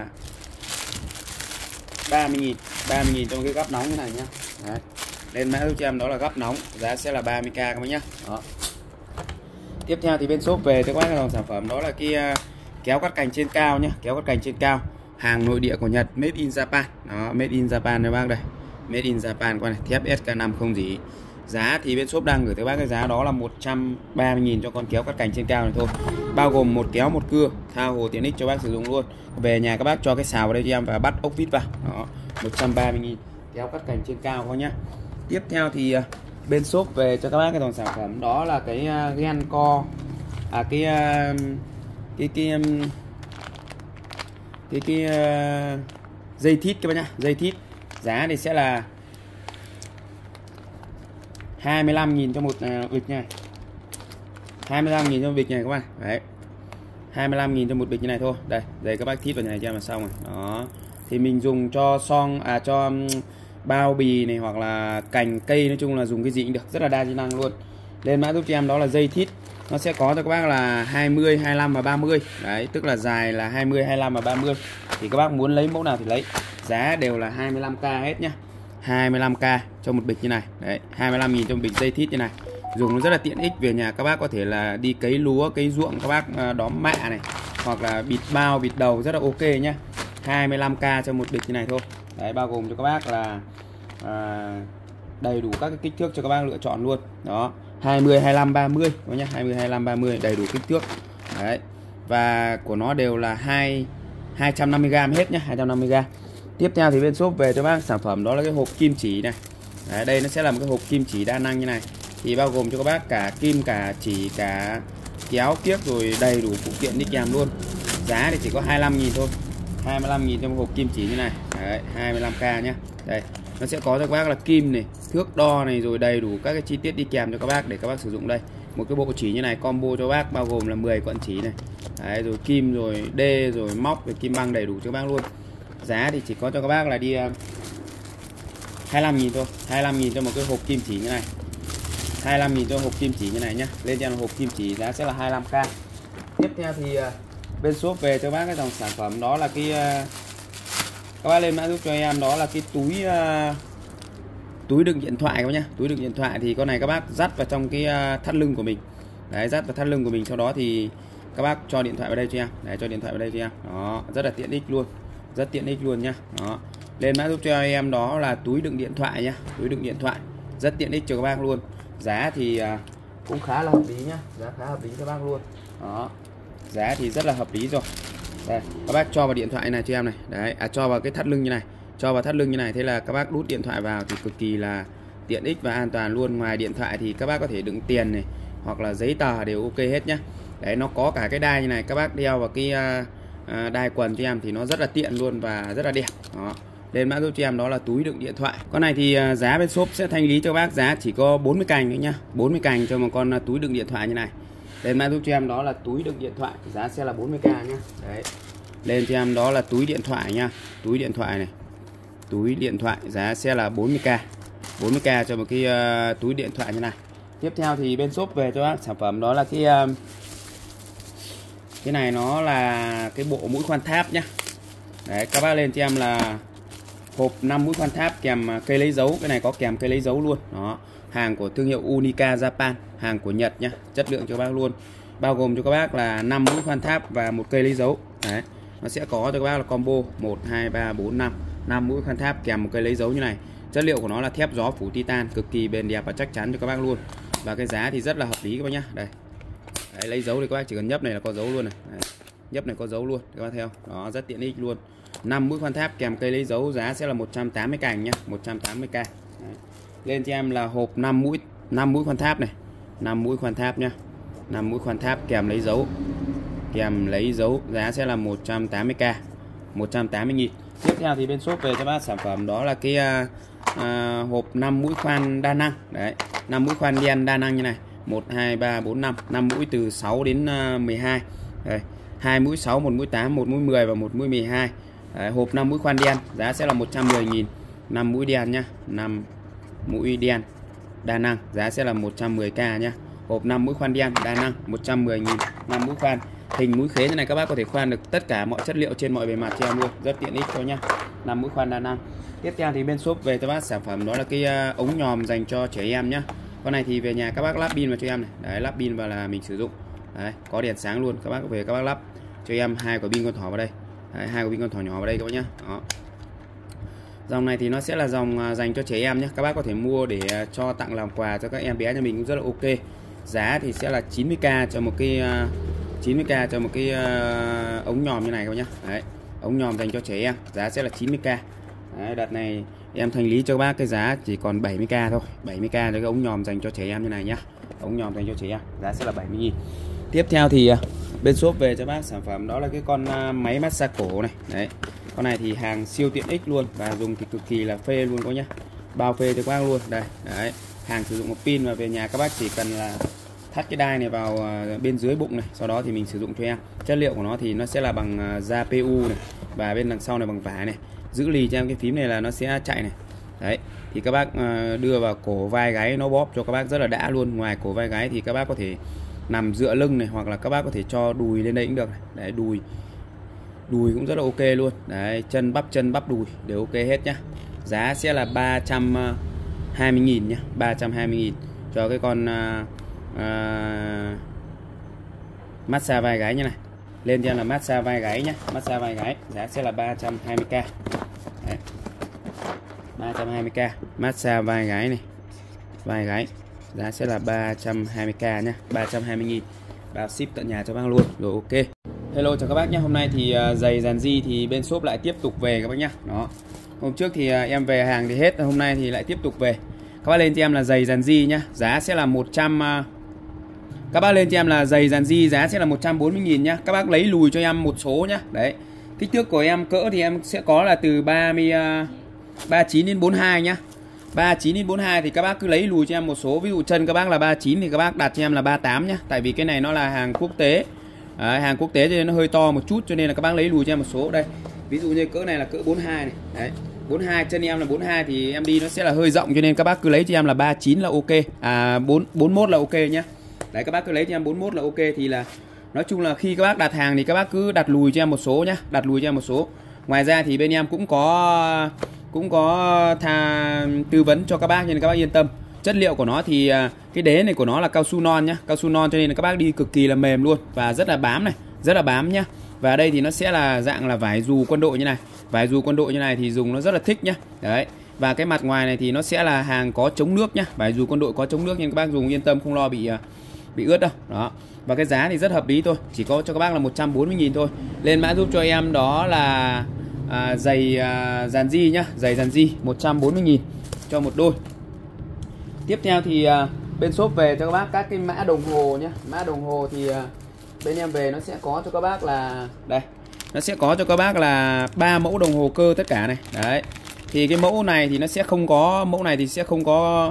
30.000 trong cái gắp nóng như này nhá. Đấy. Lên mã giúp cho em đó là gắp nóng, giá sẽ là 30k các bác nhá. Đó. Tiếp theo thì bên shop về cho các bác cái dòng sản phẩm đó là cái kéo cắt cành trên cao nhá, kéo cắt cành trên cao, hàng nội địa của Nhật, made in Japan. Đó, made in Japan các bác đây. Made in Japan, con này thép SK5 không gì. Giá thì bên shop đang gửi tới bác cái giá đó là 130.000 cho con kéo cắt cành trên cao này thôi. Bao gồm một kéo một cưa, tha hồ tiện ích cho bác sử dụng luôn. Về nhà các bác cho cái xào vào đây cho em và bắt ốc vít vào. Đó, 130.000 kéo cắt cành trên cao thôi nhá. Tiếp theo thì bên shop về cho các bác cái dòng sản phẩm đó là cái gen co, dây thít các bác nhá, dây thít. Giá thì sẽ là 25.000 cho một bịch này. 25.000 cho một bịch này các bạn. Đấy. 25.000 cho một bịch như này thôi. Đây, dây các bác thít vào như này cho em là xong rồi. Đó. Thì mình dùng cho cho bao bì này hoặc là cành cây, nói chung là dùng cái gì cũng được, rất là đa chức năng luôn. Lên mã giúp cho em đó là dây thít. Nó sẽ có cho các bác là 20, 25 và 30. Đấy, tức là dài là 20, 25 và 30. Thì các bác muốn lấy mẫu nào thì lấy. Giá đều là 25k hết nhá. 25k cho một bịch như này. Đấy, 25.000 cho một bịch dây thít như này. Dùng nó rất là tiện ích, về nhà các bác có thể là đi cấy lúa, cấy ruộng, các bác đóm mạ này, hoặc là bịt bao, bịt đầu rất là ok nhá. 25k cho một bịch như này thôi. Đấy, bao gồm cho các bác là đầy đủ các cái kích thước cho các bác lựa chọn luôn. Đó, 20, 25, 30 nhá, 20, 25, 30 đầy đủ kích thước. Đấy. Và của nó đều là 250g hết nhá, 250g. Tiếp theo thì bên shop về cho bác sản phẩm đó là cái hộp kim chỉ này. Đấy, đây nó sẽ là một cái hộp kim chỉ đa năng như này. Thì bao gồm cho các bác cả kim, cả chỉ, cả kéo kiếc rồi đầy đủ phụ kiện đi kèm luôn. Giá thì chỉ có 25.000 thôi, 25.000 cho một hộp kim chỉ như này. Đấy, 25k nhá. Đây, nó sẽ có cho các bác là kim này, thước đo này, rồi đầy đủ các cái chi tiết đi kèm cho các bác để các bác sử dụng đây. Một cái bộ chỉ như này combo cho bác bao gồm là 10 cuộn chỉ này. Đấy, rồi kim rồi đê rồi móc rồi kim băng đầy đủ cho các bác luôn. Giá thì chỉ có cho các bác là đi 25.000 thôi, 25.000 cho một cái hộp kim chỉ như này. 25.000 cho hộp kim chỉ như này nhá. Lên cho hộp kim chỉ giá sẽ là 25k. Tiếp theo thì bên shop về cho bác cái dòng sản phẩm đó là cái các bác lên mã giúp cho em đó là cái túi đựng điện thoại các bác nhá. Túi đựng điện thoại thì con này các bác dắt vào trong cái thắt lưng của mình. Đấy, dắt vào thắt lưng của mình, sau đó thì các bác cho điện thoại vào đây cho em. Đấy, cho điện thoại vào đây cho em. Đó, rất là tiện ích luôn. Rất tiện ích luôn nhá. Đó. Lên mã giúp cho em đó là túi đựng điện thoại nhá. Túi đựng điện thoại rất tiện ích cho các bác luôn. Giá thì cũng khá là hợp lý nhá. Giá khá hợp lý cho các bác luôn. Đó. Giá thì rất là hợp lý rồi. Đây, các bác cho vào điện thoại này cho em này. Đấy, cho vào cái thắt lưng như này. Cho vào thắt lưng như này, thế là các bác đút điện thoại vào thì cực kỳ là tiện ích và an toàn luôn. Ngoài điện thoại thì các bác có thể đựng tiền này hoặc là giấy tờ đều ok hết nhá. Đấy, nó có cả cái đai như này, các bác đeo vào cái đai quần cho em thì nó rất là tiện luôn và rất là đẹp. Đó. Lên mã giúp cho em đó là túi đựng điện thoại. Con này thì giá bên shop sẽ thanh lý cho bác giá chỉ có 40 cành nữa nhá. 40 cành cho một con túi đựng điện thoại như này. Lên mã giúp cho em đó là túi đựng điện thoại, giá sẽ là 40k nhá. Đấy. Lên cho em đó là túi điện thoại nha. Túi điện thoại này. Túi điện thoại giá sẽ là 40k. 40k cho một cái túi điện thoại như này. Tiếp theo thì bên shop về cho bác sản phẩm đó là cái này nó là cái bộ mũi khoan tháp nhá. Đấy, các bác lên cho em là hộp 5 mũi khoan tháp kèm cây lấy dấu. Cái này có kèm cây lấy dấu luôn. Đó, hàng của thương hiệu Unica Japan, hàng của Nhật nhá, chất lượng cho các bác luôn. Bao gồm cho các bác là 5 mũi khoan tháp và một cây lấy dấu. Đấy, nó sẽ có cho các bác là combo 1 2 3 4 5 mũi khoan tháp kèm một cây lấy dấu như này. Chất liệu của nó là thép gió phủ titan, cực kỳ bền đẹp và chắc chắn cho các bác luôn. Và cái giá thì rất là hợp lý các bác nhá. Đây. Đấy, lấy dấu thì các bác chỉ cần nhấp này là có dấu luôn này. Đấy, nhấp này có dấu luôn, các bác theo. Đó, rất tiện ích luôn. 5 mũi khoan tháp kèm cây lấy dấu, giá sẽ là 180 cành nhá, 180k. Đấy. Lên cho em là hộp 5 mũi khoan tháp này. 5 mũi khoan tháp nhá. 5 mũi khoan tháp kèm lấy dấu. Kèm lấy dấu, giá sẽ là 180k. 180.000. Tiếp theo thì bên shop về cho bác sản phẩm đó là cái hộp 5 mũi khoan đa năng. Đấy, 5 mũi khoan đen đa năng như này. 1 2 3 4 5, 5 mũi từ 6 đến 12. Đây, 2 mũi 6, 1 mũi 8, 1 mũi 10 và 1 mũi 12. Đấy, hộp 5 mũi khoan đen, giá sẽ là 110.000. 5 mũi đen nhá, 5 mũi đen đa năng, giá sẽ là 110k nhá. Hộp 5 mũi khoan đen đa năng 110.000. 5 mũi khoan hình mũi khế như này, các bác có thể khoan được tất cả mọi chất liệu trên mọi bề mặt cho em luôn, rất tiện ích thôi nhá. 5 mũi khoan đa năng. Tiếp theo thì bên shop về cho bác sản phẩm đó là cái ống nhòm dành cho trẻ em nhá. Con này thì về nhà các bác lắp pin vào cho em này. Đấy, lắp pin vào là mình sử dụng. Đấy, có đèn sáng luôn, các bác về các bác lắp cho em 2 quả pin con thỏ vào đây. Đấy, 2 quả pin con thỏ nhỏ vào đây các bác nhá. Đó. Dòng này thì nó sẽ là dòng dành cho trẻ em nhé. Các bác có thể mua để cho tặng làm quà cho các em bé nhà mình cũng rất là ok. Giá thì sẽ là 90k cho một cái 90k cho một cái ống nhòm như này các bác nhá. Đấy, ống nhòm dành cho trẻ em, giá sẽ là 90k. Đấy, đợt này em thanh lý cho các bác cái giá chỉ còn 70k thôi, 70k cho cái ống nhòm dành cho trẻ em như này nhá. Ống nhòm dành cho trẻ em, giá sẽ là 70.000. Tiếp theo thì bên shop về cho bác sản phẩm đó là cái con máy massage cổ này. Đấy, con này thì hàng siêu tiện ích luôn và dùng thì cực kỳ là phê luôn các nhá, bao phê cho các bác luôn. Đây, đấy, hàng sử dụng một pin và về nhà các bác chỉ cần là thắt cái đai này vào bên dưới bụng này, sau đó thì mình sử dụng cho em. Chất liệu của nó thì nó sẽ là bằng da PU này và bên đằng sau này bằng vải này. Giữ lì cho em cái phím này là nó sẽ chạy này. Đấy, thì các bác đưa vào cổ vai gáy nó bóp cho các bác rất là đã luôn. Ngoài cổ vai gáy thì các bác có thể nằm dựa lưng này, hoặc là các bác có thể cho đùi lên đây cũng được này. Đấy, đùi cũng rất là ok luôn. Đấy, chân bắp đùi đều ok hết nhá. Giá sẽ là 320.000 nhá, 320.000 cho cái con massage vai gáy như này. Lên cho là massage vai gáy nhá, massage vai gáy, giá sẽ là 320k. Đấy, 320k massage vai gáy này, vai gáy, giá sẽ là 320k nhá, 320.000, bao ship tận nhà cho bác luôn. Rồi ok. Hello chào các bác nhé. Hôm nay thì giày dàn di thì bên shop lại tiếp tục về các bác nhá. Đó, hôm trước thì em về hàng thì hết, hôm nay thì lại tiếp tục về. Các bác lên cho em là giày dàn di nhá, giá sẽ là Các bác lên cho em là giày dàn di giá sẽ là 140.000 nhá. Các bác lấy lùi cho em một số nhá. Đấy. Kích thước của em cỡ thì em sẽ có là từ 39 đến 42 nhá. 39 đến 42 thì các bác cứ lấy lùi cho em một số. Ví dụ chân các bác là 39 thì các bác đặt cho em là 38 nhá. Tại vì cái này nó là hàng quốc tế. Đấy, hàng quốc tế cho nên nó hơi to một chút, cho nên là các bác lấy lùi cho em một số. Đây. Ví dụ như cỡ này là cỡ 42 này. Đấy. 42 chân em là 42 thì em đi nó sẽ là hơi rộng, cho nên các bác cứ lấy cho em là 39 là ok. 41 là ok nhá. Đấy, các bác cứ lấy cho em 41 là ok. Thì là nói chung là khi các bác đặt hàng thì các bác cứ đặt lùi cho em một số nhá, đặt lùi cho em một số. Ngoài ra thì bên em cũng có tư vấn cho các bác, nên các bác yên tâm. Chất liệu của nó thì cái đế này của nó là cao su non nhá, cao su non cho nên là các bác đi cực kỳ là mềm luôn và rất là bám này, rất là bám nhá. Và đây thì nó sẽ là dạng là vải dù quân đội như này. Vải dù quân đội như này thì dùng nó rất là thích nhá. Đấy. Và cái mặt ngoài này thì nó sẽ là hàng có chống nước nhá. Vải dù quân đội có chống nước nên các bác dùng yên tâm, không lo bị ướt đâu. Đó. Và cái giá thì rất hợp lý thôi, chỉ có cho các bác là 140.000 thôi. Lên mã giúp cho em đó là giày dàn di nhá, giày dàn di 140.000 cho một đôi. Tiếp theo thì bên shop về cho các bác các cái mã đồng hồ nhá. Mã đồng hồ thì bên em về nó sẽ có cho các bác là đây, nó sẽ có cho các bác là 3 mẫu đồng hồ cơ tất cả này. Đấy. Thì cái mẫu này thì nó sẽ không có, mẫu này thì sẽ không có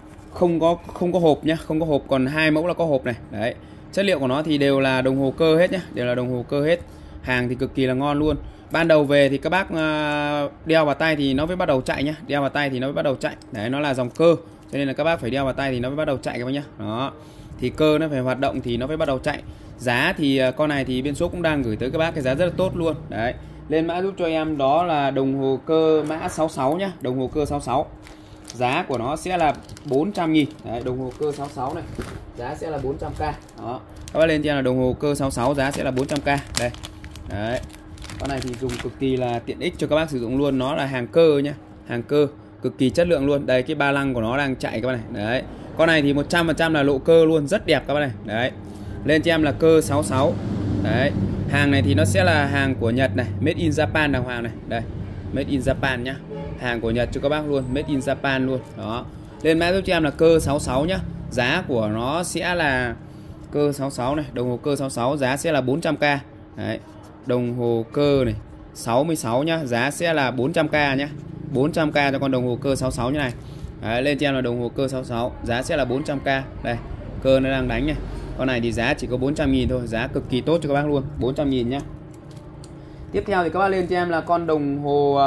hộp nhá, không có hộp, còn 2 mẫu là có hộp này. Đấy. Chất liệu của nó thì đều là đồng hồ cơ hết nhá, đều là đồng hồ cơ hết. Hàng thì cực kỳ là ngon luôn. Ban đầu về thì các bác đeo vào tay thì nó mới bắt đầu chạy nhá, đeo vào tay thì nó mới bắt đầu chạy. Đấy, nó là dòng cơ, cho nên là các bác phải đeo vào tay thì nó mới bắt đầu chạy các bác nhá. Đó. Thì cơ nó phải hoạt động thì nó mới bắt đầu chạy. Giá thì con này thì bên shop cũng đang gửi tới các bác cái giá rất là tốt luôn. Đấy. Lên mã giúp cho em đó là đồng hồ cơ mã 66 nhá, đồng hồ cơ 66. Giá của nó sẽ là 400.000. Đấy, đồng hồ cơ 66 này. Giá sẽ là 400k. Đó. Các bác lên cho em là đồng hồ cơ 66 giá sẽ là 400k. Đây. Đấy. Con này thì dùng cực kỳ là tiện ích cho các bác sử dụng luôn, nó là hàng cơ nhá, hàng cơ cực kỳ chất lượng luôn. Đây, cái ba lăng của nó đang chạy các bác này. Đấy. Con này thì 100% là lộ cơ luôn, rất đẹp các bác này. Đấy. Lên cho em là cơ 66. Đấy. Hàng này thì nó sẽ là hàng của Nhật này, made in Japan đàng hoàng này. Đây. Made in Japan nhá. Hàng của Nhật cho các bác luôn, made in Japan luôn. Đó. Lên mã giúp cho em là cơ 66 nhá. Giá của nó sẽ là cơ 66 này, đồng hồ cơ 66 giá sẽ là 400k. Đấy. Đồng hồ cơ này 66 nhá, giá sẽ là 400k nhá. 400k cho con đồng hồ cơ 66 như này. Đấy, lên cho em là đồng hồ cơ 66, giá sẽ là 400k. Đây, cơ nó đang đánh này. Con này thì giá chỉ có 400.000 thôi, giá cực kỳ tốt cho các bác luôn, 400.000 nhá. Tiếp theo thì các bác lên cho em là con đồng hồ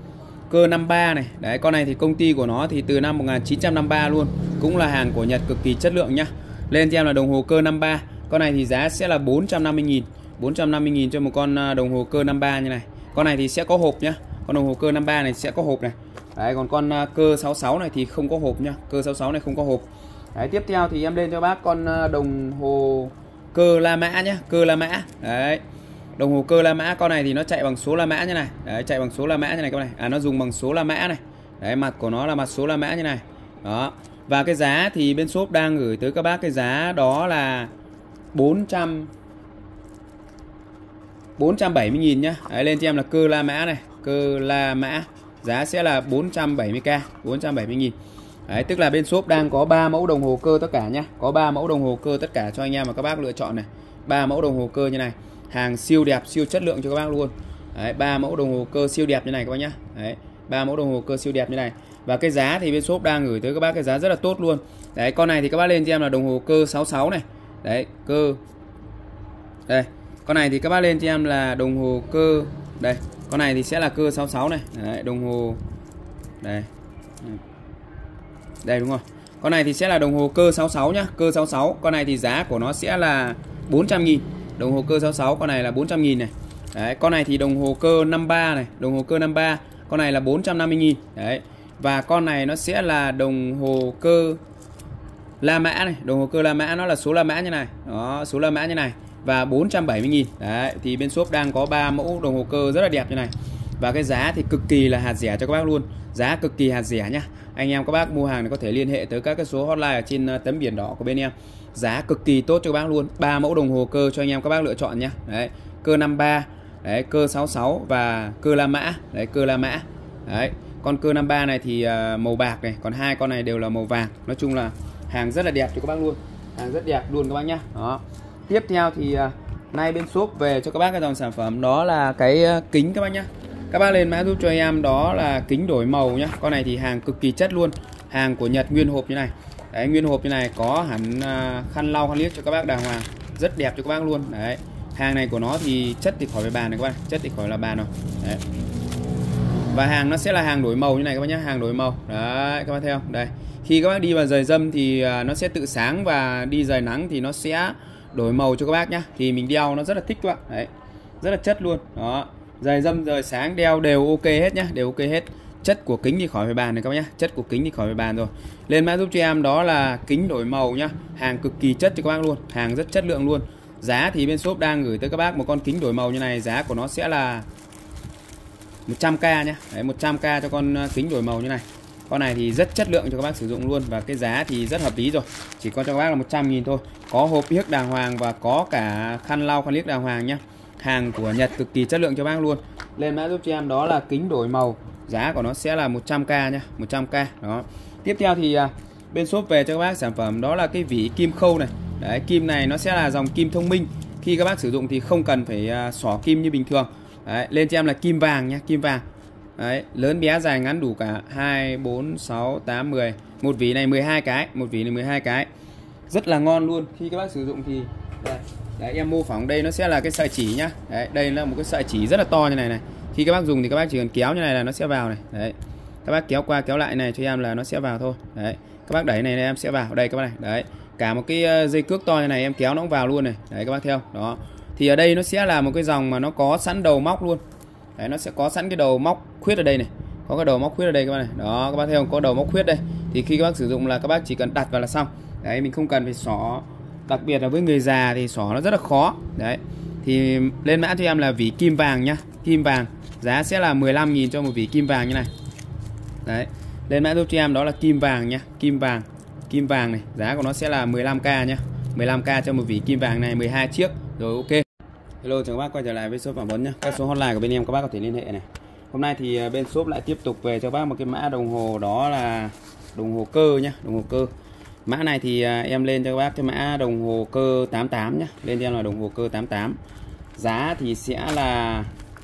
cơ 53 này. Đấy, con này thì công ty của nó thì từ năm 1953 luôn, cũng là hàng của Nhật cực kỳ chất lượng nhá. Lên cho em là đồng hồ cơ 53. Con này thì giá sẽ là 450.000. 450.000 cho một con đồng hồ cơ 53 như này. Con này thì sẽ có hộp nhá. Con đồng hồ cơ 53 này sẽ có hộp này. Đấy, còn con cơ 66 này thì không có hộp nhá. Cơ 66 này không có hộp. Đấy, tiếp theo thì em lên cho bác con đồng hồ cơ La Mã nhá, cơ La Mã. Đấy. Đồng hồ cơ La Mã, con này thì nó chạy bằng số La Mã như này. Đấy, chạy bằng số La Mã như này các bạn này. Nó dùng bằng số La Mã này. Đấy, mặt của nó là mặt số La Mã như này. Đó. Và cái giá thì bên shop đang gửi tới các bác cái giá đó là 470.000 nhá. Đấy, lên cho em là cơ La Mã này, cơ La Mã. Giá sẽ là 470k, 470.000. Đấy, tức là bên shop đang có 3 mẫu đồng hồ cơ tất cả nhá. Có 3 mẫu đồng hồ cơ tất cả cho anh em và các bác lựa chọn này. 3 mẫu đồng hồ cơ như này. Hàng siêu đẹp, siêu chất lượng cho các bác luôn. Đấy, 3 mẫu đồng hồ cơ siêu đẹp như này các bác nhá. Đấy, 3 mẫu đồng hồ cơ siêu đẹp như này. Và cái giá thì bên shop đang gửi tới các bác cái giá rất là tốt luôn. Đấy, con này thì các bác lên cho em là đồng hồ cơ 66 này. Đấy, cơ. Đây, con này thì các bác lên cho em là đồng hồ cơ. Đây, con này thì sẽ là cơ 66 này. Đấy, đồng hồ. Đây. Đây đúng rồi. Con này thì sẽ là đồng hồ cơ 66 nhá, cơ 66. Con này thì giá của nó sẽ là 400.000. Đồng hồ cơ 66 con này là 400.000 này. Đấy, con này thì đồng hồ cơ 53 này, đồng hồ cơ 53, con này là 450.000. Đấy. Và con này nó sẽ là đồng hồ cơ La Mã này, đồng hồ cơ La Mã nó là số La Mã như này. Đó, số La Mã như này và 470.000. Đấy, thì bên shop đang có 3 mẫu đồng hồ cơ rất là đẹp như này. Và cái giá thì cực kỳ là hạt rẻ cho các bác luôn. Giá cực kỳ hạt rẻ nhá. Anh em các bác mua hàng thì có thể liên hệ tới các cái số hotline ở trên tấm biển đỏ của bên em. Giá cực kỳ tốt cho các bác luôn. 3 mẫu đồng hồ cơ cho anh em các bác lựa chọn nhá. Đấy, cơ 53, đấy, cơ 66 và cơ La Mã. Đấy, cơ La Mã. Đấy, con cơ 53 này thì màu bạc này, còn hai con này đều là màu vàng. Nói chung là hàng rất là đẹp cho các bác luôn. hàng rất đẹp luôn các bác nhá. Đó. Tiếp theo thì nay bên shop về cho các bác cái dòng sản phẩm đó là cái kính các bác nhá. Các bác lên mã giúp cho em đó là kính đổi màu nhá. Con này thì hàng cực kỳ chất luôn, hàng của Nhật nguyên hộp như này. Đấy, nguyên hộp như này, có hẳn khăn lau khăn liếc cho các bác đàng hoàng, rất đẹp cho các bác luôn. Đấy, hàng này của nó thì chất thì khỏi phải bàn này các bác, chất thì khỏi là bàn rồi. Đấy. Và hàng nó sẽ là hàng đổi màu như này các bác nhá, hàng đổi màu. Đấy, các bác thấy không? Đây, khi các bác đi vào giày dâm thì nó sẽ tự sáng, và đi giày nắng thì nó sẽ đổi màu cho các bác nhá. Thì mình đeo nó rất là thích các bạn. Đấy, rất là chất luôn. Đó, giày dâm giày sáng đeo đều ok hết nhá, đều ok hết. Chất của kính thì khỏi phải bàn này các bác nhá, chất của kính thì khỏi phải bàn rồi. Lên mã giúp cho em đó là kính đổi màu nhá, hàng cực kỳ chất cho các bác luôn, hàng rất chất lượng luôn. Giá thì bên shop đang gửi tới các bác một con kính đổi màu như này, giá của nó sẽ là 100k nhá. Đấy, 100k cho con kính đổi màu như này. Con này thì rất chất lượng cho các bác sử dụng luôn, và cái giá thì rất hợp lý rồi, chỉ có cho các bác là 100.000 thôi. Có hộp yếc đàng hoàng và có cả khăn lau khăn liếc đàng hoàng nhá. Hàng của Nhật cực kỳ chất lượng cho bác luôn. Lên mã giúp cho em đó là kính đổi màu, giá của nó sẽ là 100k nhá, 100k. Đó. Tiếp theo thì bên shop về cho các bác sản phẩm đó là cái vỉ kim khâu này. Đấy, kim này nó sẽ là dòng kim thông minh. Khi các bác sử dụng thì không cần phải xỏ kim như bình thường. Đấy, lên cho em là kim vàng nhá, kim vàng. Đấy, lớn bé dài ngắn đủ cả 2, 4, 6, 8, 10. Một vỉ này 12 cái, một vỉ này 12 cái. Rất là ngon luôn. Khi các bác sử dụng thì đây, đấy, em mô phỏng đây nó sẽ là cái sợi chỉ nhá. Đấy, đây là một cái sợi chỉ rất là to như này này. Khi các bác dùng thì các bác chỉ cần kéo như này là nó sẽ vào này. Đấy. Các bác kéo qua kéo lại này cho em là nó sẽ vào thôi. Đấy. Các bác đẩy này, này em sẽ vào đây các bác này. Đấy. Cả một cái dây cước to như này em kéo nó cũng vào luôn này. Đấy các bác thấy không? Đó. Thì ở đây nó sẽ là một cái dòng mà nó có sẵn đầu móc luôn. Đấy, nó sẽ có sẵn cái đầu móc khuyết ở đây này. Có cái đầu móc khuyết ở đây các bác này. Đó, các bác thấy không? Có đầu móc khuyết đây. Thì khi các bác sử dụng là các bác chỉ cần đặt vào là xong. Đấy, mình không cần phải xỏ. Đặc biệt là với người già thì xỏ nó rất là khó. Đấy. Thì lên mã cho em là vỉ kim vàng nhá. Kim vàng. Giá sẽ là 15.000 cho một vỉ kim vàng như này. Đấy. Lên mã giúp cho em đó là kim vàng nhá. Kim vàng. Kim vàng này. Giá của nó sẽ là 15k nhá. 15k cho một vỉ kim vàng này, 12 chiếc. Rồi ok. Hello chào các bác quay trở lại với shop phỏng vấn nhá. Các số hotline của bên em các bác có thể liên hệ này. Hôm nay thì bên shop lại tiếp tục về cho các bác một cái mã đồng hồ, đó là đồng hồ cơ nhá, đồng hồ cơ. Mã này thì em lên cho các bác cái mã đồng hồ cơ 88 nhá. Lên cho em là đồng hồ cơ 88. Giá thì sẽ là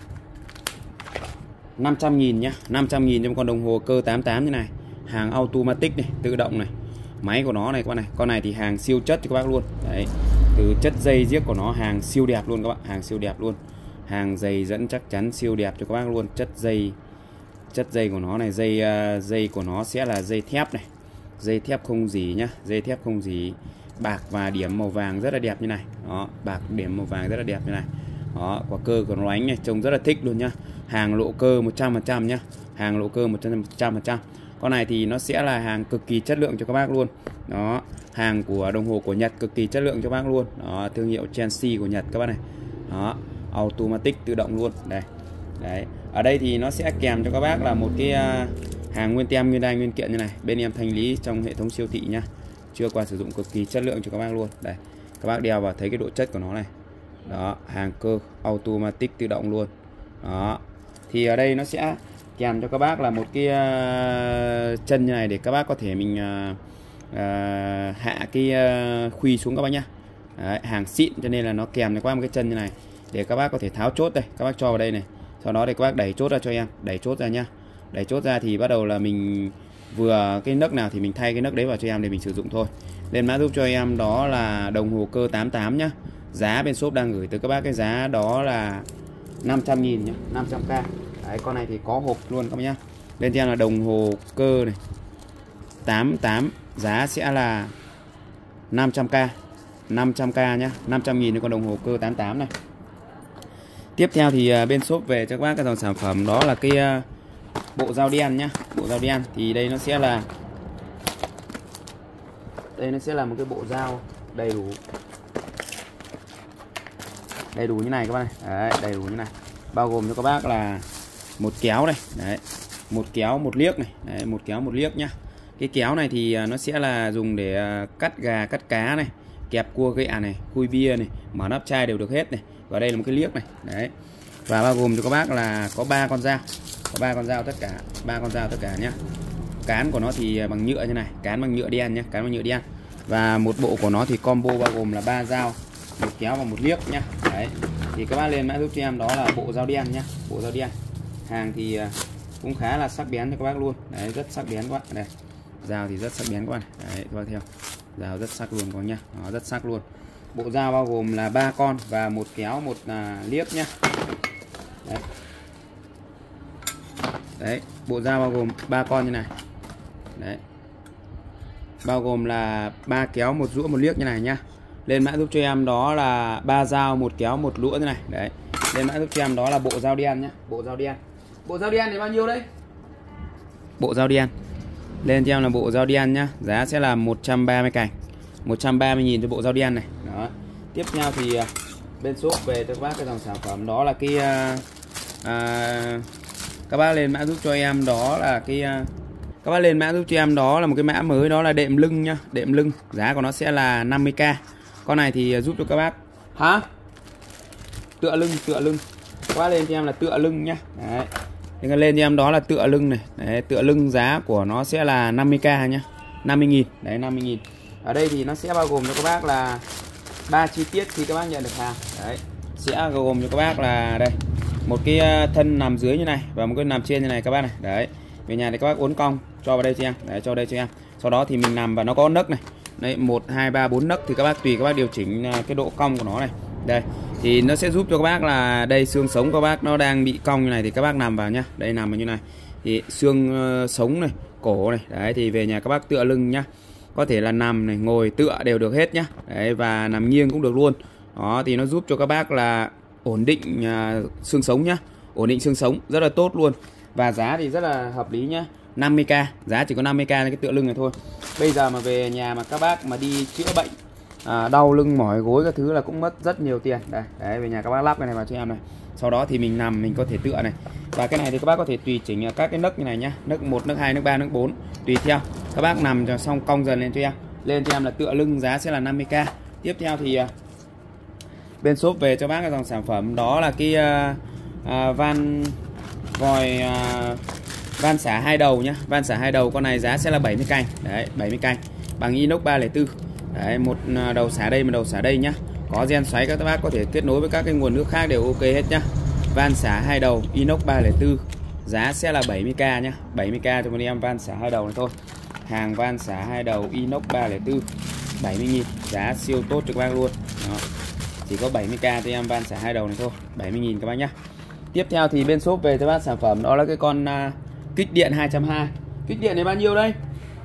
500.000 nhá, 500.000 cho một con đồng hồ cơ 88 như này. Hàng automatic này, tự động này. Máy của nó này các bác này. Con này thì hàng siêu chất cho các bác luôn. Đấy. Từ chất dây giết của nó hàng siêu đẹp luôn các bạn, hàng siêu đẹp luôn. Hàng dây dẫn chắc chắn siêu đẹp cho các bác luôn. Chất dây của nó này, dây của nó sẽ là dây thép này. Dây thép không dỉ nhá, dây thép không dỉ. Bạc và điểm màu vàng rất là đẹp như này. Đó, bạc điểm màu vàng rất là đẹp như này. Đó, quả cơ của nó ánh này, trông rất là thích luôn nhá. Hàng lộ cơ 100% nhá. Hàng lộ cơ 100%. Con này thì nó sẽ là hàng cực kỳ chất lượng cho các bác luôn. Đó, hàng của đồng hồ của Nhật cực kỳ chất lượng cho các bác luôn. Đó, thương hiệu Chelsea của Nhật các bác này. Đó, automatic tự động luôn. Đây. Đấy. Ở đây thì nó sẽ kèm cho các bác là một cái hàng nguyên tem, nguyên đai, nguyên kiện như này. Bên em thanh lý trong hệ thống siêu thị nhá. Chưa qua sử dụng, cực kỳ chất lượng cho các bác luôn. Đây. Các bác đeo vào thấy cái độ chất của nó này. Đó, hàng cơ automatic tự động luôn. Đó. Thì ở đây nó sẽ kèm cho các bác là một cái chân như này để các bác có thể mình hạ cái khuy xuống các bác nhá. Đấy, hàng xịn cho nên là nó kèm cho các bác một cái chân như này để các bác có thể tháo chốt đây, các bác cho vào đây này. Sau đó thì các bác đẩy chốt ra cho em, đẩy chốt ra nhá. Đẩy chốt ra thì bắt đầu là mình vừa cái nấc nào thì mình thay cái nấc đấy vào cho em để mình sử dụng thôi. Lên mã giúp cho em đó là đồng hồ cơ 88 nhá. Giá bên shop đang gửi tới các bác cái giá đó là 500.000 nhá, 500k. Đấy, con này thì có hộp luôn các bác nhá. Lên cho em là đồng hồ cơ này 88, giá sẽ là 500k. 500k nhá, 500.000 cho con đồng hồ cơ 88 này. Tiếp theo thì bên shop về cho các bác cái dòng sản phẩm đó là cái bộ dao đen nhá. Bộ dao đen thì đây nó sẽ là một cái bộ dao đầy đủ như này các bác này. Đấy, đầy đủ như này. Bao gồm cho các bác là một kéo này, đấy, một kéo một liếc này, đấy, một kéo một liếc nhá. Cái kéo này thì nó sẽ là dùng để cắt gà, cắt cá này, kẹp cua ghẹ này, khui bia này, mở nắp chai đều được hết này. Và đây là một cái liếc này, đấy. Và bao gồm cho các bác là có 3 con dao, có 3 con dao tất cả, 3 con dao tất cả nhá. Cán của nó thì bằng nhựa như này, cán bằng nhựa đen nhá, cán bằng nhựa đen. Và một bộ của nó thì combo bao gồm là 3 dao, 1 kéo và 1 liếc nhá. Đấy. Thì các bác lên mã giúp cho em đó là bộ dao đen nhá, bộ dao đen. Hàng thì cũng khá là sắc bén cho các bác luôn. Đấy, rất sắc bén quá. Đây. Dao thì rất sắc bén quá này. Đấy, các bác theo. Dao rất sắc luôn có nhá. Nó rất sắc luôn. Bộ dao bao gồm là 3 con và 1 kéo, 1 liếc nhá. Đấy. Đấy, bộ dao bao gồm 3 con như này. Đấy. Bao gồm là 3 kéo, 1 rũa, 1 liếc như này nhá. Lên mã giúp cho em đó là 3 dao, 1 kéo, 1 lũa như này. Đấy. Lên mã giúp cho em đó là bộ dao đen nhá, bộ dao đen. Bộ dao đen thì bao nhiêu đấy? Bộ dao đen. Lên cho em là bộ dao đen nhá, giá sẽ là 130 cành. 130.000 cho bộ dao đen này. Đó. Tiếp theo thì bên shop về cho các bác cái dòng sản phẩm đó là cái các bác lên mã giúp cho em đó là cái các bác lên mã giúp cho em đó là một cái mã mới, đó là đệm lưng nhá, đệm lưng. Giá của nó sẽ là 50k. Con này thì giúp cho các bác tựa lưng. Các bác lên cho em là tựa lưng nhá. Đấy. Thì lên cho em đó là tựa lưng này. Đấy, tựa lưng giá của nó sẽ là 50k nhá. 50.000. Đấy, 50.000. Ở đây thì nó sẽ bao gồm cho các bác là 3 chi tiết khi các bác nhận được hàng. Đấy. Sẽ gồm cho các bác là đây, một cái thân nằm dưới như này và một cái nằm trên như này các bác này. Đấy. Về nhà thì các bác uốn cong cho vào đây cho em. Đấy, cho đây cho em. Sau đó thì mình nằm và nó có nấc này. Đấy, 1 2 3 4 nấc thì các bác tùy các bác điều chỉnh cái độ cong của nó này. Đây. Thì nó sẽ giúp cho các bác là đây, xương sống các bác nó đang bị cong như này thì các bác nằm vào nhá. Đây, nằm vào như này. Thì xương sống này, cổ này. Đấy, thì về nhà các bác tựa lưng nhá. Có thể là nằm này, ngồi, tựa đều được hết nhá. Đấy, và nằm nghiêng cũng được luôn. Đó, thì nó giúp cho các bác là ổn định xương sống nhá. Ổn định xương sống rất là tốt luôn. Và giá thì rất là hợp lý nhá. 50k, giá chỉ có 50k cho cái tựa lưng này thôi. Bây giờ mà về nhà mà các bác mà đi chữa bệnh đau lưng mỏi gối các thứ là cũng mất rất nhiều tiền. Đây, đấy, về nhà các bác lắp cái này vào cho em này. Sau đó thì mình nằm mình có thể tựa này. Và cái này thì các bác có thể tùy chỉnh các cái nấc như này nhá. Nấc 1, nấc 2, nấc 3, nấc 4 tùy theo. Các bác nằm cho xong cong dần lên cho em. Lên cho em là tựa lưng, giá sẽ là 50k. Tiếp theo thì bên shop về cho bác cái dòng sản phẩm đó là cái van vòi van xả 2 đầu nhá. Van xả 2 đầu, con này giá sẽ là 70 cành. Đấy, 70 cành bằng inox 304. Đấy, một đầu xả đây, một đầu xả đây nhá. Có gen xoáy, các bác có thể kết nối với các cái nguồn nước khác đều ok hết nhá. Van xả 2 đầu inox 304, giá sẽ là 70k nhá. 70k cho một em van xả 2 đầu này thôi. Hàng van xả 2 đầu inox 304, 70.000, giá siêu tốt cho các bác luôn. Đó. Chỉ có 70k cho em van xả 2 đầu này thôi, 70.000 các bác nhá. Tiếp theo thì bên shop về cho bác sản phẩm đó là cái con kích điện 220. Kích điện này bao nhiêu đây?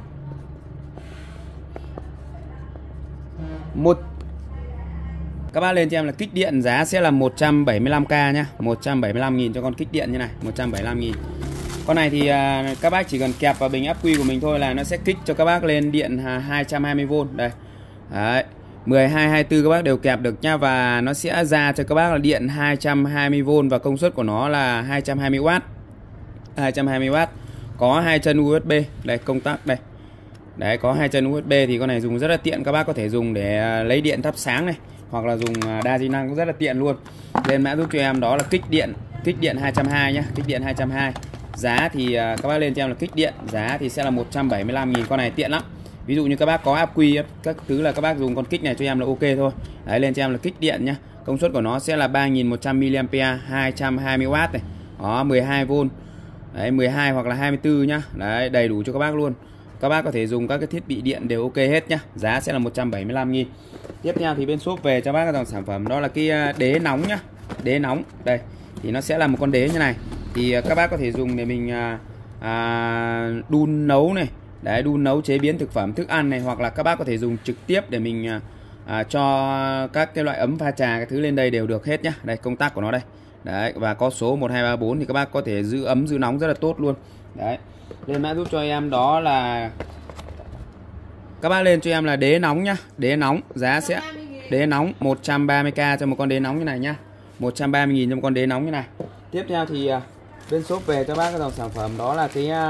Các bác lên cho em là kích điện, giá sẽ là 175k nhá. 175.000 cho con kích điện như này, 175.000. Con này thì các bác chỉ cần kẹp vào bình ắc quy của mình thôi là nó sẽ kích cho các bác lên điện 220V. Đây. Đấy. 12, 24 các bác đều kẹp được nha. Và nó sẽ ra cho các bác là điện 220V và công suất của nó là 220W. 220W. Có 2 chân USB. Đây, công tắc đây. Đấy, có 2 chân USB thì con này dùng rất là tiện. Các bác có thể dùng để lấy điện thắp sáng này, hoặc là dùng đa di năng cũng rất là tiện luôn. Lên mã giúp cho em đó là kích điện 220 nhá, kích điện 220. Giá thì các bác lên cho em là kích điện, giá thì sẽ là 175.000. Con này tiện lắm. Ví dụ như các bác có áp quy các thứ là các bác dùng con kích này cho em là ok thôi. Đấy, lên cho em là kích điện nhá. Công suất của nó sẽ là 3100mAh, 220W này. Đó, 12V. Đấy, 12 hoặc là 24 nhá. Đấy, đầy đủ cho các bác luôn. Các bác có thể dùng các cái thiết bị điện đều ok hết nhá. Giá sẽ là 175.000. Tiếp theo thì bên shop về cho bác cái dòng sản phẩm đó là cái đế nóng nhá. Đế nóng. Đây, thì nó sẽ là một con đế như này. Thì các bác có thể dùng để mình đun nấu này. Đấy, đun nấu chế biến thực phẩm, thức ăn này, hoặc là các bác có thể dùng trực tiếp để mình cho các cái loại ấm pha trà cái thứ lên đây đều được hết nhá. Đây, công tắc của nó đây. Đấy, và có số 1 2 3 4 thì các bác có thể giữ ấm giữ nóng rất là tốt luôn. Đấy. Lên mã giúp cho em đó là các bác lên cho em là đế nóng nhá. Đế nóng, giá sẽ đế nóng 130k cho một con đế nóng như này nhá. 130.000 cho một con đế nóng như này. Tiếp theo thì bên shop về cho bác cái dòng sản phẩm đó là cái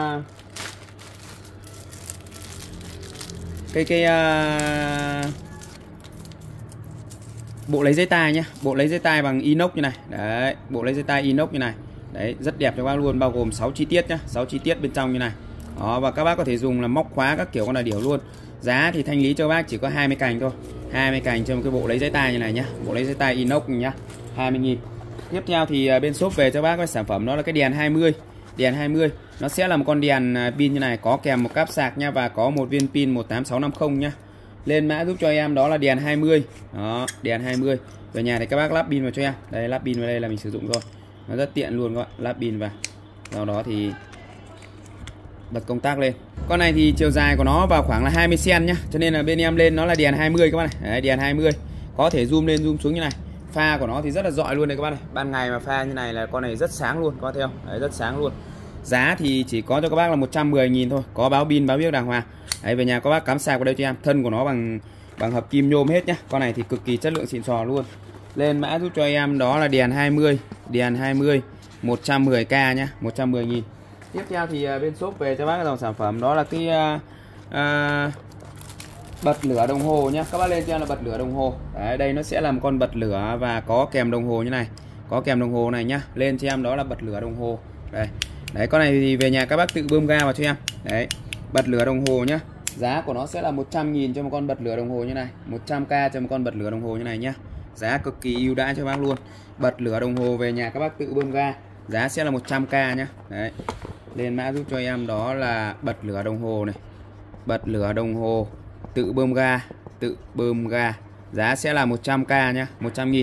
bộ lấy dây tai nhá. Bộ lấy dây tai bằng inox như này. Đấy, bộ lấy dây tai inox như này. Đấy, rất đẹp cho các bác luôn, bao gồm 6 chi tiết nhá, 6 chi tiết bên trong như này. Đó, và các bác có thể dùng là móc khóa các kiểu con là điểu luôn. Giá thì thanh lý cho bác chỉ có 20 cành thôi, 20 cành cho một cái bộ lấy giấy tay như này nhá, bộ lấy giấy tay inox nhá, 20.000. Tiếp theo thì bên shop về cho bác cái sản phẩm đó là cái đèn 20. Đèn 20 nó sẽ là một con đèn pin như này, có kèm một cáp sạc nha, và có một viên pin 18650 nhá. Lên mã giúp cho em đó là đèn 20. Đó, đèn 20. Về nhà thì các bác lắp pin vào cho em. Đây, lắp pin vào đây là mình sử dụng thôi. Nó rất tiện luôn các bạn, lắp pin vào. Sau đó thì bật công tắc lên. Con này thì chiều dài của nó vào khoảng là 20 cm nhá, cho nên là bên em lên nó là đèn 20 các bạn này. Đấy, đèn 20. Có thể zoom lên zoom xuống như này. Pha của nó thì rất là rọi luôn này các bạn này. Ban ngày mà pha như này là con này rất sáng luôn, có thấy không? Đấy, rất sáng luôn. Giá thì chỉ có cho các bác là 110.000 thôi, có báo pin báo biếc đàng hoàng. Đấy, về nhà các bác cắm sạc vào đây cho em. Thân của nó bằng hợp kim nhôm hết nhá. Con này thì cực kỳ chất lượng xịn sò luôn. Lên mã giúp cho em đó là đèn 20, đèn 20 110k nhá, 110.000. Tiếp theo thì bên shop về cho bác cái dòng sản phẩm đó là cái bật lửa đồng hồ nhá. Các bác lên cho em là bật lửa đồng hồ. Đấy, đây nó sẽ là một con bật lửa và có kèm đồng hồ như này. Có kèm đồng hồ này nhá. Lên cho em đó là bật lửa đồng hồ. Đây. Đấy, con này thì về nhà các bác tự bơm ga vào cho em. Đấy, bật lửa đồng hồ nhá. Giá của nó sẽ là 100.000 cho một con bật lửa đồng hồ như này, 100k cho một con bật lửa đồng hồ như này nhá. Giá cực kỳ ưu đãi cho bác luôn. Bật lửa đồng hồ về nhà các bác tự bơm ga, giá sẽ là 100k nhá. Đấy. Lên mã giúp cho em đó là bật lửa đồng hồ này. Bật lửa đồng hồ tự bơm ga, tự bơm ga. Giá sẽ là 100k nhá, 100.000.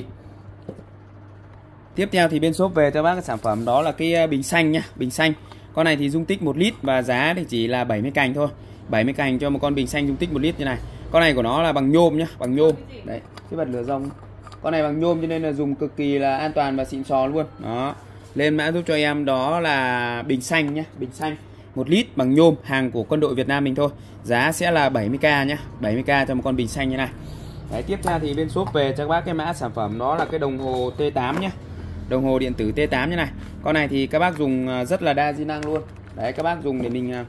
Tiếp theo thì bên shop về cho bác cái sản phẩm đó là cái bình xanh nhá, bình xanh. Con này thì dung tích 1 lít và giá thì chỉ là 70 cành thôi. 70 cành cho một con bình xanh dung tích 1 lít như này. Con này của nó là bằng nhôm nhá, bằng nhôm. Đấy, cái bật lửa rông. Con này bằng nhôm cho nên là dùng cực kỳ là an toàn và xịn sò luôn. Đó. Lên mã giúp cho em đó là bình xanh nhá, bình xanh 1 lít bằng nhôm, hàng của quân đội Việt Nam mình thôi. Giá sẽ là 70k nhá, 70k cho một con bình xanh như này. Đấy, tiếp theo thì bên shop về cho các bác cái mã sản phẩm đó là cái đồng hồ T8 nhá. Đồng hồ điện tử T8 như này. Con này thì các bác dùng rất là đa di năng luôn. Đấy, các bác dùng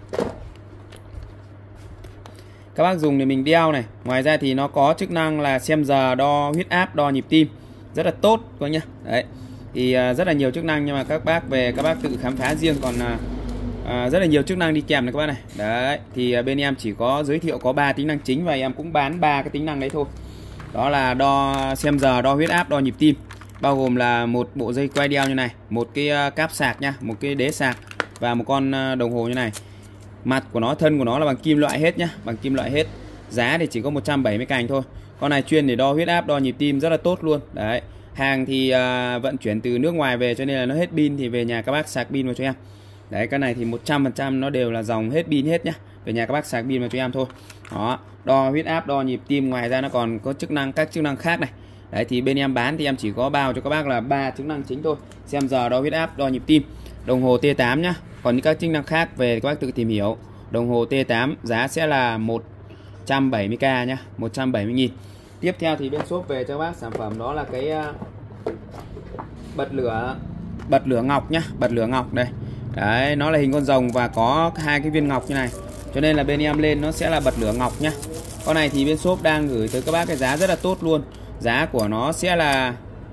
để mình đeo này. Ngoài ra thì nó có chức năng là xem giờ, đo huyết áp, đo nhịp tim, rất là tốt các nhá. Đấy. Thì rất là nhiều chức năng, nhưng mà các bác về các bác tự khám phá riêng, còn rất là nhiều chức năng đi kèm này các bác này. Đấy, thì bên em chỉ có giới thiệu có 3 tính năng chính và em cũng bán 3 cái tính năng đấy thôi. Đó là đo xem giờ, đo huyết áp, đo nhịp tim, bao gồm là một bộ dây quay đeo như này, một cái cáp sạc nhá, một cái đế sạc và một con đồng hồ như này. Mặt của nó, thân của nó là bằng kim loại hết nhá, bằng kim loại hết. Giá thì chỉ có 170 cành thôi. Con này chuyên để đo huyết áp, đo nhịp tim, rất là tốt luôn. Đấy, hàng thì vận chuyển từ nước ngoài về cho nên là nó hết pin thì về nhà các bác sạc pin vào cho em. Đấy, cái này thì 100% nó đều là dòng hết pin hết nhá. Về nhà các bác sạc pin vào cho em thôi. Đó, đo huyết áp, đo nhịp tim, ngoài ra nó còn có các chức năng khác này. Đấy, thì bên em bán thì em chỉ có bao cho các bác là 3 chức năng chính thôi. Xem giờ, đo huyết áp, đo nhịp tim, đồng hồ T8 nhá. Còn những các chức năng khác về các bác tự tìm hiểu. Đồng hồ T8 giá sẽ là 170k nhá, 170.000. Tiếp theo thì bên shop về cho các bác sản phẩm đó là cái bật lửa ngọc nhá, bật lửa ngọc đây. Đấy, nó là hình con rồng và có 2 cái viên ngọc như này. Cho nên là bên em lên nó sẽ là bật lửa ngọc nhá. Con này thì bên shop đang gửi tới các bác cái giá rất là tốt luôn. Giá của nó sẽ là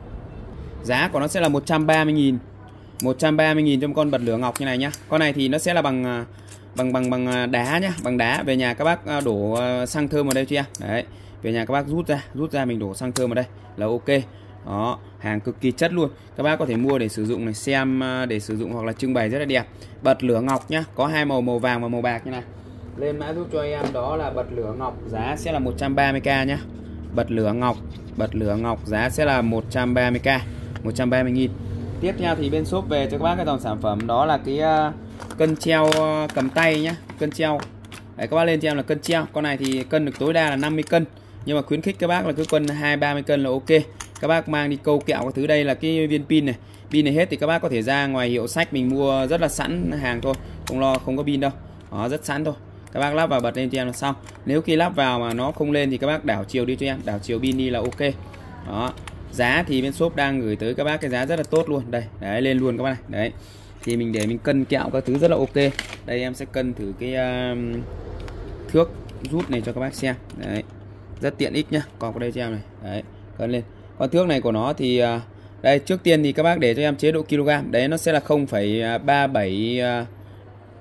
130.000. 130.000 cho một con bật lửa ngọc như này nhá. Con này thì nó sẽ là bằng đá nhá, bằng đá. Về nhà các bác đổ xăng thơm vào đây cho em. Đấy, về nhà các bác rút ra mình đổ xăng thơm vào đây là ok. Đó, hàng cực kỳ chất luôn. Các bác có thể mua để sử dụng này, xem để sử dụng hoặc là trưng bày rất là đẹp. Bật lửa ngọc nhá, có 2 màu, màu vàng và màu bạc như này. Lên mã giúp cho em đó là bật lửa ngọc, giá sẽ là 130k nhá. Bật lửa ngọc giá sẽ là 130k, 130.000. Tiếp theo thì bên shop về cho các bác cái dòng sản phẩm đó là cái cân treo cầm tay nhá, cân treo. Đấy, các bác lên cho em là cân treo. Con này thì cân được tối đa là 50 cân, nhưng mà khuyến khích các bác là cứ cân 20-30 cân là ok. Các bác mang đi câu kẹo cái thứ. Đây là cái viên pin này. Pin này hết thì các bác có thể ra ngoài hiệu sách mình mua rất là sẵn hàng thôi, không lo không có pin đâu. Đó, rất sẵn thôi. Các bác lắp vào bật lên cho em là xong. Nếu khi lắp vào mà nó không lên thì các bác đảo chiều đi cho em, đảo chiều pin đi là ok. Đó. Giá thì bên shop đang gửi tới các bác cái giá rất là tốt luôn. Đây, đấy, lên luôn các bác này. Đấy. Thì mình để mình cân kẹo các thứ rất là ok. Đây em sẽ cân thử cái thước rút này cho các bác xem. Đấy. Rất tiện ích nhá. Còn có đây cho em này. Đấy, cân lên. Con thước này của nó thì đây, trước tiên thì các bác để cho em chế độ kg. Đấy, nó sẽ là 0,37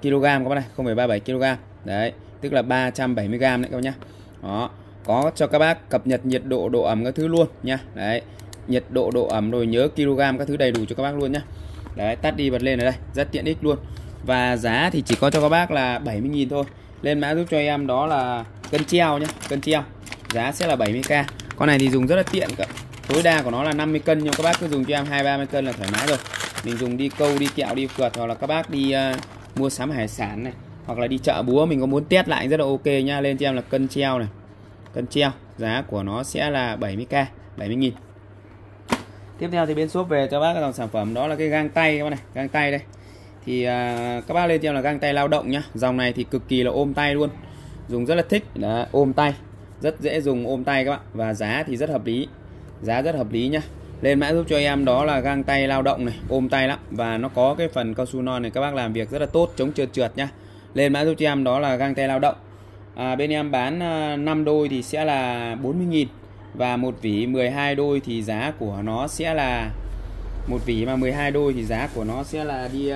kg các bác này, 0,37 kg. Đấy, tức là 370g đấy các bác nhá. Đó, có cho các bác cập nhật nhiệt độ, độ ẩm các thứ luôn nha. Đấy, nhiệt độ, độ ẩm rồi nhớ kg các thứ đầy đủ cho các bác luôn nhá. Đấy, tắt đi bật lên ở đây, rất tiện ích luôn. Và giá thì chỉ có cho các bác là 70.000 thôi. Lên mã giúp cho em đó là cân treo nhá, cân treo. Giá sẽ là 70k. Con này thì dùng rất là tiện cả. Tối đa của nó là 50 cân nhưng các bác cứ dùng cho em 20-30 cân là thoải mái rồi. Mình dùng đi câu, đi kẹo, đi phượt, hoặc là các bác đi mua sắm hải sản này, hoặc là đi chợ búa mình có muốn test lại rất là ok nha. Lên cho em là cân treo này. Cân treo, giá của nó sẽ là 70k, 70.000. Tiếp theo thì bên shop về cho bác cái dòng sản phẩm đó là cái găng tay các bác này, găng tay đây. Thì các bác lên cho em là găng tay lao động nhá. Dòng này thì cực kỳ là ôm tay luôn. Dùng rất là thích, đó, ôm tay. Rất dễ dùng ôm tay các bạn. Và giá thì rất hợp lý. Giá rất hợp lý nhá. Lên mã giúp cho em đó là găng tay lao động này, ôm tay lắm. Và nó có cái phần cao su non này, các bác làm việc rất là tốt, chống trượt trượt nhá. Lên mã giúp cho em đó là găng tay lao động. Bên em bán 5 đôi thì sẽ là 40.000. Và một vỉ 12 đôi thì giá của nó sẽ là, một vỉ mà 12 đôi thì giá của nó sẽ là đi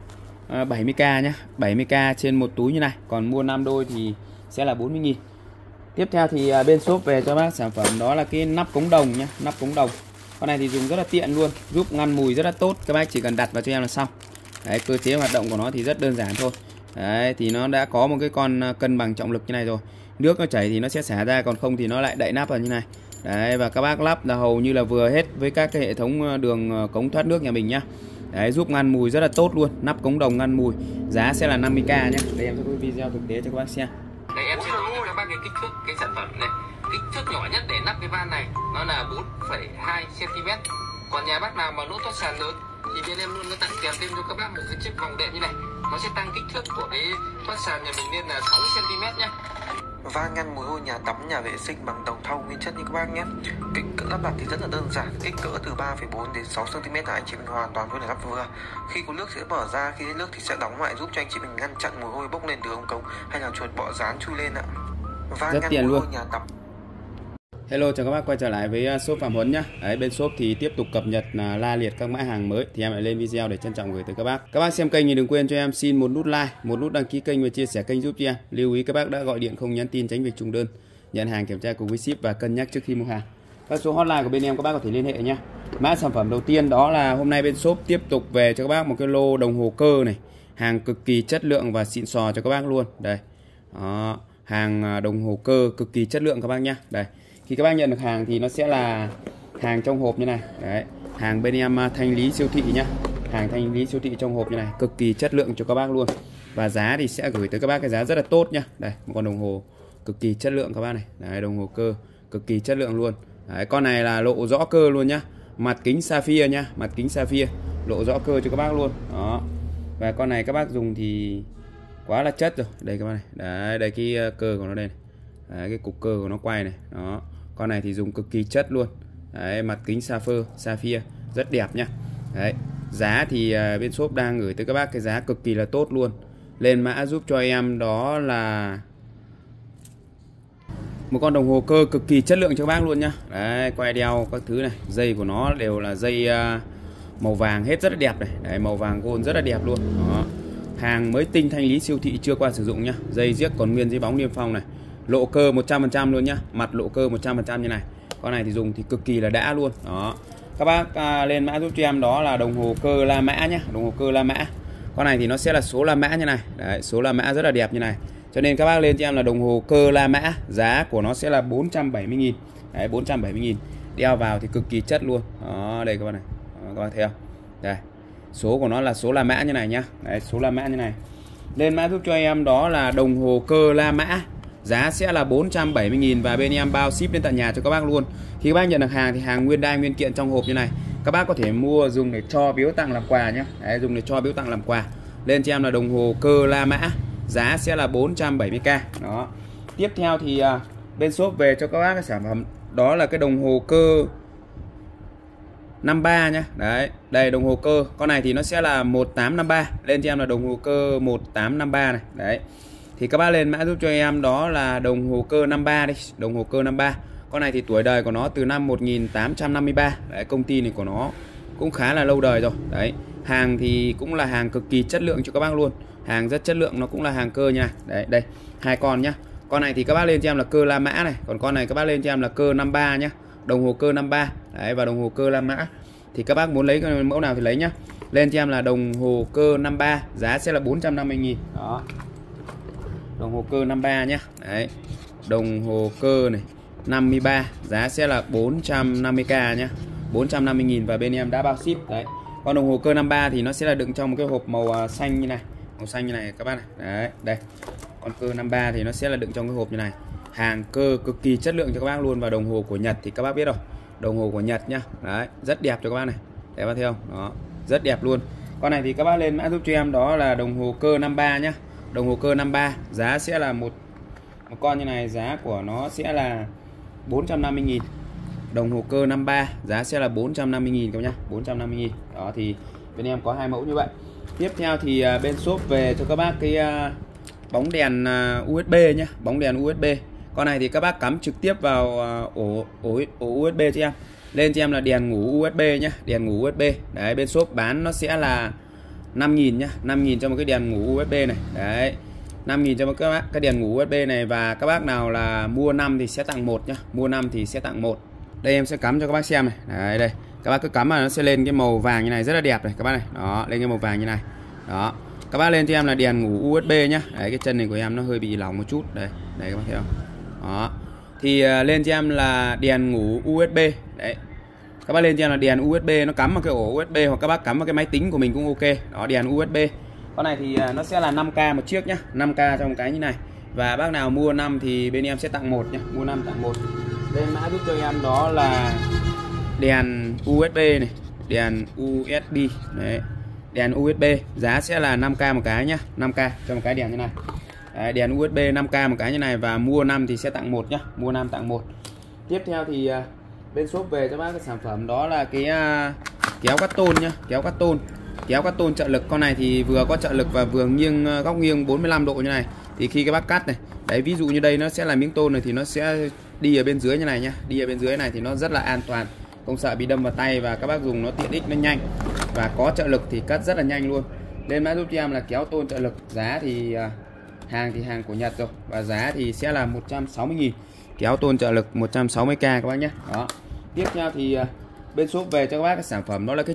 70k nhá. 70k trên một túi như này. Còn mua 5 đôi thì sẽ là 40.000. Tiếp theo thì bên shop về cho bác sản phẩm đó là cái nắp cống đồng nhá, nắp cống đồng. Con này thì dùng rất là tiện luôn, giúp ngăn mùi rất là tốt. Các bác chỉ cần đặt vào cho em là xong. Đấy, cơ chế hoạt động của nó thì rất đơn giản thôi. Đấy, thì nó đã có một cái con cân bằng trọng lực như này rồi. Nước nó chảy thì nó sẽ xả ra, còn không thì nó lại đậy nắp vào như này. Đấy, và các bác lắp là hầu như là vừa hết với các cái hệ thống đường cống thoát nước nhà mình nhá. Đấy, giúp ngăn mùi rất là tốt luôn, nắp cống đồng ngăn mùi. Giá sẽ là 50k nhé. Đây em sẽ có video thực tế cho các bác xem. Đây em sẽ nói cho các bác cái kích thước cái sản phẩm này. Kích thước nhỏ nhất để nắp cái van này nó là 4,2 cm. Còn nhà bác nào mà lỗ thoát sàn lớn thì bên em luôn có tặng kèm thêm cho các bác một cái chiếc vòng đệm như này. Nó sẽ tăng kích thước của cái thoát sàn nhà mình lên là 6 cm nhá. Van ngăn mùi hôi nhà tắm, nhà vệ sinh bằng đồng thau nguyên chất như các bác nhé. Kích cỡ lắp đặt thì rất là đơn giản, kích cỡ từ 3,4 đến 6 cm là anh chị mình hoàn toàn có thể lắp vừa. Khi có nước sẽ mở ra, khi nước thì sẽ đóng lại giúp cho anh chị mình ngăn chặn mùi hôi bốc lên từ ống cống hay là chuột bọ rán chui lên ạ. Van rất ngăn tiện mùi luôn. hôi nhà tắm. Hello, chào các bác quay trở lại với shop Phạm Huấn nhá. Đấy, bên shop thì tiếp tục cập nhật la liệt các mã hàng mới thì em lại lên video để trân trọng gửi tới các bác. Các bác xem kênh thì đừng quên cho em xin một nút like, một nút đăng ký kênh và chia sẻ kênh giúp cho em. Lưu ý các bác đã gọi điện không nhắn tin tránh việc trùng đơn. Nhận hàng kiểm tra cùng với ship và cân nhắc trước khi mua hàng. Các số hotline của bên em các bác có thể liên hệ nhá. Mã sản phẩm đầu tiên đó là hôm nay bên shop tiếp tục về cho các bác một cái lô đồng hồ cơ này, hàng cực kỳ chất lượng và xịn sò cho các bác luôn. Đây. Đó, hàng đồng hồ cơ cực kỳ chất lượng các bác nhá. Đây. Khi các bác nhận được hàng thì nó sẽ là hàng trong hộp như này. Đấy, hàng bên em thanh lý siêu thị nhá. Hàng thanh lý siêu thị trong hộp như này, cực kỳ chất lượng cho các bác luôn. Và giá thì sẽ gửi tới các bác cái giá rất là tốt nhá. Đây, một con đồng hồ cực kỳ chất lượng các bác này. Đấy, đồng hồ cơ cực kỳ chất lượng luôn. Đấy, con này là lộ rõ cơ luôn nhá. Mặt kính sapphire nhá, mặt kính sapphire, lộ rõ cơ cho các bác luôn. Đó. Và con này các bác dùng thì quá là chất rồi. Đây các bác này. Đấy, đây cái cơ của nó đây này. Đấy, cái cục cơ của nó quay này. Đó. Con này thì dùng cực kỳ chất luôn. Đấy, mặt kính sapphire rất đẹp nhá. Đấy, giá thì bên shop đang gửi tới các bác cái giá cực kỳ là tốt luôn. Lên mã giúp cho em đó là một con đồng hồ cơ cực kỳ chất lượng cho các bác luôn nhá. Đấy, quay đeo các thứ này, dây của nó đều là dây màu vàng hết, rất là đẹp này. Đấy, màu vàng gold rất là đẹp luôn. Đó. Hàng mới tinh thanh lý siêu thị chưa qua sử dụng nhá. Dây giếc còn nguyên dây bóng niêm phong này. Lộ cơ 100% luôn nhá, mặt lộ cơ 100% như này. Con này thì dùng thì cực kỳ là đã luôn. Đó. Các bác lên mã giúp cho em đó là đồng hồ cơ La Mã nhá, đồng hồ cơ La Mã. Con này thì nó sẽ là số La Mã như này. Đấy, số La Mã rất là đẹp như này. Cho nên các bác lên cho em là đồng hồ cơ La Mã, giá của nó sẽ là 470.000. Đấy, 470.000. Đeo vào thì cực kỳ chất luôn. Đó, đây các bác này. Đó, các bác thấy không? Đây. Số của nó là số La Mã như này nhá. Đấy, số La Mã như này. Lên mã giúp cho em đó là đồng hồ cơ La Mã. Giá sẽ là 470.000 và bên em bao ship đến tận nhà cho các bác luôn. Khi các bác nhận được hàng thì hàng nguyên đai nguyên kiện trong hộp như này. Các bác có thể mua dùng để cho biếu tặng làm quà nhé. Đấy, dùng để cho biếu tặng làm quà. Lên cho em là đồng hồ cơ La Mã. Giá sẽ là 470k. Đó. Tiếp theo thì bên shop về cho các bác cái sản phẩm đó là cái đồng hồ cơ 53 nhá. Đấy, đây đồng hồ cơ. Con này thì nó sẽ là 1853. Lên cho em là đồng hồ cơ 1853 này. Đấy. Thì các bác lên mã giúp cho em đó là đồng hồ cơ 53 đi, đồng hồ cơ 53. Con này thì tuổi đời của nó từ năm 1853. Đấy, công ty này của nó cũng khá là lâu đời rồi. Đấy, hàng thì cũng là hàng cực kỳ chất lượng cho các bác luôn. hàng rất chất lượng, nó cũng là hàng cơ nha. Đấy, đây hai con nhá. Con này thì các bác lên cho em là cơ La Mã này, còn con này các bác lên cho em là cơ 53 nhá. Đồng hồ cơ 53. Đấy, và đồng hồ cơ La Mã. Thì các bác muốn lấy mẫu nào thì lấy nhá. Lên cho em là đồng hồ cơ 53, giá sẽ là 450.000. Đó. Đồng hồ cơ 53 nhá. Đấy. Đồng hồ cơ này 53, giá sẽ là 450k nhá. 450.000 và bên em đã bao ship. Đấy. Còn đồng hồ cơ 53 thì nó sẽ là đựng trong một cái hộp màu xanh như này. Màu xanh như này các bác này. Đấy, đây. Con cơ 53 thì nó sẽ là đựng trong cái hộp như này. Hàng cơ cực kỳ chất lượng cho các bác luôn. Và đồng hồ của Nhật thì các bác biết rồi. Đồng hồ của Nhật nhá. Đấy, rất đẹp cho các bác này. Để các bác thấy không? Đó, rất đẹp luôn. Con này thì các bác lên mã giúp cho em đó là đồng hồ cơ 53 nhá. Đồng hồ cơ 53, giá sẽ là một con như này, giá của nó sẽ là 450.000. Đồng hồ cơ 53, giá sẽ là 450.000 các nhá, 450.000. Đó thì bên em có hai mẫu như vậy. Tiếp theo thì bên shop về cho các bác cái bóng đèn USB nhá, bóng đèn USB. Con này thì các bác cắm trực tiếp vào ổ USB cho em. Lên cho em là đèn ngủ USB nhá, đèn ngủ USB. Đấy, bên shop bán nó sẽ là 5.000 nhá, 5.000 cho một cái đèn ngủ USB này. Đấy, 5.000 cho các bác cái đèn ngủ USB này. Và các bác nào là mua 5 thì sẽ tặng 1 nhá, mua 5 thì sẽ tặng 1. Đây em sẽ cắm cho các bác xem này. Đấy, đây các bác cứ cắm mà nó sẽ lên cái màu vàng như này, rất là đẹp này các bác này. Đó, lên cái màu vàng như này. Đó, các bác lên cho em là đèn ngủ USB nhá. Đấy, cái chân này của em nó hơi bị lỏng một chút. Đây, đây các bác thấy không? Đó, thì lên cho em là đèn ngủ USB. Đấy, các bác lên cho em là đèn USB, nó cắm vào cái ổ USB hoặc các bác cắm vào cái máy tính của mình cũng ok. Đó, đèn USB. Con này thì nó sẽ là 5k một chiếc nhá, 5k trong cái như này. Và bác nào mua 5 thì bên em sẽ tặng 1 nhá, mua 5 tặng 1. Lên mã giúp cho em đó là đèn USB này, đèn USB đấy. Đèn USB giá sẽ là 5k một cái nhá, 5k cho một cái đèn như này. Đấy, đèn USB 5k một cái như này và mua 5 thì sẽ tặng 1 nhá, mua 5 tặng 1. Tiếp theo thì bên shop về cho bác cái sản phẩm đó là cái kéo cắt tôn nhá, kéo cắt tôn. Kéo cắt tôn trợ lực. Con này thì vừa có trợ lực và vừa nghiêng góc nghiêng 45 độ như này. Thì khi các bác cắt này, đấy ví dụ như đây nó sẽ là miếng tôn này thì nó sẽ đi ở bên dưới như này nhá. Đi ở bên dưới này thì nó rất là an toàn, không sợ bị đâm vào tay và các bác dùng nó tiện ích, nó nhanh. Và có trợ lực thì cắt rất là nhanh luôn. Lên mã giúp cho em là kéo tôn trợ lực. Giá thì hàng của Nhật rồi. Và giá thì sẽ là 160.000. Kéo tôn trợ lực 160k các bác nhé. Đó. Tiếp theo thì bên shop về cho các bác cái sản phẩm đó là cái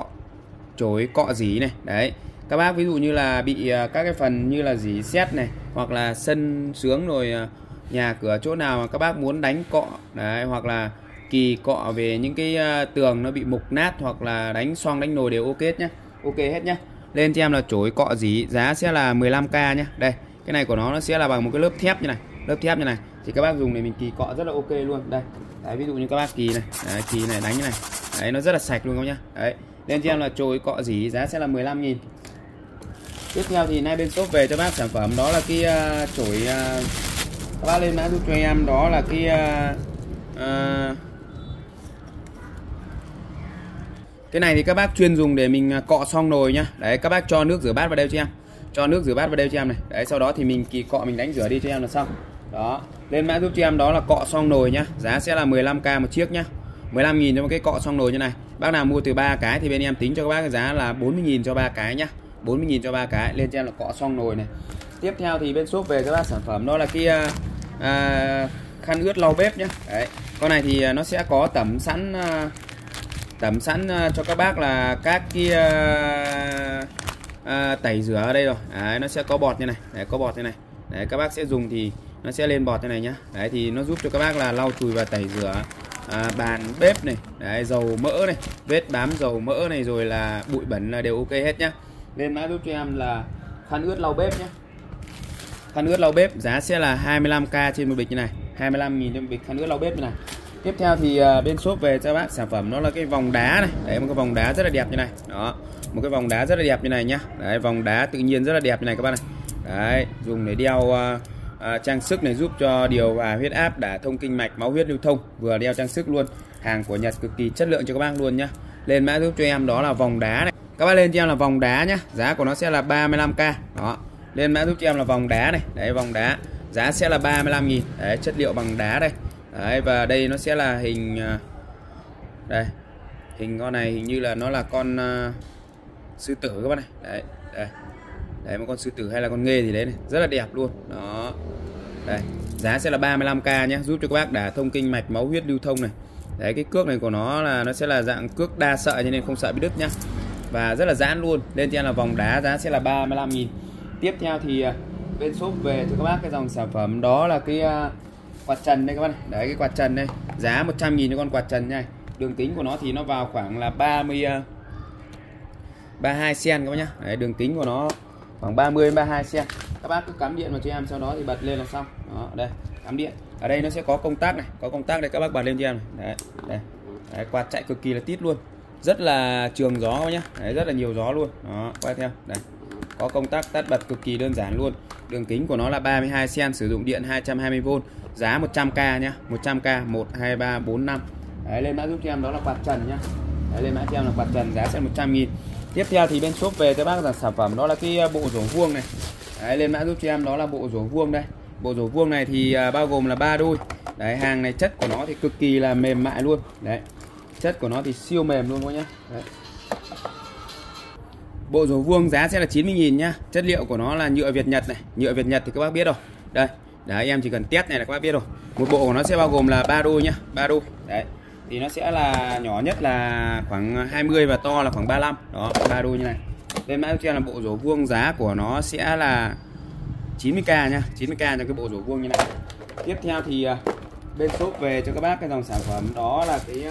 chổi cọ dỉ này. Đấy, các bác ví dụ như là bị các cái phần như là dỉ sét này, hoặc là sân sướng rồi nhà cửa chỗ nào mà các bác muốn đánh cọ đấy, hoặc là kỳ cọ về những cái tường nó bị mục nát, hoặc là đánh xoong đánh nồi đều ok hết nhá, ok hết nhá. Lên cho em là chổi cọ dỉ, giá sẽ là 15k nhá. Đây, cái này của nó sẽ là bằng một cái lớp thép như này, lớp thép như này thì các bác dùng để mình kỳ cọ rất là ok luôn. Đây, đấy, ví dụ như các bác kỳ này, đấy, kỳ này đánh như này, đấy nó rất là sạch luôn các nhá. Đấy, lên cho em là chổi cọ dỉ, giá sẽ là 15.000. Tiếp theo thì nay bên shop về cho bác sản phẩm đó là cái chổi, các bác lên mã giúp cho em đó là cái cái này thì các bác chuyên dùng để mình cọ xong nồi nhá. Đấy, các bác cho nước rửa bát vào đây cho em, cho nước rửa bát vào đây cho em này. Đấy, sau đó thì mình kỳ cọ mình đánh rửa đi cho em là xong. Đó, lên mã giúp cho em đó là cọ xong nồi nhá, giá sẽ là 15k một chiếc nhá, 15.000 cho một cái cọ xong nồi như này. Bác nào mua từ 3 cái thì bên em tính cho các bác cái giá là 40.000 cho 3 cái nhá, 40.000 cho 3 cái. Lên cho em là cọ xong nồi này. Tiếp theo thì bên shop về cho bác sản phẩm đó là cái khăn ướt lau bếp nhá. Đấy, con này thì nó sẽ có tẩm sẵn cho các bác là các cái tẩy rửa ở đây rồi. Đấy, nó sẽ có bọt như này. Đấy, có bọt như này. Đấy, các bác sẽ dùng thì nó sẽ lên bọt như này nhá. Đấy, thì nó giúp cho các bác là lau chùi và tẩy rửa bàn bếp này. Đấy, dầu mỡ này, vết bám dầu mỡ này, rồi là bụi bẩn là đều ok hết nhá. Lên mã giúp cho em là khăn ướt lau bếp nhá. Khăn ướt lau bếp giá sẽ là 25k trên một bịch như này, 25.000 trên một bịch khăn ướt lau bếp như này. Tiếp theo thì bên shop về cho bác sản phẩm đó là cái vòng đá này. Đấy, một cái vòng đá rất là đẹp như này. Đó, một cái vòng đá rất là đẹp như này nhá. Đấy, vòng đá tự nhiên rất là đẹp như này các bác này. Đấy, dùng để đeo trang sức này, giúp cho điều hòa huyết áp, đả thông kinh mạch, máu huyết lưu thông, vừa đeo trang sức luôn. Hàng của Nhật cực kỳ chất lượng cho các bác luôn nhá. Lên mã giúp cho em đó là vòng đá này. Các bác lên cho em là vòng đá nhá, giá của nó sẽ là 35k. Đó, lên mã giúp cho em là vòng đá này. Đấy, vòng đá giá sẽ là 35.000. Đấy, chất liệu bằng đá đây. Đấy, và đây nó sẽ là hình đây, hình con này hình như là nó là con sư tử các bác này. Đấy, đây. Đấy, một con sư tử hay là con nghê thì đấy này, rất là đẹp luôn. Đó. Đây, giá sẽ là 35k nhé, giúp cho các bác đả thông kinh mạch máu huyết lưu thông này. Đấy, cái cước này của nó là nó sẽ là dạng cước đa sợi cho nên không sợ bị đứt nhá. Và rất là giãn luôn. Lên trên là vòng đá, giá sẽ là 35.000. Tiếp theo thì bên shop về cho các bác cái dòng sản phẩm đó là cái quạt trần đây các bác này. Đấy, cái quạt trần đây, giá 100.000 cho con quạt trần này. Đường kính của nó thì nó vào khoảng là 32 cm các bác nhá. Đấy, đường kính của nó khoảng 30 đến 32 cm. Các bác cứ cắm điện vào cho em, sau đó thì bật lên là xong. Đó, đây, cắm điện. Ở đây nó sẽ có công tắc này, có công tắc đây, các bác bật lên cho em này. Đấy, đây. Đấy, quạt chạy cực kỳ là tít luôn. Rất là trường gió các bác nhá. Đấy, rất là nhiều gió luôn. Đó, quay theo. Đây. Có công tắc tắt bật cực kỳ đơn giản luôn. Đường kính của nó là 32 cm, sử dụng điện 220V, giá 100k nhá, 100k 1 2 3 4 5. Đấy, lên mã giúp cho em đó là quạt trần nhá. Đấy, lên mã cho em là quạt trần, giá sẽ 100.000. Tiếp theo thì bên shop về cho bác là sản phẩm đó là cái bộ rổ vuông này. Đấy, lên mã giúp cho em đó là bộ rổ vuông đây. Bộ rổ vuông này thì bao gồm là 3 đôi. Đấy, hàng này chất của nó thì cực kỳ là mềm mại luôn. Đấy, chất của nó thì siêu mềm luôn các nhá. Đấy. Bộ rổ vuông giá sẽ là 90.000 nhá. Chất liệu của nó là nhựa Việt Nhật này. Nhựa Việt Nhật thì các bác biết rồi. Đây, đấy, em chỉ cần test này là các bác biết rồi. Một bộ của nó sẽ bao gồm là 3 đôi nhá, 3 đôi. Đấy. Thì nó sẽ là nhỏ nhất là khoảng 20 và to là khoảng 35. Đó, 3 đôi như này. Lên mã cho em là bộ rổ vuông, giá của nó sẽ là 90k nhá, 90k cho cái bộ rổ vuông như này. Tiếp theo thì bên shop về cho các bác cái dòng sản phẩm đó là cái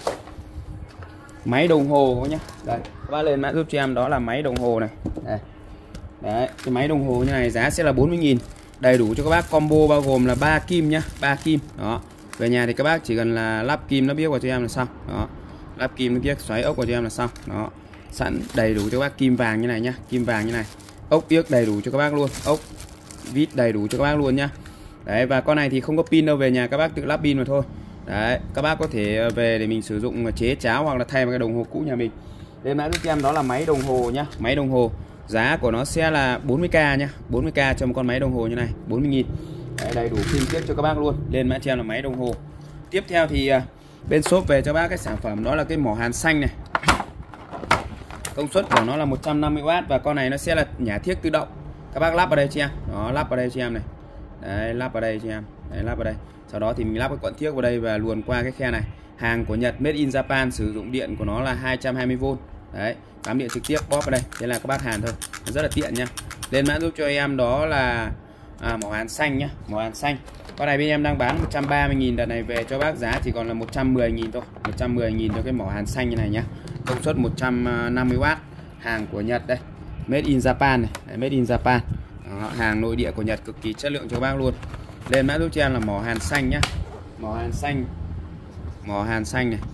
máy đồng hồ nhá. Đây, các bác lên mã giúp cho em đó là máy đồng hồ này. Đây. Đấy, cái máy đồng hồ như này giá sẽ là 40.000. Đầy đủ cho các bác combo bao gồm là 3 kim nhá, 3 kim. Đó. Về nhà thì các bác chỉ cần là lắp kim nó biết vào cho em là xong. Đó. Lắp kim nó biết xoáy ốc vào cho em là xong. Đó. Sẵn đầy đủ cho các bác kim vàng như này nhá, kim vàng như này. Ốc yếc đầy đủ cho các bác luôn, ốc vít đầy đủ cho các bác luôn nhá. Đấy, và con này thì không có pin đâu, về nhà các bác tự lắp pin mà thôi. Đấy, các bác có thể về để mình sử dụng chế cháo hoặc là thay vào cái đồng hồ cũ nhà mình. Lên mã giúp em đó là máy đồng hồ nhá, máy đồng hồ. Giá của nó sẽ là 40k nhá, 40k cho một con máy đồng hồ như này, 40.000. Đấy, đầy đủ kim tiết cho các bác luôn. Lên mã cho em là máy đồng hồ. Tiếp theo thì bên shop về cho bác cái sản phẩm đó là cái mỏ hàn xanh này. Công suất của nó là 150W và con này nó sẽ là nhả thiếc tự động. Các bác lắp vào đây cho em. Đó, lắp vào đây cho em này. Đấy, lắp vào đây cho em. Đấy, lắp vào đây. Sau đó thì mình lắp cái cuộn thiếc vào đây và luồn qua cái khe này. Hàng của Nhật, made in Japan, sử dụng điện của nó là 220V. Đấy, cắm điện trực tiếp bóp vào đây. Thế là các bác hàn thôi. Rất là tiện nhá. Lên mã giúp cho em đó là mỏ hàn xanh nhá, mỏ hàn xanh. Con này bên em đang bán 130.000, đợt này về cho bác giá chỉ còn là 110.000 thôi. 110.000 cho cái mỏ hàn xanh như này nhá. Công suất 150W, hàng của Nhật đây, made in Japan này. Đấy, made in Japan. Đó, hàng nội địa của Nhật, cực kỳ chất lượng cho bác luôn. Lên mã giúp cho em là mỏ hàn xanh nhá, mỏ hàn xanh, mỏ hàn xanh này,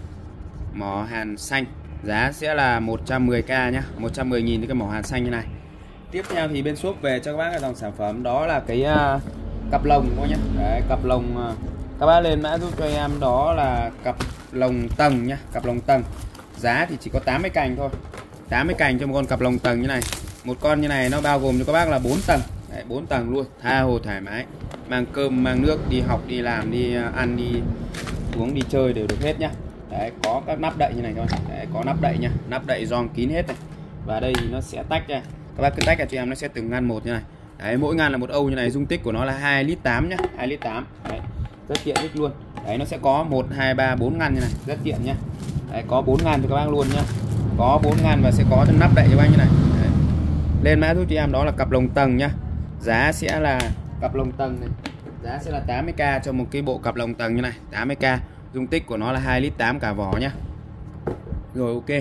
mỏ hàn xanh, giá sẽ là 110k nhá, 110.000 cho cái mỏ hàn xanh như này. Tiếp theo thì bên shop về cho các bác cái dòng sản phẩm đó là cái cặp lồng thôi nhá. Đấy, cặp lồng, các bác lên mã giúp cho em đó là cặp lồng tầng nhá, cặp lồng tầng. Giá thì chỉ có 80 cành thôi, 80 cành cho một con cặp lồng tầng như này. Một con như này nó bao gồm cho các bác là 4 tầng. Đấy, 4 tầng luôn, tha hồ thoải mái, mang cơm mang nước, đi học đi làm đi ăn đi uống đi chơi đều được hết nhá. Đấy, có các nắp đậy như này thôi. Đấy, có nắp đậy nha, nắp đậy gioăng kín hết này. Và đây thì nó sẽ tách ra, các bác cứ tách ra cho em, nó sẽ từng ngăn một như này. Đấy, mỗi ngăn là một âu như này, dung tích của nó là 2,8 lít nhá, 2,8 lít. Đấy, rất tiện ích luôn. Đấy, nó sẽ có 1 2 3 4 ngăn như này, rất tiện nhá. Đấy, có 4 ngăn cho các bác luôn nhá, có 4 ngăn và sẽ có nắp đậy cho các bác như này. Đấy. Lên mã giúp cho em đó là cặp lồng tầng nhá. Giá sẽ là cặp lồng tầng này, giá sẽ là 80k cho một cái bộ cặp lồng tầng như này, 80k. Dung tích của nó là 2,8 lít cả vỏ nhá. Rồi, ok.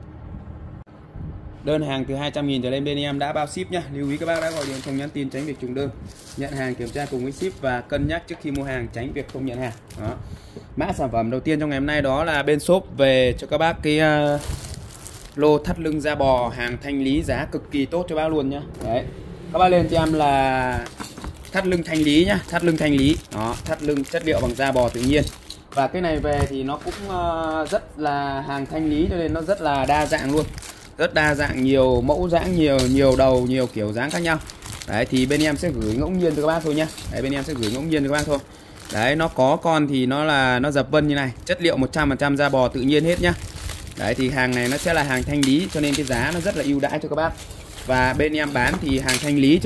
Đơn hàng từ 200.000 trở lên bên em đã bao ship nhá. Lưu ý các bác đã gọi điện không nhắn tin tránh việc trùng đơn. Nhận hàng kiểm tra cùng với ship và cân nhắc trước khi mua hàng, tránh việc không nhận hàng. Đó. Mã sản phẩm đầu tiên trong ngày hôm nay đó là bên shop về cho các bác cái lô thắt lưng da bò, hàng thanh lý, giá cực kỳ tốt cho bác luôn nhá. Đấy. Các bác lên cho em là thắt lưng thanh lý nhá, thắt lưng thanh lý. Đó, thắt lưng chất liệu bằng da bò tự nhiên. Và cái này về thì nó cũng rất là hàng thanh lý cho nên nó rất là đa dạng luôn. Rất đa dạng, nhiều mẫu dáng, nhiều đầu, nhiều kiểu dáng khác nhau. Đấy, thì bên em sẽ gửi ngẫu nhiên cho các bác thôi nhá. Đấy, bên em sẽ gửi ngẫu nhiên cho các bác thôi. Đấy, nó có con thì nó dập vân như này, chất liệu 100% da bò tự nhiên hết nhá. Đấy, thì hàng này nó sẽ là hàng thanh lý cho nên cái giá nó rất là ưu đãi cho các bác. Và bên em bán thì hàng thanh lý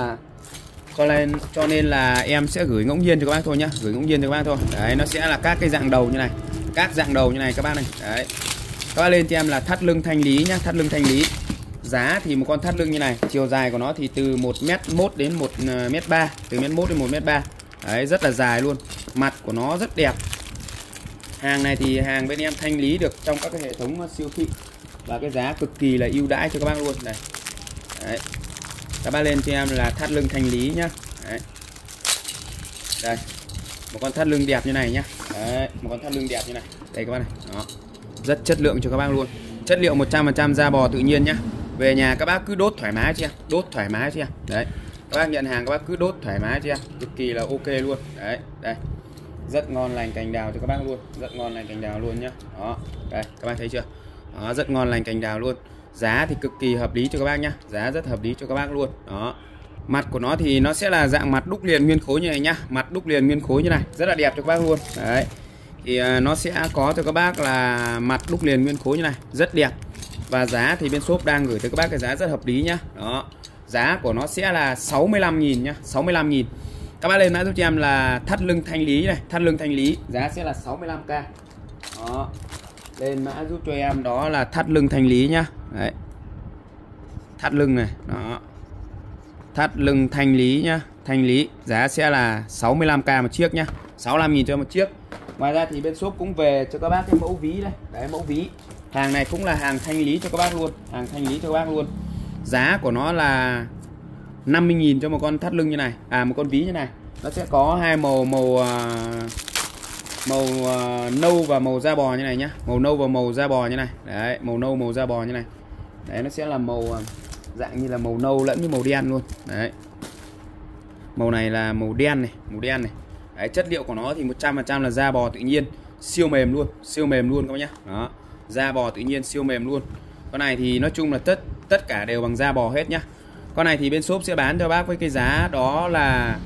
cho nên là em sẽ gửi ngẫu nhiên cho các bác thôi nhá, gửi ngẫu nhiên cho các bác thôi. Đấy, nó sẽ là các cái dạng đầu như này, các dạng đầu như này các bác này. Đấy, các bác lên cho em là thắt lưng thanh lý nhá, thắt lưng thanh lý. Giá thì một con thắt lưng như này, chiều dài của nó thì từ 1m1 đến 1m3, từ 1m1 đến 1m3. Đấy, rất là dài luôn, mặt của nó rất đẹp. Hàng này thì hàng bên em thanh lý được trong các cái hệ thống siêu thị và cái giá cực kỳ là ưu đãi cho các bác luôn này. Đấy, các bác lên cho em là thắt lưng thanh lý nhá. Đấy, đây một con thắt lưng đẹp như này nhá. Đấy, một con thắt lưng đẹp như này, đây các bác này. Đó, rất chất lượng cho các bác luôn, chất liệu 100% da bò tự nhiên nhá. Về nhà các bác cứ đốt thoải mái cho em, đốt thoải mái cho em. Đấy, các bác nhận hàng các bác cứ đốt thoải mái cho em, cực kỳ là ok luôn. Đấy, đây rất ngon lành cành đào cho các bác luôn, rất ngon lành cành đào luôn nhá. Đó, đây các bác thấy chưa? Đó, rất ngon lành cành đào luôn. Giá thì cực kỳ hợp lý cho các bác nhá, giá rất hợp lý cho các bác luôn. Đó, mặt của nó thì nó sẽ là dạng mặt đúc liền nguyên khối như này nhá, mặt đúc liền nguyên khối như này, rất là đẹp cho các bác luôn. Đấy, thì nó sẽ có cho các bác là mặt đúc liền nguyên khối như này, rất đẹp. Và giá thì bên shop đang gửi tới các bác cái giá rất hợp lý nhá. Đó, giá của nó sẽ là 65.000 nhá, 65.000. Các bác lên mã giúp cho em là thắt lưng thanh lý này, thắt lưng thanh lý, giá sẽ là 65k. Đó, lên mã giúp cho em đó là thắt lưng thanh lý nhá. Đấy, thắt lưng này, đó, thắt lưng thanh lý nhá, thanh lý, giá sẽ là 65k một chiếc nhá, 65.000 cho một chiếc. Ngoài ra thì bên shop cũng về cho các bác cái mẫu ví đây, đấy mẫu ví. Hàng này cũng là hàng thanh lý cho các bác luôn, hàng thanh lý cho các bác luôn. Giá của nó là 50.000 cho một con thắt lưng như này, một con ví như này. Nó sẽ có hai màu, màu nâu và màu da bò như này nhá, màu nâu và màu da bò như này. Đấy, màu nâu màu da bò như này. Đấy, nó sẽ là màu dạng như là màu nâu lẫn với màu đen luôn. Đấy, màu này là màu đen này, màu đen này. Đấy, chất liệu của nó thì 100% là da bò tự nhiên, siêu mềm luôn, siêu mềm luôn các bác nhá. Đó, da bò tự nhiên siêu mềm luôn. Con này thì nói chung là tất cả đều bằng da bò hết nhá. Con này thì bên shop sẽ bán cho bác với cái giá đó là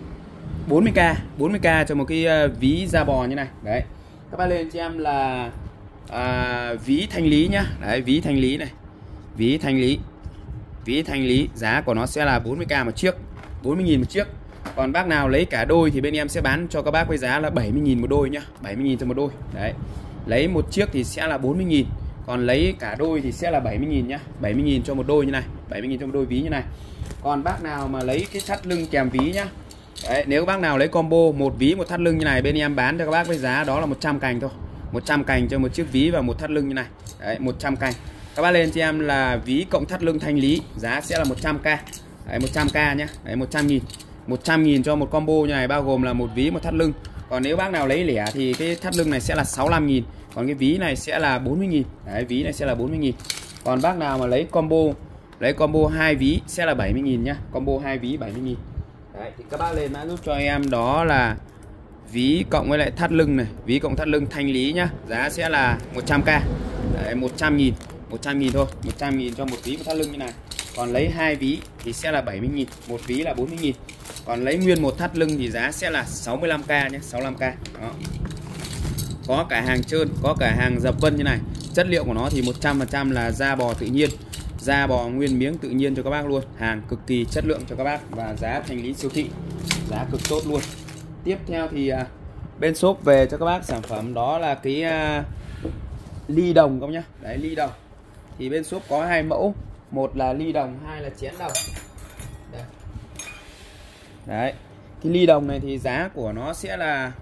40k cho một cái ví da bò như này. Đấy, các bác lên cho em là ví thanh lý nhá. Đấy, ví thanh lý này, ví thanh lý, giá của nó sẽ là 40k một chiếc, 40.000 một chiếc. Còn bác nào lấy cả đôi thì bên em sẽ bán cho các bác với giá là 70.000 một đôi nhá, 70.000 cho một đôi. Đấy, lấy một chiếc thì sẽ là 40.000, còn lấy cả đôi thì sẽ là 70.000 nhá, 70.000 cho một đôi như này, 70.000 cho một đôi ví như này. Còn bác nào mà lấy cái thắt lưng kèm ví nhá. Đấy, nếu bác nào lấy combo một ví một thắt lưng như này, bên em bán cho các bác với giá đó là 100 cành thôi, 100 cành cho một chiếc ví và một thắt lưng như này. Đấy, 100 cành. Các bác lên cho em là ví cộng thắt lưng thanh lý, giá sẽ là 100k. Đấy, 100k nhá. Đấy, 100.000, 100.000 cho một combo như này, bao gồm là một ví một thắt lưng. Còn nếu bác nào lấy lẻ thì cái thắt lưng này sẽ là 65.000, còn cái ví này sẽ là 40.000. Đấy, ví này sẽ là 40.000. Còn bác nào mà lấy combo 2 ví sẽ là 70.000 nhá, combo 2 ví 70.000. Đấy, thì các bác lên mã giúp cho em đó là ví cộng với lại thắt lưng này, ví cộng thắt lưng thanh lý nhá, giá sẽ là 100k. Đấy, 100.000, 100.000 thôi, 100.000 cho một ví một thắt lưng như này. Còn lấy 2 ví thì sẽ là 70.000, một ví là 40.000. Còn lấy nguyên một thắt lưng thì giá sẽ là 65k nhé, 65k. Đó, có cả hàng trơn, có cả hàng dập vân như này. Chất liệu của nó thì 100% là da bò tự nhiên, da bò nguyên miếng tự nhiên cho các bác luôn. Hàng cực kỳ chất lượng cho các bác và giá thanh lý siêu thị, giá cực tốt luôn. Tiếp theo thì bên shop về cho các bác sản phẩm đó là cái ly đồng các bác nhá. Đấy, ly đồng thì bên shop có hai mẫu, một là ly đồng, hai là chén đồng. Đây. Đấy, cái ly đồng này thì giá của nó sẽ là,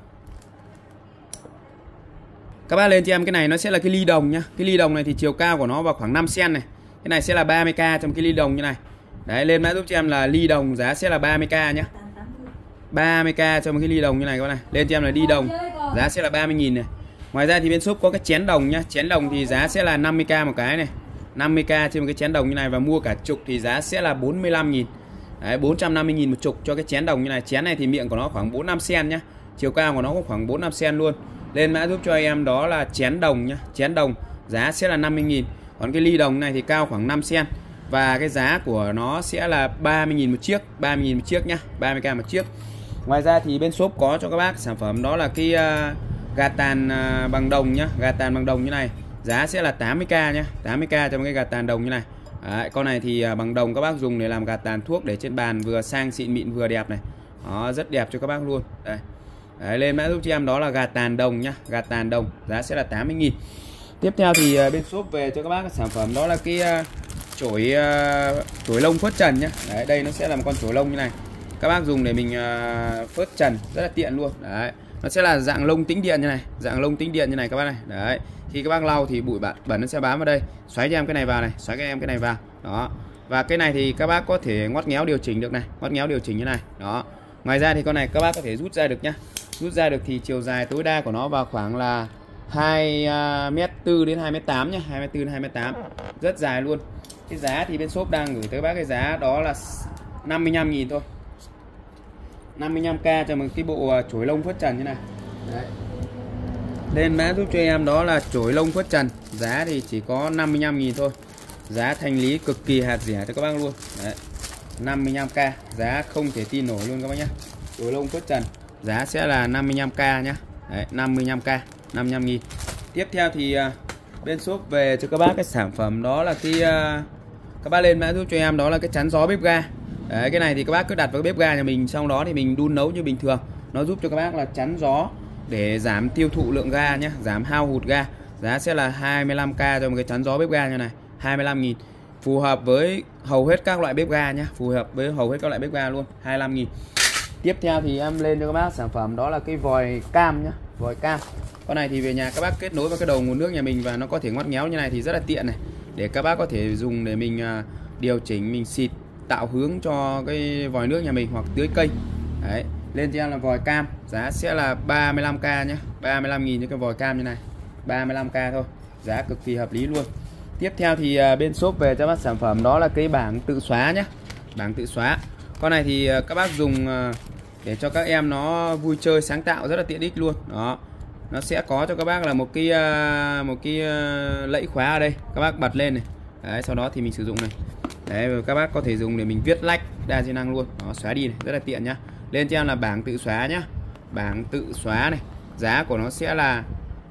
các bác lên cho em cái này nó sẽ là cái ly đồng nhá. Cái ly đồng này thì chiều cao của nó vào khoảng 5 cm này. Cái này sẽ là 30k trong cái ly đồng như này. Đấy, lên mã giúp cho em là ly đồng, giá sẽ là 30k nhá. 30k cho một cái ly đồng như này các bác này. Lên cho em là ly đồng, giá sẽ là 30.000 này. Ngoài ra thì bên shop có cái chén đồng nhá. Chén đồng thì giá sẽ là 50k một cái này, 50k trên một cái chén đồng như này. Và mua cả chục thì giá sẽ là 45.000. Đấy, 450.000 một chục cho cái chén đồng như này. Chén này thì miệng của nó khoảng 4-5 cm nhá. Chiều cao của nó cũng khoảng 4-5 cm luôn. Lên mã giúp cho em đó là chén đồng nhá. Chén đồng giá sẽ là 50.000. Còn cái ly đồng này thì cao khoảng 5 cm. Và cái giá của nó sẽ là 30.000 một chiếc, 30.000 một chiếc nhá, 30k một chiếc. Ngoài ra thì bên shop có cho các bác sản phẩm đó là cái gà tàn bằng đồng nhá, gà tàn bằng đồng như này. Giá sẽ là 80k nhá, 80k cho một cái gà tàn đồng như này. Đấy, con này thì bằng đồng các bác dùng để làm gạt tàn thuốc để trên bàn, vừa sang xịn mịn vừa đẹp này. Đó, rất đẹp cho các bác luôn. Đây. Đấy, lên mã giúp cho em đó là gạt tàn đồng nhá, gạt tàn đồng, giá sẽ là 80.000. Tiếp theo thì bên shop về cho các bác cái sản phẩm đó là cái chổi lông phớt trần nhá. Đấy, đây nó sẽ là một con chổi lông như này. Các bác dùng để mình phớt trần rất là tiện luôn. Đấy, nó sẽ là dạng lông tĩnh điện như này, dạng lông tĩnh điện như này các bác này. Đấy, khi các bác lau thì bụi bẩn nó sẽ bám vào đây. Xoáy cho em cái này vào này, xoáy cho em cái này vào. Đó. Và cái này thì các bác có thể ngoắt ngéo điều chỉnh được này, ngoắt ngéo điều chỉnh như này. Đó. Ngoài ra thì con này các bác có thể rút ra được nhá. Rút ra được thì chiều dài tối đa của nó vào khoảng là 2m4 đến 2m8 nhá, 2m4 đến 2m8. Rất dài luôn. Cái giá thì bên shop đang gửi tới các bác cái giá đó là 55.000 thôi. 55k cho một cái bộ chổi lông phớt trần như này. Đấy. Lên mã giúp cho em đó là chổi lông phớt trần, giá thì chỉ có 55.000 thôi. Giá thanh lý cực kỳ hạt rẻ cho các bác luôn. Đấy. 55k, giá không thể tin nổi luôn các bác nhé. Chổi lông phớt trần, giá sẽ là 55k nhá. Đấy, 55k, 55.000. Tiếp theo thì bên shop về cho các bác cái sản phẩm đó là cái các bác lên mã giúp cho em đó là cái chắn gió bếp ga. Đấy, cái này thì các bác cứ đặt vào bếp ga nhà mình, xong đó thì mình đun nấu như bình thường. Nó giúp cho các bác là chắn gió để giảm tiêu thụ lượng ga nhé, giảm hao hụt ga. Giá sẽ là 25k cho một cái chắn gió bếp ga như này, 25.000. Phù hợp với hầu hết các loại bếp ga nhé, phù hợp với hầu hết các loại bếp ga luôn, 25.000. Tiếp theo thì em lên cho các bác sản phẩm đó là cái vòi cam nhá, vòi cam. Con này thì về nhà các bác kết nối vào cái đầu nguồn nước nhà mình và nó có thể ngoắt ngéo như này thì rất là tiện này. Để các bác có thể dùng để mình điều chỉnh, mình xịt tạo hướng cho cái vòi nước nhà mình hoặc tưới cây. Đấy, lên cho em là vòi cam, giá sẽ là 35k nhé, 35.000 cho cái vòi cam như này, 35k thôi, giá cực kỳ hợp lý luôn. Tiếp theo thì bên shop về cho bác sản phẩm đó là cái bảng tự xóa nhé, bảng tự xóa. Con này thì các bác dùng để cho các em nó vui chơi sáng tạo, rất là tiện ích luôn. Đó, nó sẽ có cho các bác là một cái lẫy khóa ở đây, các bác bật lên này. Đấy, sau đó thì mình sử dụng này. Đấy, các bác có thể dùng để mình viết lách đa di năng luôn. Đó, xóa đi này, rất là tiện nhá. Lên cho em là bảng tự xóa nhá, bảng tự xóa này, giá của nó sẽ là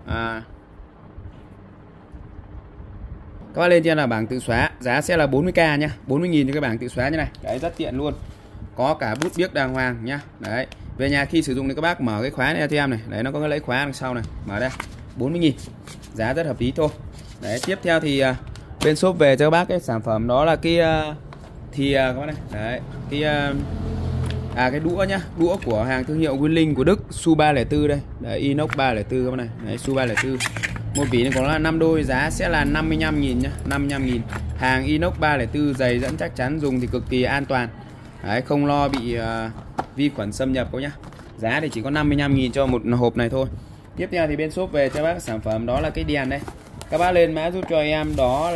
các bác lên cho em là bảng tự xóa, giá sẽ là 40k nhá, 40.000 cho cái bảng tự xóa như này. Đấy, rất tiện luôn, có cả bút biếc đàng hoàng nhá. Đấy, về nhà khi sử dụng thì các bác mở cái khóa này cho em này, đấy, nó có cái lẫy khóa đằng sau này, mở ra, 40.000, giá rất hợp lý thôi. Đấy, tiếp theo thì bên shop về cho các bác cái sản phẩm đó là cái thìa các bác này. Đấy, cái đũa nhá, đũa của hàng thương hiệu Winling của Đức, Su 304 đây. Đấy, inox 304 các bác này. Đấy, Su 304. Một vỉ này có là 5 đôi, giá sẽ là 55.000 nhá, 55.000. Hàng inox 304 dày dẫn chắc chắn, dùng thì cực kỳ an toàn. Đấy, không lo bị vi khuẩn xâm nhập các nhá. Giá thì chỉ có 55.000 cho một hộp này thôi. Tiếp theo thì bên shop về cho bác sản phẩm đó là cái đèn đây. Các bác lên mã giúp cho em đó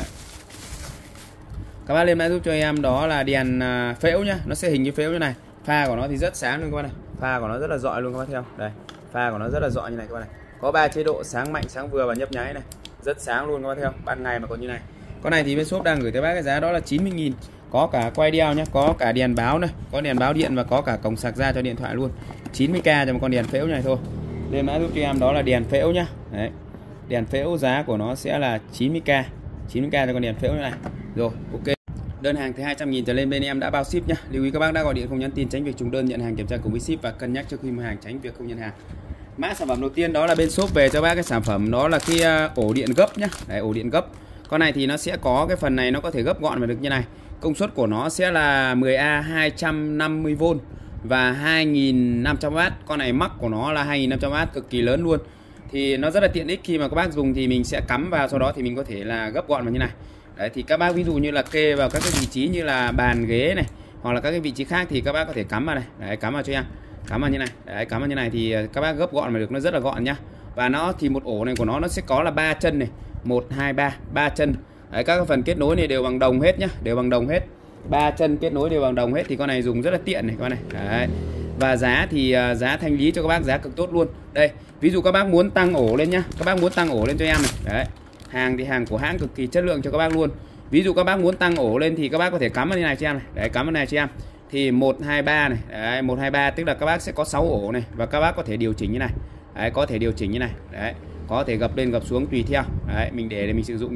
là đèn phễu nhá, nó sẽ hình như phễu như này. Pha của nó thì rất sáng luôn các bác này. Pha của nó rất là rọi luôn các bác thấy không? Đây, pha của nó rất là rọi như này các bác này. Có 3 chế độ sáng mạnh, sáng vừa và nhấp nháy này. Rất sáng luôn các bác thấy không? Ban ngày mà còn như này. Con này thì bên shop đang gửi tới bác cái giá đó là 90.000. Có cả quay đeo nhá, có cả đèn báo này, có đèn báo điện và có cả cổng sạc ra cho điện thoại luôn. 90k cho một con đèn phễu này thôi. Lên mã giúp cho em đó là đèn phễu nhá. Đấy. Đèn phễu giá của nó sẽ là 90k. 90k cho con đèn phễu như này. Rồi, ok. Đơn hàng từ 200.000 trở lên bên em đã bao ship nhá. Lưu ý các bác đã gọi điện không nhắn tin tránh việc trùng đơn, nhận hàng kiểm tra cùng với ship và cân nhắc trước khi mua hàng tránh việc không nhận hàng. Mã sản phẩm đầu tiên đó là bên shop về cho bác cái sản phẩm đó là cái ổ điện gấp nhá. Đấy, ổ điện gấp. Con này thì nó sẽ có cái phần này nó có thể gấp gọn vào được như này. Công suất của nó sẽ là 10A 250V và 2500W. Con này mắc của nó là 2500W, cực kỳ lớn luôn. Thì nó rất là tiện ích khi mà các bác dùng thì mình sẽ cắm vào, sau đó thì mình có thể là gấp gọn vào như này. Đấy, thì các bác ví dụ như là kê vào các cái vị trí như là bàn ghế này hoặc là các cái vị trí khác thì các bác có thể cắm vào này. Đấy, cắm vào cho em, cắm vào như này. Đấy, cắm vào như này thì các bác gấp gọn mà được, nó rất là gọn nhá. Và nó thì một ổ này của nó sẽ có là 3 chân này, 1 2 3 chân. Đấy, các phần kết nối này đều bằng đồng hết nhá, đều bằng đồng hết. 3 chân kết nối đều bằng đồng hết thì con này dùng rất là tiện này con này. Đấy. Và giá thì giá thanh lý cho các bác giá cực tốt luôn. Đây, ví dụ các bác muốn tăng ổ lên nhá, các bác muốn tăng ổ lên cho em này. Đấy. Hàng thì hàng của hãng cực kỳ chất lượng cho các bác luôn. Ví dụ các bác muốn tăng ổ lên thì các bác có thể cắm vào như này cho em này. Đấy, cắm vào này cho em. Thì 1 2 3 này. Đấy, 1 2 3 tức là các bác sẽ có 6 ổ này và các bác có thể điều chỉnh như này. Đấy, có thể điều chỉnh như này. Đấy, có thể gập lên gập xuống tùy theo. Đấy, mình để mình sử dụng nhá.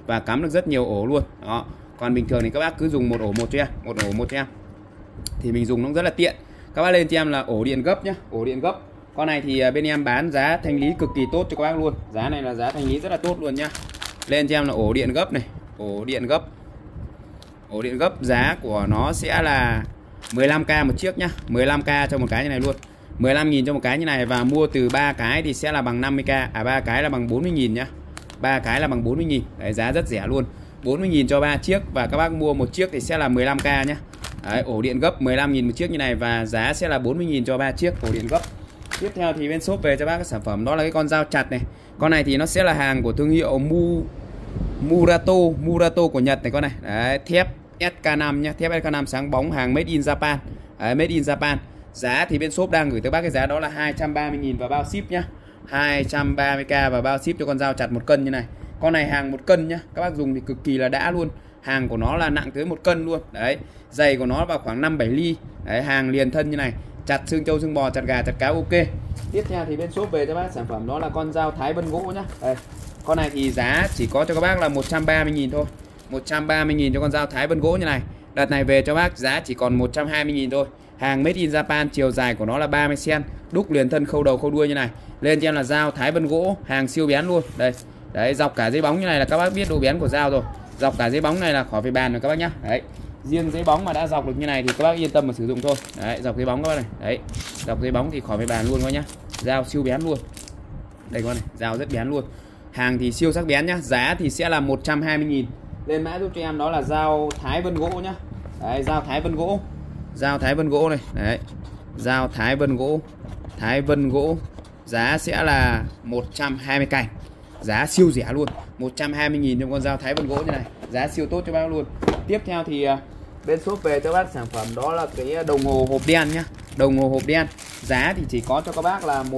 và cắm được rất nhiều ổ luôn đó. Còn bình thường thì các bác cứ dùng một ổ một cho em, thì mình dùng nó rất là tiện. Các bác lên cho em là ổ điện gấp nhá, ổ điện gấp. Con này thì bên em bán giá thanh lý cực kỳ tốt cho các bác luôn, giá này là giá thanh lý rất là tốt luôn nhá. Lên cho em là ổ điện gấp này, ổ điện gấp giá của nó sẽ là 15k một chiếc nhá, 15k cho một cái như này luôn, 15.000 cho một cái như này, và mua từ 3 cái thì sẽ là bằng 50k, 3 cái là bằng 40.000 nhá, 3 cái là bằng 40.000. Đấy, giá rất rẻ luôn, 40.000 cho 3 chiếc, và các bác mua một chiếc thì sẽ là 15k nhá. Đấy, ổ điện gấp 15.000 một chiếc như này và giá sẽ là 40.000 cho 3 chiếc ổ điện gấp. Tiếp theo thì bên shop về cho bác cái sản phẩm đó là cái con dao chặt này. Con này thì nó sẽ là hàng của thương hiệu Murato của Nhật này con này. Đấy, thép SK5 nhá, thép SK5 sáng bóng, hàng made in Japan. Đấy, made in Japan. Giá thì bên shop đang gửi tới bác cái giá đó là 230.000 và bao ship nhá. 230k và bao ship cho con dao chặt 1 cân như này. Con này hàng 1 cân nhá, các bác dùng thì cực kỳ là đã luôn. Hàng của nó là nặng tới 1 cân luôn. Đấy, dày của nó vào khoảng 5-7 ly. Đấy, hàng liền thân như này, chặt xương trâu xương bò, chặt gà chặt cá ok. Tiếp theo thì bên shop về cho bác sản phẩm đó là con dao thái vân gỗ nhá. Đây, con này thì giá chỉ có cho các bác là 130.000 thôi, 130.000 cho con dao thái vân gỗ như này. Đợt này về cho bác giá chỉ còn 120.000 thôi. Hàng made in Japan, chiều dài của nó là 30 cm, đúc liền thân khâu đầu khâu đuôi như này. Lên cho em là dao thái vân gỗ, hàng siêu bén luôn. Đây, đấy, dọc cả giấy bóng như này là các bác biết độ bén của dao rồi. Dọc cả giấy bóng này là khỏi phải bàn rồi các bác nhá. Đấy, riêng giấy bóng mà đã dọc được như này thì các bác yên tâm mà sử dụng thôi. Đấy, dọc giấy bóng các bác này. Đấy, dọc giấy bóng thì khỏi phải bàn luôn các bác nhá. Dao siêu bén luôn. Đây con này, dao rất bén luôn. Hàng thì siêu sắc bén nhá. Giá thì sẽ là 120.000. Lên mã giúp cho em đó là dao thái vân gỗ nhá. Đấy, dao thái vân gỗ. Dao thái vân gỗ này. Đấy, dao thái vân gỗ. Thái vân gỗ. Giá sẽ là 120 cành. Giá siêu rẻ luôn, 120.000 trong con dao thái vân gỗ như này. Giá siêu tốt cho bác luôn. Tiếp theo thì bên shop về cho bác sản phẩm đó là cái đồng hồ hộp đen nhá. Đồng hồ hộp đen. Giá thì chỉ có cho các bác là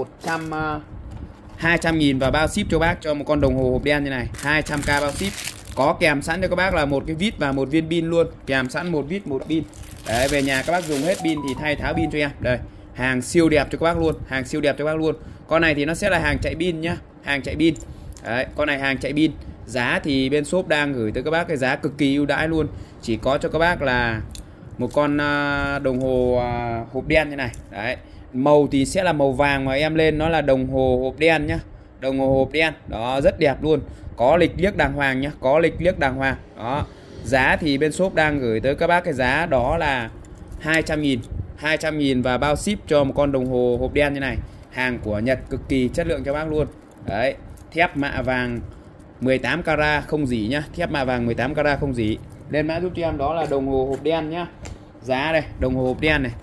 200.000 và bao ship cho bác cho một con đồng hồ hộp đen như này, 200k bao ship. Có kèm sẵn cho các bác là một cái vít và một viên pin luôn, kèm sẵn một vít một pin. Đấy, về nhà các bác dùng hết pin thì thay tháo pin cho em. Đây, hàng siêu đẹp cho các bác luôn, hàng siêu đẹp cho các bác luôn. Con này thì nó sẽ là hàng chạy pin nhá, hàng chạy pin. Đấy, con này hàng chạy pin. Giá thì bên shop đang gửi tới các bác cái giá cực kỳ ưu đãi luôn. Chỉ có cho các bác là một con đồng hồ hộp đen như này. Đấy, màu thì sẽ là màu vàng mà em lên nó là đồng hồ hộp đen nhá. Đồng hồ hộp đen, đó rất đẹp luôn. Có lịch liếc đàng hoàng nhá, có lịch liếc đàng hoàng. Đó. Giá thì bên shop đang gửi tới các bác cái giá đó là 200.000. 200.000 và bao ship cho một con đồng hồ hộp đen như này. Hàng của Nhật cực kỳ chất lượng cho bác luôn. Đấy, thép mạ vàng 18 carat không rỉ nhá, thép mạ vàng 18 carat không rỉ. Lên mã giúp cho em đó là đồng hồ hộp đen nhá. Giá đây, đồng hồ hộp đen này.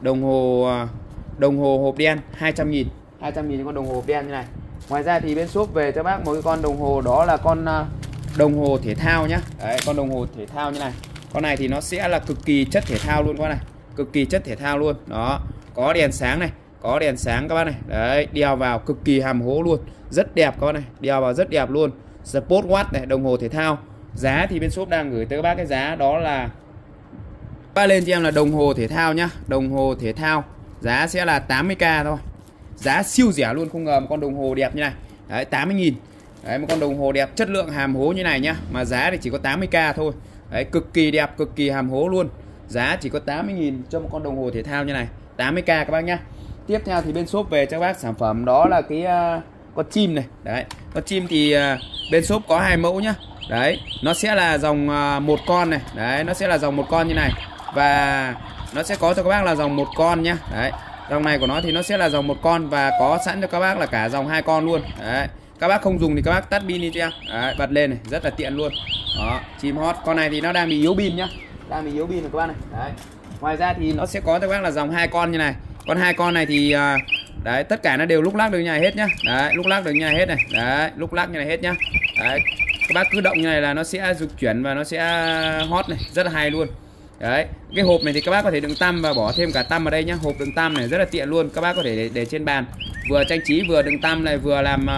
Đồng hồ hộp đen 200.000. 200.000 cho con đồng hồ hộp đen như này. Ngoài ra thì bên shop về cho bác một cái con đồng hồ đó là con đồng hồ thể thao nhá. Đấy, con đồng hồ thể thao như này. Con này thì nó sẽ là cực kỳ chất thể thao luôn con này. Cực kỳ chất thể thao luôn. Đó, có đèn sáng này, có đèn sáng các bác này. Đấy, đeo vào cực kỳ hàm hố luôn. Rất đẹp các bác này, đeo vào rất đẹp luôn. Sport Watch này, đồng hồ thể thao. Giá thì bên shop đang gửi tới các bác cái giá đó là bác lên cho em là đồng hồ thể thao nhá. Đồng hồ thể thao giá sẽ là 80k thôi. Giá siêu rẻ luôn, không ngờ một con đồng hồ đẹp như này. Đấy, 80.000. Đấy, một con đồng hồ đẹp chất lượng hàm hố như này nhá. Mà giá thì chỉ có 80k thôi. Đấy, cực kỳ đẹp, cực kỳ hàm hố luôn. Giá chỉ có 80.000 cho một con đồng hồ thể thao như này. 80k các bác nhá. Tiếp theo thì bên shop về cho các bác sản phẩm đó là cái con chim này. Đấy, con chim thì bên shop có 2 mẫu nhá. Đấy, nó sẽ là dòng một con này. Đấy, nó sẽ là dòng một con như này. Và nó sẽ có cho các bác là dòng một con nhá. Đấy, dòng này của nó thì nó sẽ là dòng một con và có sẵn cho các bác là cả dòng 2 con luôn. Đấy, các bác không dùng thì các bác tắt pin đi cho em. Đấy, bật lên này, rất là tiện luôn. Đó, chim hot. Con này thì nó đang bị yếu pin nhá. Đang bị yếu pin rồi các bác này. Đấy. Ngoài ra thì nó sẽ có cho các bác là dòng 2 con như này. Con 2 con này thì đấy, tất cả nó đều lúc lắc được như này hết nhá. Đấy, lúc lắc được như này hết này. Đấy, lúc lắc như này hết nhá. Đấy, các bác cứ động như này là nó sẽ dịch chuyển và nó sẽ hot này, rất là hay luôn. Đấy, cái hộp này thì các bác có thể đựng tăm và bỏ thêm cả tăm vào đây nhá. Hộp đựng tăm này rất là tiện luôn, các bác có thể để trên bàn, vừa trang trí vừa đựng tăm này, vừa làm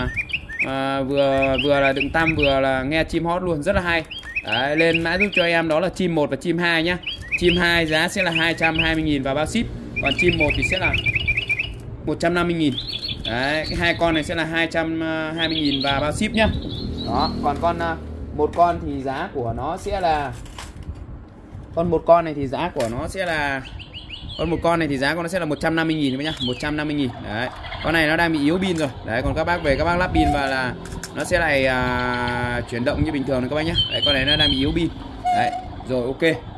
vừa là đựng tăm vừa là nghe chim hót luôn, rất là hay. Đấy, lên mã giúp cho em đó là chim 1 và chim 2 nhá. Chim 2 giá sẽ là 220.000 và bao ship, còn chim 1 thì sẽ là 150.000. Đấy, cái 2 con này sẽ là 220.000 và bao ship nhá. Đó, còn con một con thì giá của nó sẽ là một con này thì giá của nó sẽ là 150.000 các bác nhá, 150.000. Đấy. Con này nó đang bị yếu pin rồi. Đấy, còn các bác về các bác lắp pin và là nó sẽ lại chuyển động như bình thường này các bác nhá. Đấy, con này nó đang bị yếu pin. Đấy, rồi ok.